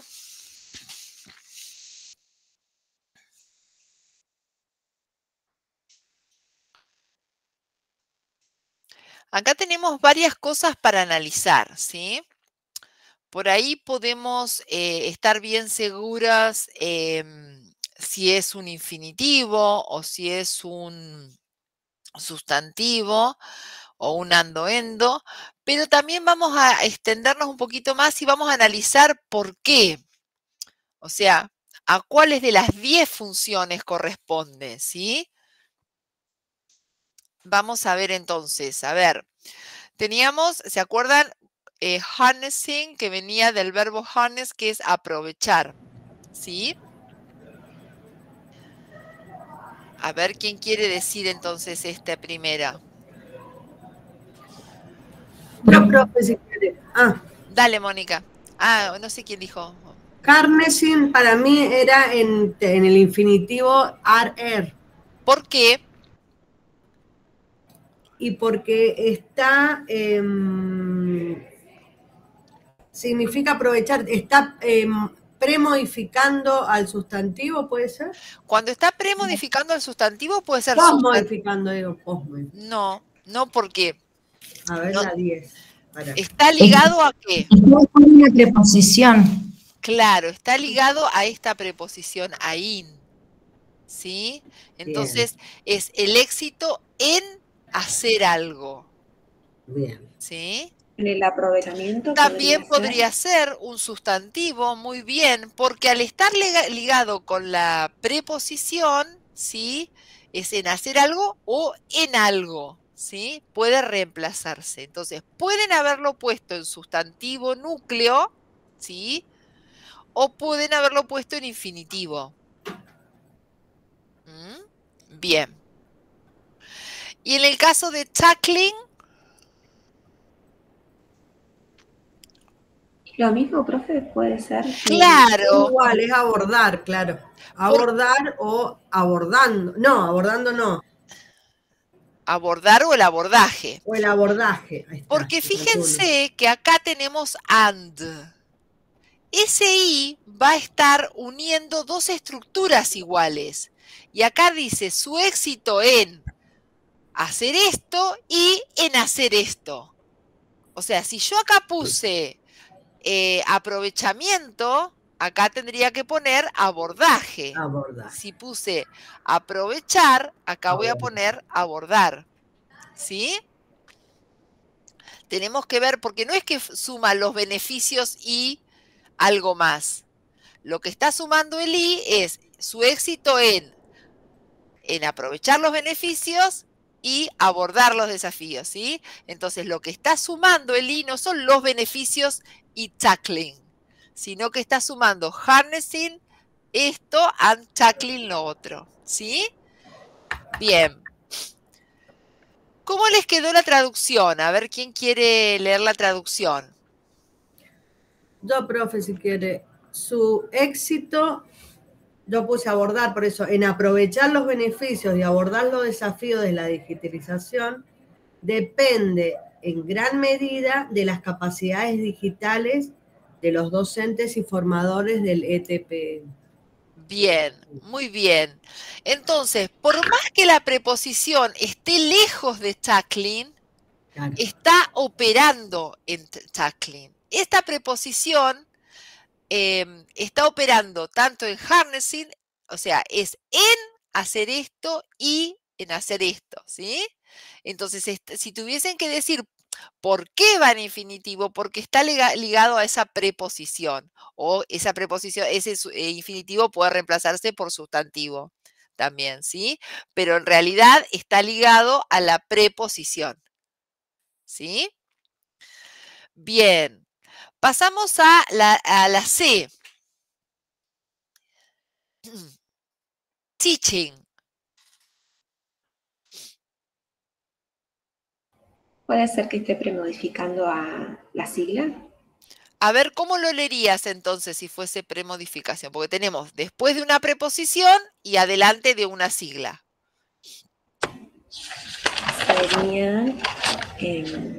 Acá tenemos varias cosas para analizar, ¿sí? Por ahí podemos eh, estar bien seguras eh, si es un infinitivo o si es un sustantivo o un ando-endo, pero también vamos a extendernos un poquito más y vamos a analizar por qué. O sea, a cuáles de las diez funciones corresponde, ¿sí? Vamos a ver entonces, a ver, teníamos, ¿se acuerdan? Eh, harnessing, que venía del verbo harness, que es aprovechar, ¿sí? A ver, ¿quién quiere decir entonces esta primera? Yo, profe, si quiere. Ah. Dale, Mónica. Ah, no sé quién dijo. Harnessing para mí era en, en el infinitivo are. ¿Por qué? Y porque está, eh, significa aprovechar, está eh, premodificando al sustantivo, ¿puede ser? Cuando está premodificando al sustantivo puede ser posmodificando, digo, posmodificando. No, no porque... A ver, no, la diez. Para. ¿Está ligado a qué? Es una preposición. Claro, está ligado a esta preposición a in, ¿sí? Entonces, bien, es el éxito en hacer algo. Bien. ¿Sí? En el aprovechamiento. También podría ser? ser un sustantivo, muy bien, porque al estar ligado con la preposición, ¿sí? Es en hacer algo o en algo, ¿sí? Puede reemplazarse. Entonces, pueden haberlo puesto en sustantivo núcleo, ¿sí? O pueden haberlo puesto en infinitivo. ¿Mm? Bien. Y en el caso de tackling, lo mismo, profe, puede ser. Claro. Igual, es abordar, claro. Abordar Por... o abordando. No, abordando no. Abordar o el abordaje. O el abordaje. Ahí está, porque fíjense que acá tenemos and. Ese i va a estar uniendo dos estructuras iguales. Y acá dice su éxito en hacer esto y en hacer esto. O sea, si yo acá puse eh, aprovechamiento, acá tendría que poner abordaje. Abordaje. Si puse aprovechar, acá voy a poner abordar. ¿Sí? Tenemos que ver, porque no es que suma los beneficios y algo más. Lo que está sumando el i es su éxito en, en aprovechar los beneficios y abordar los desafíos, ¿sí? Entonces, lo que está sumando el i no son los beneficios y tackling, sino que está sumando harnessing esto and tackling lo otro, ¿sí? Bien. ¿Cómo les quedó la traducción? A ver, ¿quién quiere leer la traducción? Yo, profe, si quiere. Su éxito, yo puse abordar, por eso, en aprovechar los beneficios y abordar los desafíos de la digitalización, depende en gran medida de las capacidades digitales de los docentes y formadores del E T P. Bien, muy bien. Entonces, por más que la preposición esté lejos de tackling, claro, está operando en tackling. Esta preposición eh, está operando tanto en harnessing, o sea, es en hacer esto y en hacer esto, ¿sí? Entonces, si tuviesen que decir ¿por qué va en infinitivo? Porque está ligado a esa preposición, o esa preposición, ese infinitivo puede reemplazarse por sustantivo también, ¿sí? Pero en realidad está ligado a la preposición, ¿sí? Bien, pasamos a la, a la C. Teaching. ¿Puede ser que esté premodificando a la sigla? A ver, ¿cómo lo leerías entonces si fuese premodificación? Porque tenemos después de una preposición y adelante de una sigla. Sería, eh,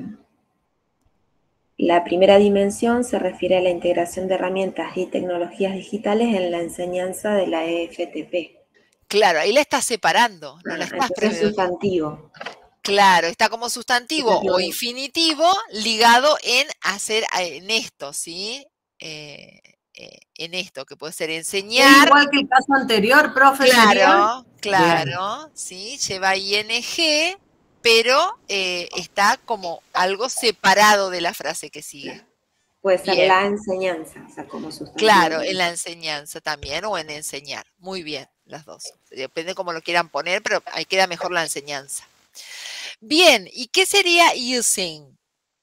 la primera dimensión se refiere a la integración de herramientas y tecnologías digitales en la enseñanza de la E F T P. Claro, ahí la estás separando, no ah, la estás es sustantivo. Claro, está como sustantivo, sustantivo o infinitivo ligado en hacer en esto, ¿sí? Eh, eh, en esto, que puede ser enseñar. Es igual que el caso anterior, profe. Claro, claro, bien, sí, lleva ing, pero eh, está como algo separado de la frase que sigue. Puede ser bien, la enseñanza, o sea, como sustantivo. Claro, en la enseñanza también o en enseñar. Muy bien, las dos. Depende cómo lo quieran poner, pero ahí queda mejor la enseñanza. Bien, ¿y qué sería using?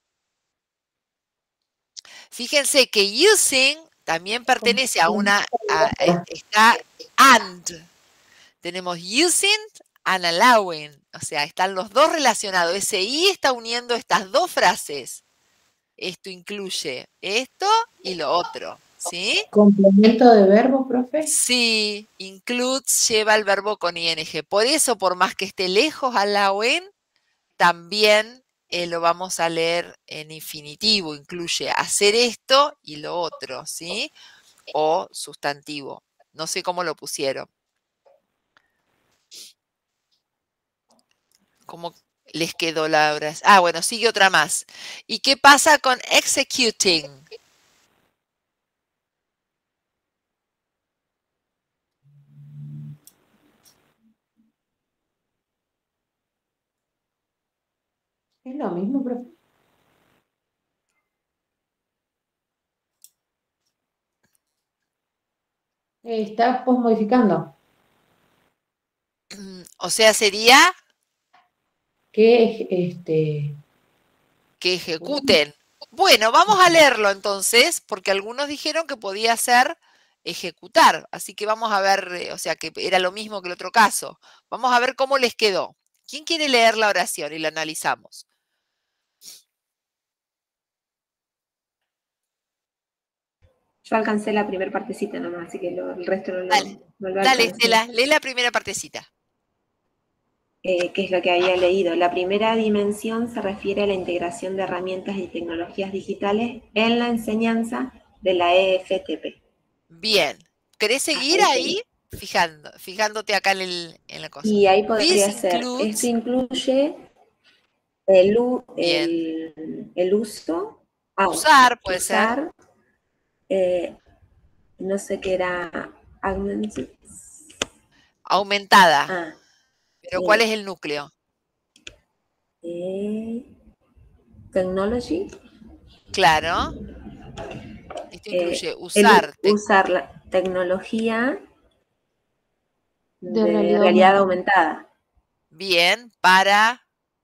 Fíjense que using también pertenece a una, a, a, está and. Tenemos using and allowing, o sea, están los dos relacionados. Ese y está uniendo estas dos frases. Esto incluye esto y lo otro, ¿sí? ¿Complemento de verbo, profe? Sí, includes lleva el verbo con ing. Por eso, por más que esté lejos al lado en, también eh, lo vamos a leer en infinitivo. Incluye hacer esto y lo otro, ¿sí? O sustantivo. No sé cómo lo pusieron. ¿Cómo les quedó la oración? Ah, bueno, sigue otra más. ¿Y qué pasa con executing? Es lo mismo, profe. Eh, está posmodificando. O sea, sería Que es este. que ejecuten. Bueno, vamos a leerlo entonces, porque algunos dijeron que podía ser ejecutar, así que vamos a ver, eh, o sea, que era lo mismo que el otro caso. Vamos a ver cómo les quedó. ¿Quién quiere leer la oración y la analizamos? Yo alcancé la primera partecita nomás, así que lo, el resto no lo, Dale, no lo dale, alcancé. Estela, lee la primera partecita. Eh, que es lo que había leído. La primera dimensión se refiere a la integración de herramientas y tecnologías digitales en la enseñanza de la E F T P. Bien. ¿Querés seguir Ah, ahí? Fijando, fijándote acá en, el, en la cosa. Y ahí podría This ser, includes, esto incluye el, u- bien, el, el uso, ah, usar puede usar, ser, eh, no sé qué era, augmented, aumentada. ah, Pero eh, ¿cuál es el núcleo? eh, technology, Claro. Esto eh, incluye el usar, tec- usar la tecnología De de realidad realidad aumentada. aumentada bien, para,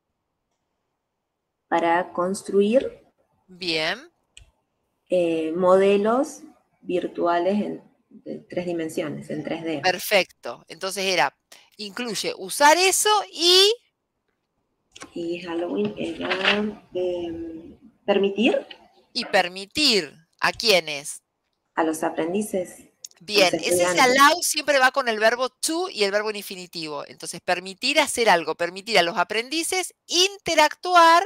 para construir bien, eh, modelos virtuales en de tres dimensiones, en tres D. perfecto. Entonces era, incluye usar eso y, Y Halloween era eh, permitir y permitir a quienes. a los aprendices, a los Bien, ese se estudiantes, allow siempre va con el verbo to y el verbo en infinitivo. Entonces, permitir hacer algo, permitir a los aprendices interactuar,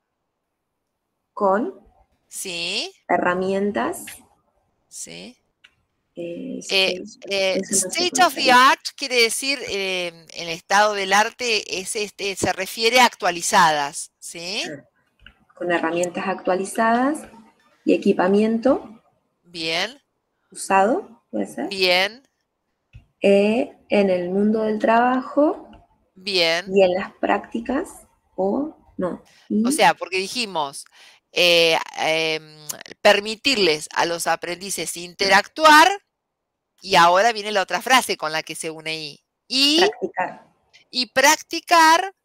con ¿sí? herramientas. ¿Sí? Eh, Eh, stage, eh, eso no sé state cómo of the sería. art quiere decir, eh, el estado del arte es este, se refiere a actualizadas, ¿sí? Ah, con herramientas actualizadas y equipamiento Bien, usado, puede ser, bien, eh, en el mundo del trabajo bien. y en las prácticas, o no. O Y sea, porque dijimos, eh, em, permitirles a los aprendices interactuar, y ahora viene la otra frase con la que se une ahí. Y, practicar. y practicar,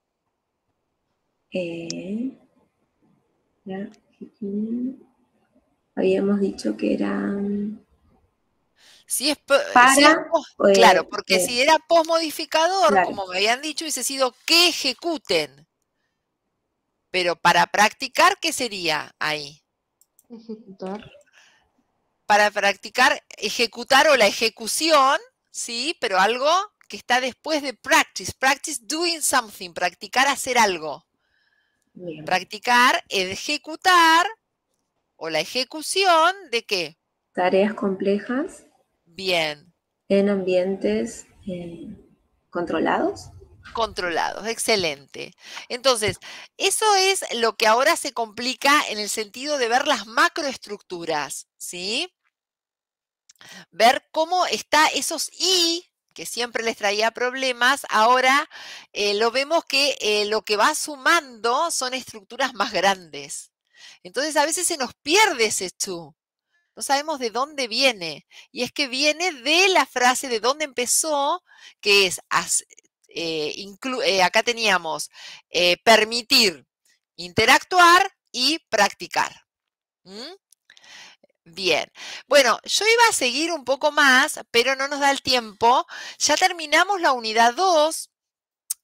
Eh, ya, habíamos dicho que eran si es, po- si es para, pos- eh, claro, porque eh, si era posmodificador, claro, como me habían dicho, hubiese sido que ejecuten. Pero para practicar, ¿qué sería ahí? Ejecutar. Para practicar, ejecutar o la ejecución, ¿sí? Pero algo que está después de practice. Practice doing something, practicar hacer algo. bien. Practicar, ejecutar o la ejecución de qué? Tareas complejas Bien, en ambientes eh, controlados. controlados, excelente. Entonces, eso es lo que ahora se complica en el sentido de ver las macroestructuras, ¿sí? Ver cómo está esos y, que siempre les traía problemas, ahora eh, lo vemos que eh, lo que va sumando son estructuras más grandes. Entonces, a veces se nos pierde ese to. No sabemos de dónde viene. Y es que viene de la frase de dónde empezó, que es, as- eh, inclu- eh, acá teníamos eh, permitir, interactuar y practicar. ¿Mm? Bien. Bueno, yo iba a seguir un poco más, pero no nos da el tiempo. Ya terminamos la unidad dos.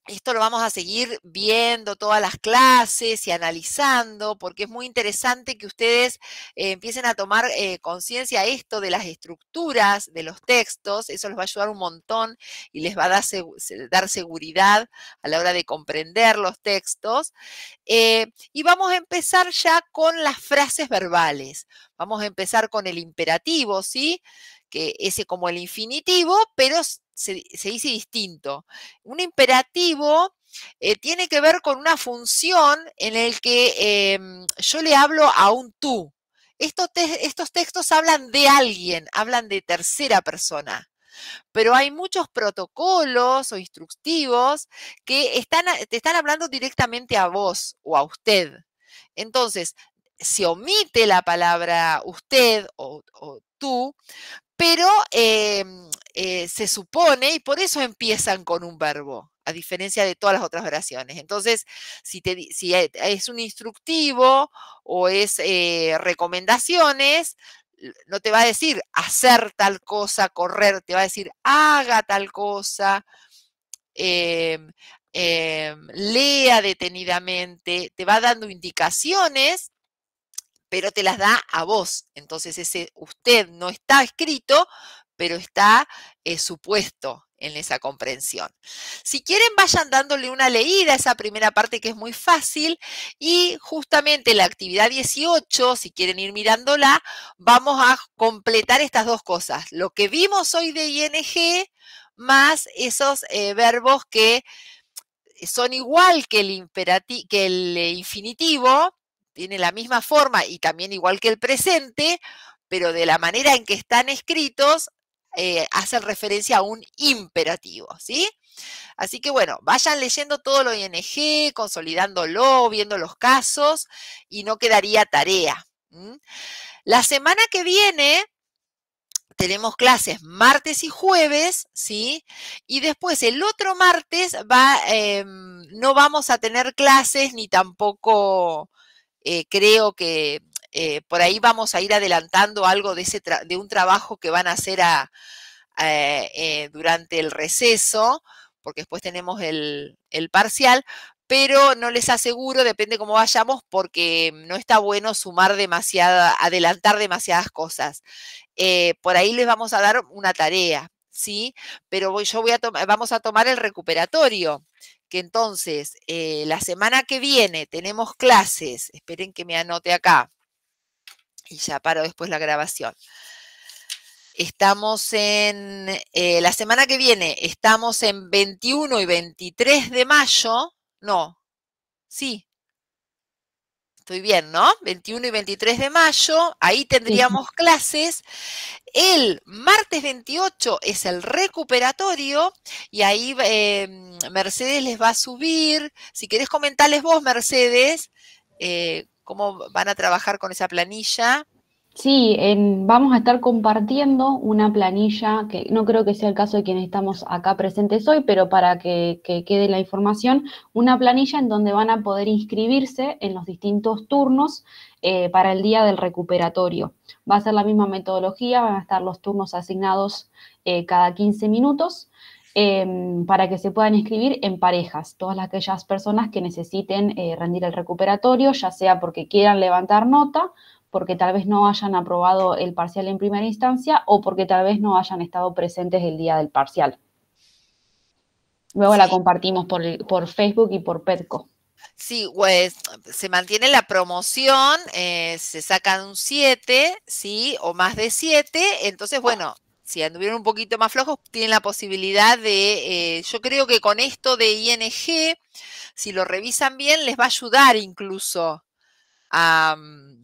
Esto lo vamos a seguir viendo todas las clases y analizando, porque es muy interesante que ustedes eh, empiecen a tomar eh, conciencia esto de las estructuras de los textos. Eso les va a ayudar un montón y les va a dar, seg dar seguridad a la hora de comprender los textos. Eh, y vamos a empezar ya con las frases verbales. Vamos a empezar con el imperativo, ¿sí? Que ese como el infinitivo, pero se, se dice distinto. Un imperativo eh, tiene que ver con una función en el que eh, yo le hablo a un tú. Estos, te estos textos hablan de alguien, hablan de tercera persona. Pero hay muchos protocolos o instructivos que están, te están hablando directamente a vos o a usted. Entonces, se omite la palabra usted o, o tú, pero eh, eh, se supone, y por eso empiezan con un verbo, a diferencia de todas las otras oraciones. Entonces, si, te, si es un instructivo o es eh, recomendaciones, no te va a decir hacer tal cosa, correr, te va a decir haga tal cosa, eh, eh, lea detenidamente, te va dando indicaciones, pero te las da a vos. Entonces ese usted no está escrito, pero está eh, supuesto en esa comprensión. Si quieren, vayan dándole una leída a esa primera parte que es muy fácil, y justamente la actividad dieciocho, si quieren ir mirándola, vamos a completar estas dos cosas. Lo que vimos hoy de I N G, más esos eh, verbos que son igual que el, imperativo, que el infinitivo, tiene la misma forma y también igual que el presente, pero de la manera en que están escritos, eh, hacen referencia a un imperativo, ¿sí? Así que bueno, vayan leyendo todo lo I N G, consolidándolo, viendo los casos, y no quedaría tarea. ¿Mm? La semana que viene tenemos clases martes y jueves, ¿sí? Y después el otro martes va, eh, no vamos a tener clases ni tampoco... Eh, creo que eh, por ahí vamos a ir adelantando algo de, ese de un trabajo que van a hacer a, a, eh, durante el receso, porque después tenemos el, el parcial, pero no les aseguro, depende cómo vayamos, porque no está bueno sumar demasiada, adelantar demasiadas cosas. Eh, por ahí les vamos a dar una tarea, ¿sí? Pero yo voy a vamos a tomar el recuperatorio, que entonces eh, la semana que viene tenemos clases, esperen que me anote acá, y ya paro después la grabación. Estamos en, eh, la semana que viene estamos en veintiuno y veintitrés de mayo, no, sí, estoy bien, ¿no? veintiuno y veintitrés de mayo, ahí tendríamos clases. El martes veintiocho es el recuperatorio y ahí eh, Mercedes les va a subir. Si querés comentarles vos, Mercedes, eh, cómo van a trabajar con esa planilla. Sí, en, vamos a estar compartiendo una planilla, que no creo que sea el caso de quienes estamos acá presentes hoy, pero para que, que quede la información, una planilla en donde van a poder inscribirse en los distintos turnos eh, para el día del recuperatorio. Va a ser la misma metodología, van a estar los turnos asignados eh, cada quince minutos, eh, para que se puedan inscribir en parejas, todas aquellas personas que necesiten eh, rendir el recuperatorio, ya sea porque quieran levantar nota, porque tal vez no hayan aprobado el parcial en primera instancia o porque tal vez no hayan estado presentes el día del parcial. Luego sí. La compartimos por, por Facebook y por Petco. Sí, pues se mantiene la promoción, eh, se sacan un siete, ¿sí? O más de siete, entonces bueno, si anduvieron un poquito más flojos, tienen la posibilidad de, eh, yo creo que con esto de I N G, si lo revisan bien, les va a ayudar incluso a...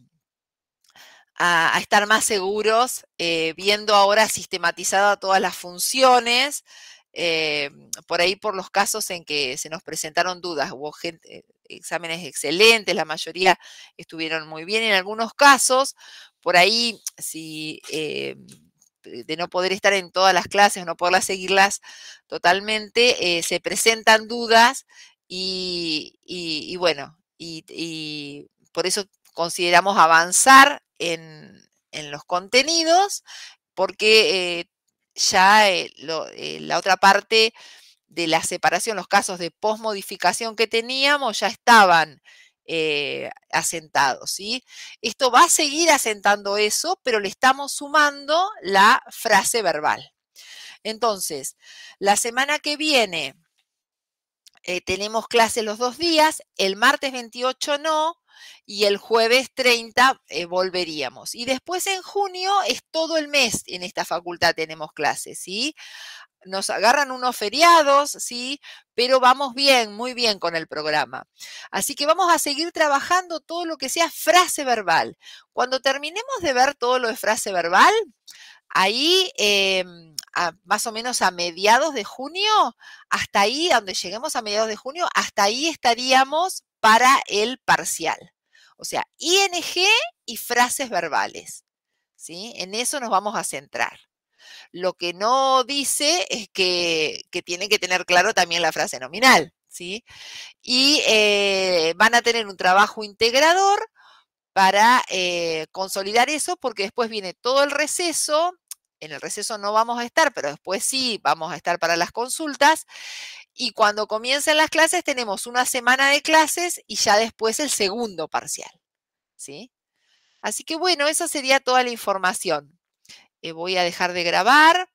A, a estar más seguros, eh, viendo ahora sistematizada todas las funciones, eh, por ahí por los casos en que se nos presentaron dudas. Hubo gente, exámenes excelentes, la mayoría estuvieron muy bien. En algunos casos, por ahí, si eh, de no poder estar en todas las clases, no poderlas seguirlas totalmente, eh, se presentan dudas y, y, y bueno, y, y por eso consideramos avanzar en, en los contenidos, porque eh, ya eh, lo, eh, la otra parte de la separación, los casos de posmodificación que teníamos ya estaban eh, asentados, ¿sí? Esto va a seguir asentando eso, pero le estamos sumando la frase verbal. Entonces, la semana que viene eh, tenemos clases los dos días, el martes veintiocho no, y el jueves treinta eh, volveríamos. Y después en junio es todo el mes en esta facultad tenemos clases, ¿sí? Nos agarran unos feriados, ¿sí? Pero vamos bien, muy bien con el programa. Así que vamos a seguir trabajando todo lo que sea frase verbal. Cuando terminemos de ver todo lo de frase verbal, ahí, eh, a, más o menos a mediados de junio, hasta ahí, a donde lleguemos a mediados de junio, hasta ahí estaríamos para el parcial. O sea, I N G y frases verbales, ¿sí? En eso nos vamos a centrar. Lo que no dice es que, que tienen que tener claro también la frase nominal, ¿sí? Y eh, van a tener un trabajo integrador para eh, consolidar eso, porque después viene todo el receso. En el receso no vamos a estar, pero después sí vamos a estar para las consultas. Y cuando comiencen las clases tenemos una semana de clases y ya después el segundo parcial, ¿sí? Así que bueno, esa sería toda la información. Eh, voy a dejar de grabar.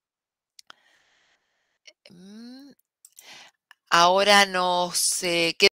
Ahora nos eh, queda